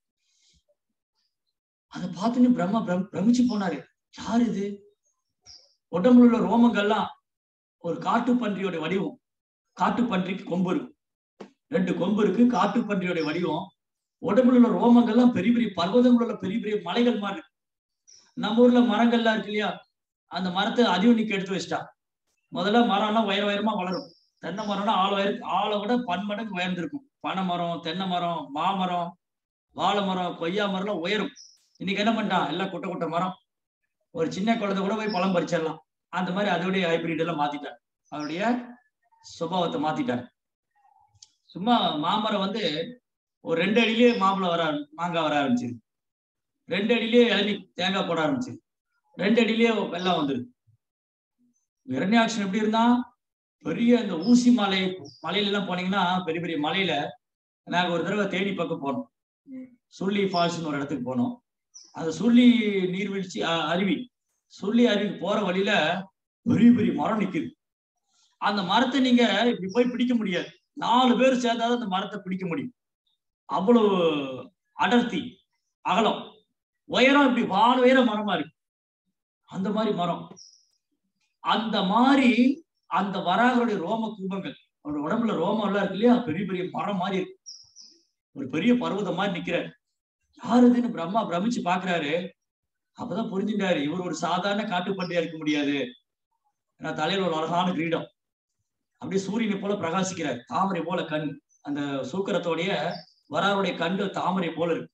அதை பார்த்துன்னு பிரம்மா பிரம் பிரமிச்சு போனாரு, யாரு இது? உடம்புல உள்ள ரோமங்கள்லாம் ஒரு காட்டு பன்றியோட வடிவம். காட்டு பன்றிக்கு கொம்பு இருக்கு, ரெண்டு கொம்பு இருக்கு, காட்டு பன்றியோட வடிவம். உடம்புல உள்ள ரோமங்கள்லாம் பெரிய பெரிய பர்வதங்கள் உள்ள பெரிய பெரிய மலைகள் மாதிரி இருக்கு. நம்ம ஊர்ல மரங்கள்லாம் இருக்கு இல்லையா, அந்த மரத்தை அதிவனிக்கு எடுத்து வச்சிட்டா. முதல்ல மரம்லாம் உயர உயரமா வளரும். தென்னை மரம்னா ஆள் உயர ஆளை விட பன்மடங்கு உயர்ந்திருக்கும். பனை மரம், தென்னை மரம், மாமரம், வாழை மரம், கொய்யா மரம்லாம் உயரும். இன்னைக்கு என்ன பண்ணிட்டான், எல்லாம் குட்டை குட்டை மரம். ஒரு சின்ன குழந்தை கூட போய் பழம் பறிச்சிடலாம். அந்த மாதிரி அதோடைய ஹைபிரிட் எல்லாம் மாத்திட்டாங்க, அதோடைய சுபாவத்தை மாத்திட்டாங்க. சும்மா மாமரம் வந்து ஒரு ரெண்டு அடியிலேயே மாம்பழம் வர மாங்காய் வர ஆரம்பிச்சிது, ரெண்டு அடியிலேயே இளநீ தேங்காய் போட ஆரம்பிச்சு, ரெண்டு அடியிலேயே வெள்ளம் வந்துருது. இரண்யாட்சன் எப்படி இருந்தா, பெரிய இந்த ஊசி மலை மலையில எல்லாம் போனீங்கன்னா பெரிய பெரிய மலையில நாங்க ஒரு தடவை தேனி பக்கம் போனோம். சுள்ளி ஃபால்ஸ்னு ஒரு இடத்துக்கு போனோம். அந்த சுள்ளி நீர்வீழ்ச்சி அருவி, சுள்ளி அருவிக்கு போற வழியில பெரிய பெரிய மரம் நிக்குது. அந்த மரத்தை நீங்க இப்படி போய் பிடிக்க முடியாது, நாலு பேர் சேர்ந்தாதான் அந்த மரத்தை பிடிக்க முடியும். அவ்வளவு அடர்த்தி, அகலம், உயரம், இப்படி வாழ உயர மரமா இருக்கு. அந்த மாதிரி மரம், அந்த மாதிரி அந்த வராகருடைய ரோம கூபங்கள், அவருடைய உடம்புல ரோமம் எல்லாம் இருக்கு இல்லையா, பெரிய பெரிய மரம் மாதிரி இருக்கு. ஒரு பெரிய பர்வதம் மாதிரி நிக்கிறாரு. யாரு இதுன்னு பிரம்மா பிரமிச்சு பாக்குறாரு. அப்பதான் புரிஞ்சுட்டாரு, இவர் ஒரு சாதாரண காட்டுப்பன்றியா இருக்க முடியாது. ஏன்னா தலையில ஒரு அழகான கிரீடம், அப்படியே சூரியனை போல பிரகாசிக்கிறார், தாமரை போல கண். அந்த சூக்கரத்தோடைய வராருடைய கண்கள் தாமரை போல இருக்கு.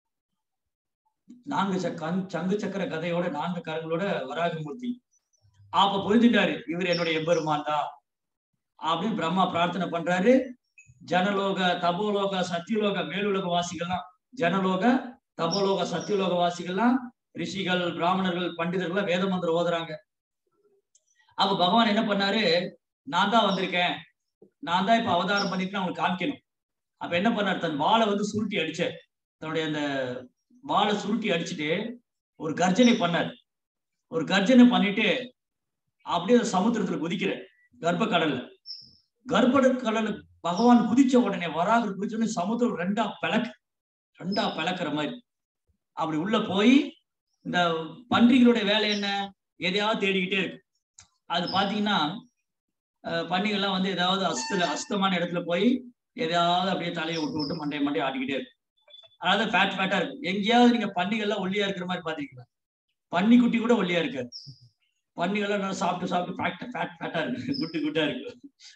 நான்கு கண் சங்கு சக்கர கதையோட நான்கு கரங்களோட வராகமூர்த்தி. அப்ப புரிஞ்சுட்டாரு, இவர் என்னுடைய எம்பெருமான் தான் அப்படின்னு பிரம்மா பிரார்த்தனை பண்றாரு. ஜனலோக, தபோலோக, சத்தியலோக, மேலுலக வாசிகள்லாம், ஜனலோக, தபோலோக, சத்தியலோக வாசிகள்லாம், ரிஷிகள், பிராமணர்கள், பண்டிதர்கள் வேத மந்திரம் ஓதுறாங்க. அப்ப பகவான் என்ன பண்ணாரு, நான் தான் வந்திருக்கேன், நான் தான் இப்ப அவதாரம் பண்ணிட்டு அவங்களுக்கு காமிக்கணும். அப்ப என்ன பண்ணாரு, தன் வாளை வந்து சுருட்டி அடிச்ச, தன்னுடைய அந்த வாளை சுருட்டி அடிச்சுட்டு ஒரு கர்ஜனை பண்ணார். ஒரு கர்ஜனை பண்ணிட்டு அப்படியே சமுத்திரத்துல குதிக்கிற, கர்ப்ப கடல்ல கர்ப்ப கடல் பகவான் குதிச்ச உடனே, வராக குதிச்ச உடனே சமுத்திரம் ரெண்டா பிளக்கு, ரெண்டா பிளக்குற மாதிரி. அப்படி உள்ள போய் இந்த பன்றிகளுடைய வேலை என்ன, எதையாவது தேடிக்கிட்டே இருக்கு. அது பாத்தீங்கன்னா பன்றிகள்லாம் வந்து ஏதாவது அஸ்த அஸ்தமான இடத்துல போய் எதையாவது அப்படியே தலையை விட்டு விட்டு மண்டைய மண்டையை ஆடிக்கிட்டே இருக்கு. அதாவது ஃபேட் ஃபேட்டா இருக்கு. எங்கேயாவது நீங்க பன்னிகள்லாம் ஒல்லியா இருக்கிற மாதிரி பாத்தீங்களா? பன்னி குட்டி கூட ஒல்லியா இருக்காரு. பன்னிகள்லாம் நல்லா சாப்பிட்டு சாப்பிட்டு ஃபேட் ஃபேட் ஃபேட்டா இருக்கு, குட்டு குட்டா இருக்கு.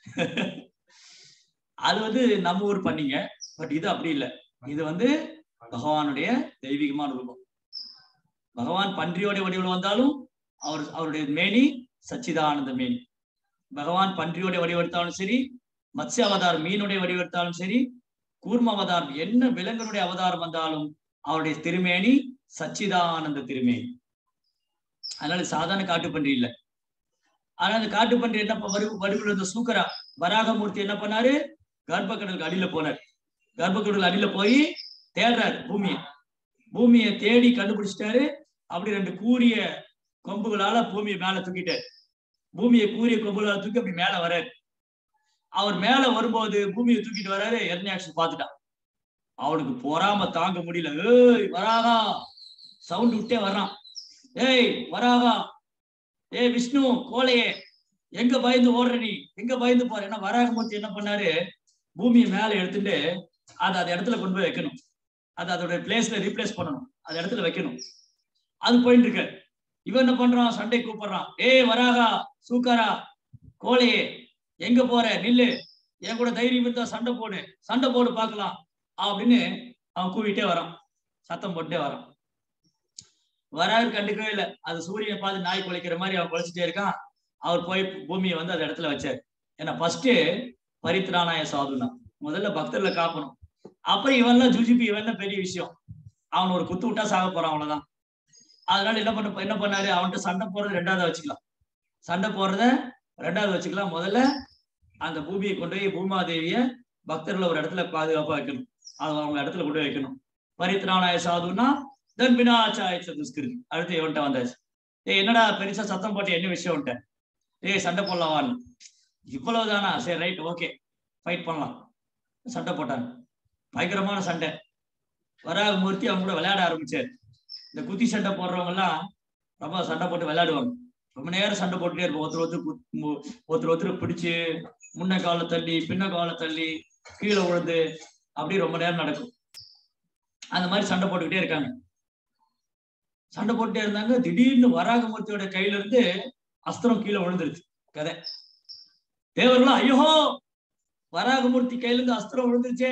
அது வந்து நம்ம ஊர் பன்னிங்க. பட் இது அப்படி இல்லை, இது வந்து பகவானுடைய தெய்வீகமான ரூபம். பகவான் பன்றியோடைய வடிவில் வந்தாலும் அவர் அவருடைய மேனி சச்சிதானந்த மேனி. பகவான் பன்றியோடைய வடிவெடுத்தாலும் சரி, மத்ஸ்ய அவதாரம் மீனுடைய வடிவெடுத்தாலும் சரி, கூர்ம அவதாரம் என்ன விலங்குடைய அவதாரம் வந்தாலும் அவருடைய திருமேனி சச்சிதானந்த திருமேனி. அதனால சாதாரண காட்டுப்பன்றி இல்லை. ஆனா அந்த காட்டுப்பன்றி என்ன வடிவில் இருந்த சூக்கரா வராகமூர்த்தி என்ன பண்ணாரு, கர்ப்பக்கடலுக்கு அடியில போனார். கர்ப்பக்கடலுக்கு அடியில போய் தேடுறாரு பூமியை. பூமியை தேடி கண்டுபிடிச்சிட்டாரு. அப்படி ரெண்டு கூரிய கொம்புகளால பூமியை மேல தூக்கிட்டாரு. பூமியை கூரிய கொம்புகளால தூக்கி அப்படி மேல வர்றாரு. அவர் மேல வரும்போது பூமியை தூக்கிட்டு வர்றாரு. இரண்யாட்சன் பார்த்துட்டான். அவனுக்கு பொறாம தாங்க முடியல. ஏய் வராகா, சவுண்ட் விட்டே வர்றான். ஏய் வராகா, ஏய் விஷ்ணு கோலையே, எங்க பயந்து ஓடுற நீ, எங்க பயந்து போற? ஏன்னா வராகமூர்த்தி என்ன பண்ணாரு, பூமியை மேல எடுத்துட்டு அதை அந்த இடத்துல கொண்டு போய் வைக்கணும். அது அதோட பிளேஸ்ல ரீப்ளேஸ் பண்ணணும், அந்த இடத்துல வைக்கணும். அது போயிட்டு இருக்க. இவன் என்ன பண்றான், சண்டை கூப்பிடுறான். ஏய் வராகா, சூக்காரா, கோலையே, எங்க போற, நில்லு, என் கூட தைரியம் இருந்தா சண்டை போடு, சண்டை போடு பார்க்கலாம் அப்படின்னு அவன் கூவிட்டே வரான், சத்தம் போட்டே வரான். வராரு கண்டுக்கவே இல்லை. அது சூரியனை பார்த்து நாய் குலைக்கிற மாதிரி அவன் குலைச்சிட்டே இருக்கான். அவர் போய் பூமியை வந்து அந்த இடத்துல வச்சாரு. ஏன்னா ஃபர்ஸ்ட் பரித்ராணாய சாதுனா, முதல்ல பக்தர்களை காக்கணும். அப்புறம் இவன்லாம் ஜுஜிபி, இவன் பெரிய விஷயம், அவன் ஒரு குத்து விட்டா சாக போறான், அவ்வளவுதான். அதனால என்ன பண்ண என்ன பண்ணாரு, அவன்கிட்ட சண்டை போடுறது ரெண்டாவது வச்சுக்கலாம், சண்டை போடுறத ரெண்டாவது வச்சுக்கலாம். முதல்ல அந்த பூமியை கொண்டு போய் பூமாதேவிய பக்தர்களை ஒரு இடத்துல பாதுகாப்பா வைக்கணும், அது அவங்க இடத்துல கொண்டு போய் வைக்கணும். பரித்ராணாய சாதுனா தென் பினாச்சாய சதுஸ்கிருதி. அடுத்து இவன்ட்ட வந்தாச்சு. ஏய் என்னடா பெருசா சத்தம் போட்டு என்ன விஷயம்ட்ட, ஏய் சண்டை போடலாவான்னு. இவ்வளவுதானா, சரி ரைட் ஓகே ஃபைட் பண்ணலாம். சண்டை போட்டாங்க, பயங்கரமான சண்டை. வராகமூர்த்தி அவங்க கூட விளையாட ஆரம்பிச்சாரு. இந்த குத்தி சண்டை போடுறவங்க எல்லாம் ரொம்ப சண்டை போட்டு விளையாடுவாங்க. ரொம்ப நேரம் சண்டை போட்டுட்டே இருப்போம். ஒருத்தர் ஒருத்தர் ஒருத்தர் ஒருத்தர் பிடிச்சு முன்ன காலை தள்ளி பின்ன காலை தள்ளி கீழே விழுந்து அப்படி ரொம்ப நேரம் நடக்கும். அந்த மாதிரி சண்டை போட்டுக்கிட்டே இருக்காங்க. சண்டை போட்டுட்டே இருந்தாங்க. திடீர்னு வராகமூர்த்தியோட கையில இருந்து அஸ்திரம் கீழே விழுந்துருச்சு. கதை தேவர்களும் ஐயோ வராகமூர்த்தி கையில இருந்து அஸ்திரம் விழுந்துருச்சே.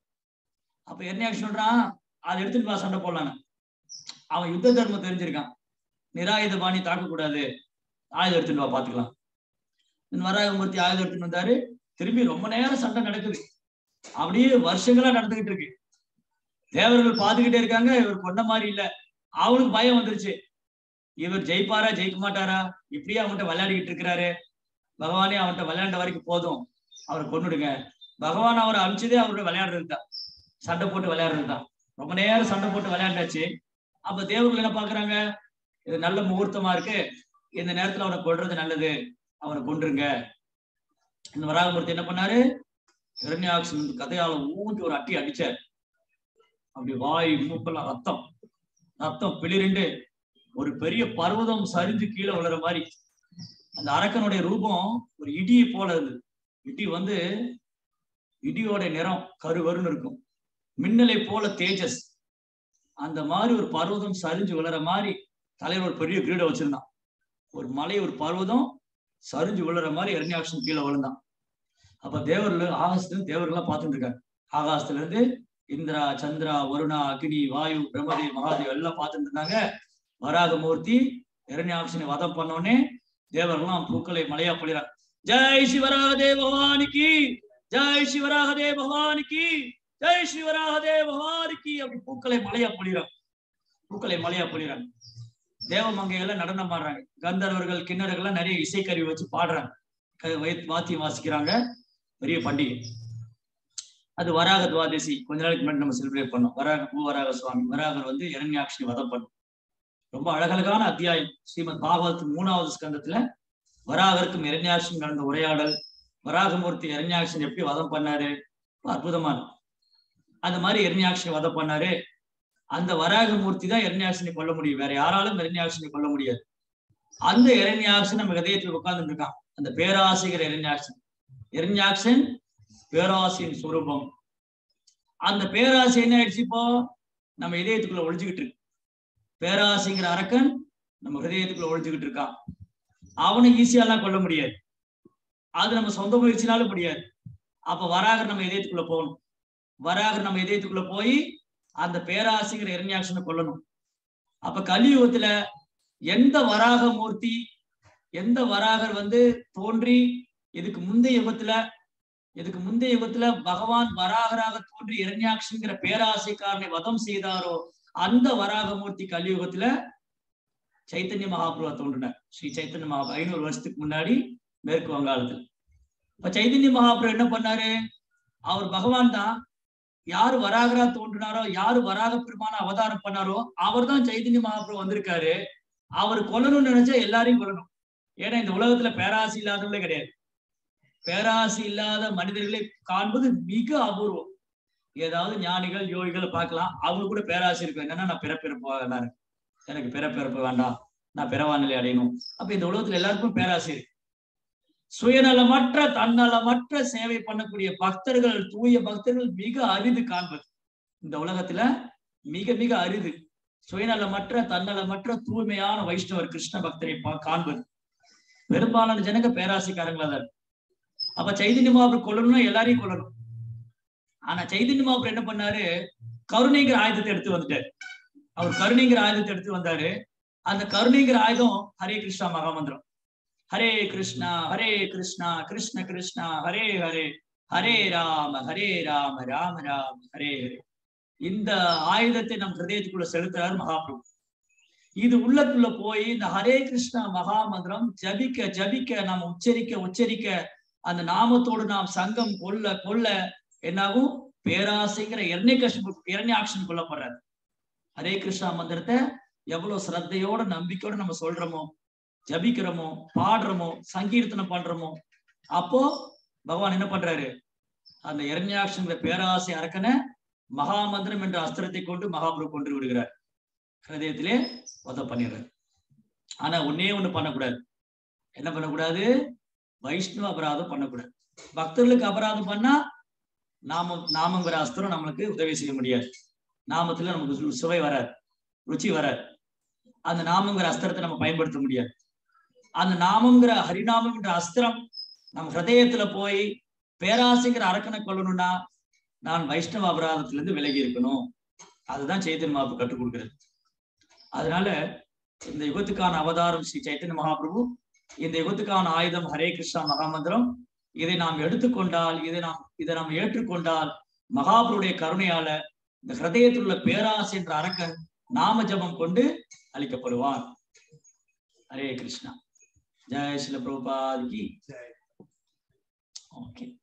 அப்ப எர்ணியாக்ஷன் சொல்றான், அதை எடுத்துட்டு வா சண்டை போடலான்னு. அவன் யுத்த தர்மம் தெரிஞ்சிருக்கான். நிராயுத பாணி தாக்கக்கூடாது, ஆயுதம் எடுத்துட்டு வா பாத்துக்கலாம். வராகமூர்த்தி ஆயுதம் எடுத்துட்டு வந்தாரு. திரும்பி ரொம்ப நேரம் சண்டை நடக்குது. அப்படியே வருஷங்களா நடந்துகிட்டு இருக்கு. தேவர்கள் பாத்துக்கிட்டே இருக்காங்க. இவர் கொண்ட மாதிரி இல்ல. அவனுக்கு பயம் வந்துருச்சு. இவர் ஜெயிப்பாரா ஜெயிக்க மாட்டாரா, இப்படியே அவன்கிட்ட விளையாடிக்கிட்டு இருக்கிறாரு. பகவானே அவன்கிட்ட விளையாண்ட வரைக்கும் போதும், அவரை கொன்னுடுங்க. பகவான் அவரை அனுப்பிச்சதே அவரோட விளையாடுறது தான், சண்டை போட்டு விளையாடுறது தான். ரொம்ப நேரம் சண்டை போட்டு விளையாண்டாச்சு. அப்ப தேவர்கள் என்ன பாக்குறாங்க, இது நல்ல முகூர்த்தமா இருக்கு, இந்த நேரத்துல அவனை கொல்றது நல்லது, அவனை கொன்றுங்க. இந்த வராகமூர்த்தி என்ன பண்ணாரு, இரண்யாக்ஷன் கதையால ஊட்டி ஒரு அட்டி அடிச்சார். அப்படி வாய் மூக்கெல்லாம் ரத்தம் ரத்தம் பிளிரிண்டு ஒரு பெரிய பர்வதம் சரிஞ்சு கீழே விழுற மாதிரி. அந்த அரக்கனுடைய ரூபம் ஒரு இடியை போல இருந்தது. இடி வந்து இடியோட நிறம் கருவருன்னு இருக்கும், மின்னலை போல தேஜஸ். அந்த மாதிரி ஒரு பர்வதம் சரிஞ்சு விழுற மாதிரி தலைவர் ஒரு பெரிய கிரீடம் வச்சிருந்தான். ஒரு மலை ஒரு பர்வதம் சரிஞ்சு விழுற மாதிரி இரண்யாக்ஷன் கீழே விழுந்தான். அப்ப தேவர்கள் ஆகாசத்துல தேவர்கள்லாம் பார்த்துட்டு இருக்காங்க. ஆகாசத்துல இருந்து இந்திரா, சந்திரா, வருணா, அக்னி, வாயு, பிரம்மதேவ், மகாதேவ் எல்லாம் பார்த்துட்டு இருந்தாங்க. வராகமூர்த்தி இரண்யாக்ஷனை வதம் பண்ணோடனே தேவர்கள்லாம் பூக்களை மலையா பொழிறாங்க. ஜெய் சிவராகதே பகவானிக்கு, ஜெய் சிவராகதே பகவானிக்கு, ஜெய் சிவராகதே பகவானிக்கு அப்படி பூக்களை மலையா பொழிறாங்க. பூக்களை மலையா பொழிறாங்க. தேவமங்கையெல்லாம் நடனம் ஆடுறாங்க. கந்தர்வர்கள், கிண்ணறர்கள் நிறைய இசைக்கருவி வச்சு பாடுறாங்க, வாத்தியம் வாசிக்கிறாங்க. பெரிய பண்டிகை அது. வராக துவாதசி கொஞ்ச நாளைக்கு முன்னாடி நம்ம செலிப்ரேட் பண்ணோம். வராக பூவராக சுவாமி வராகர் வந்து இரண்யாக்ஷனை வதம் பண்ணும். ரொம்ப அழகழகான அத்தியாயம். ஸ்ரீமத் பாகவத் மூணாவது ஸ்கந்தத்துல வராகருக்கும் இரண்யாக்ஷன் நடந்த உரையாடல், வராகமூர்த்தி இரண்யாக்ஷன் எப்படி வதம் பண்ணாரு, அற்புதமான. அந்த மாதிரி இரண்யாக்ஷனை வதம் பண்ணாரு. அந்த வராகமூர்த்தி தான் இரண்யாக்ஷனை கொல்ல முடியும், வேற யாராலும் இரண்யாக்ஷனை கொல்ல முடியாது. அந்த இரண்யாக்ஷன் நம்ம ஹதயத்தில் உட்கார்ந்துட்டு இருக்கான். அந்த பேராசைகிற இரண்யாக்ஷன். இரண்யாக்ஷன் பேராசையின் சுரூபம். அந்த பேராசை என்ன ஆயிடுச்சு, இப்போ நம்ம இதயத்துக்குள்ள ஒழிஞ்சுக்கிட்டு இருக்கு. பேராசைங்கிற அரக்கன் நம்ம ஹதயத்துக்குள்ள ஒழிஞ்சுக்கிட்டு இருக்கான். அவனை ஈஸியாலாம் கொல்ல முடியாது, அது நம்ம சொந்த முயற்சினாலும் முடியாது. அப்ப வராகர் நம்ம இதயத்துக்குள்ள போகணும். வராகர் நம்ம இதயத்துக்குள்ள போய் அந்த பேராசைங்கிற இரண்யாக்ஷனை கொல்லணும். அப்ப கலியுகத்துல எந்த வராக மூர்த்தி, எந்த வராகர் வந்து தோன்றி இதுக்கு முந்தைய யுகத்துல இதுக்கு முந்தைய யுகத்துல பகவான் வராகராக தோன்றி இரண்யாக்ஷங்கிற பேராசைக்காரனை வதம் செய்தாரோ, அந்த வராகமூர்த்தி கலியுகத்துல சைத்தன்ய மகாபிரபு தோன்றினார். ஸ்ரீ சைத்தன்ய மகாபிரபு ஐநூறு வருஷத்துக்கு முன்னாடி மேற்கு வங்காளத்துல. இப்ப சைத்தன்ய மகாபிரபு என்ன பண்ணாரு, அவர் பகவான் தான். யாரு வராகரா தோன்றினாரோ, யாரு வராக பெருமான அவதாரம் பண்ணாரோ, அவர் தான் சைத்தன்ய மகாபிரபு வந்திருக்காரு. அவர் கொல்லணும்னு நினைச்சா எல்லாரையும் கொல்லணும். ஏன்னா இந்த உலகத்துல பேராசை இல்லாதவங்களே கிடையாது. பேராசை இல்லாத மனிதர்களை காண்பது மிக அபூர்வம். ஏதாவது ஞானிகள் யோகிகளை பார்க்கலாம், அவங்க கூட பேராசை இருக்கும். என்னன்னா நான் பிறப்பிறப்பு வேண்டாம், எனக்கு பிறப்பிறப்பு வேண்டாம், நான் பிறவாநிலை அடையணும். அப்ப இந்த உலகத்துல எல்லாருக்கும் பேராசை இருக்கு. சுயநலமற்ற தன்னலமற்ற சேவை பண்ணக்கூடிய பக்தர்கள், தூய பக்தர்கள் மிக அரிது காண்பது. இந்த உலகத்துல மிக மிக அரிது சுயநலமற்ற தன்னலமற்ற தூய்மையான வைஷ்ணவர் கிருஷ்ண பக்தரை காண்பது. பெரும்பாலான ஜனங்க பேராசைக்காரங்களா தான். அப்ப சைதன்ய மகாபிரபு கொல்லணும்னா எல்லாரையும் கொல்லணும். ஆனா சைதன்ய மகாபிரபு என்ன பண்ணாரு, கருணைங்கிற ஆயுதத்தை எடுத்து வந்துட்டாரு. அவர் கருணைங்கிற ஆயுதத்தை எடுத்து வந்தாரு. அந்த கருணைங்கிற ஆயுதம் ஹரே கிருஷ்ணா மகாமந்திரம். ஹரே கிருஷ்ணா ஹரே கிருஷ்ணா கிருஷ்ண கிருஷ்ணா ஹரே ஹரே, ஹரே ராம ஹரே ராம ராம ராம ஹரே ஹரே. இந்த ஆயுதத்தை நம் ஹிருதயத்துக்குள்ள செலுத்துறாரு மகாபிரபு. இது உள்ளத்துக்குள்ள போய் இந்த ஹரே கிருஷ்ணா மகாமந்திரம் ஜபிக்க ஜபிக்க நாம் உச்சரிக்க உச்சரிக்க அந்த நாமத்தோடு நாம் சங்கம் கொள்ள கொள்ள என்னாகும், பேராசைங்கிற இரண்யகசிபு இரண்யாக்ஷன் கொல்லப்படுறாரு. ஹரே கிருஷ்ணா மந்திரத்தை எவ்வளவு சிரத்தையோட நம்பிக்கையோட நம்ம சொல்றோமோ, ஜபிக்கிறோமோ, பாடுறோமோ, சங்கீர்த்தனம் பண்றோமோ, அப்போ பகவான் என்ன பண்றாரு, அந்த இரண்யாக்ஷங்கிற பேராசை அரக்கனை மகாமந்திரம் என்ற அஸ்திரத்தை கொண்டு மகாபிரபு கொண்டு விடுகிறார். ஹிருதயத்திலே வதம் பண்ணிடுறாரு. ஆனா ஒன்னே ஒண்ணு பண்ணக்கூடாது. என்ன பண்ணக்கூடாது, வைஷ்ணவ அபராதம் பண்ணக்கூடாது. பக்தர்களுக்கு அபராதம் பண்ணா நாம நாமங்கிற அஸ்திரம் நம்மளுக்கு உதவி செய்ய முடியாது. நாமத்துல நமக்கு சுவை வராது, ருச்சி வராது. அந்த நாமங்கிற அஸ்திரத்தை நம்ம பயன்படுத்த முடியாது. அந்த நாமங்கிற ஹரிநாமங்கிற அஸ்திரம் நம்ம ஹிருதயத்துல போய் பேராசைங்கிற அரக்கனை கொள்ளணும்னா நான் வைஷ்ணவ அபராதத்துல இருந்து விலகி இருக்கணும். அதுதான் சைத்தன்ய மகாபிரபு கற்றுக் கொடுக்கிறது. அதனால இந்த யுகத்துக்கான அவதாரம் ஸ்ரீ சைத்தன்ய மகாபிரபு, இந்த யுகத்துக்கான ஆயுதம் ஹரே கிருஷ்ணா மகாமந்திரம். இதை நாம் எடுத்துக்கொண்டால், இதை நாம் இதை நாம் ஏற்றுக்கொண்டால் மகாபிரபுடைய கருணையால இந்த ஹிருதயத்தில் உள்ள பேராசை என்ற அரக்கன் நாம ஜபம் கொண்டு அளிக்கப்படுவான். ஹரே கிருஷ்ணா. ஜெய் ஸ்ரீல பிரபுபாத் கி ஜெய். ஓகே.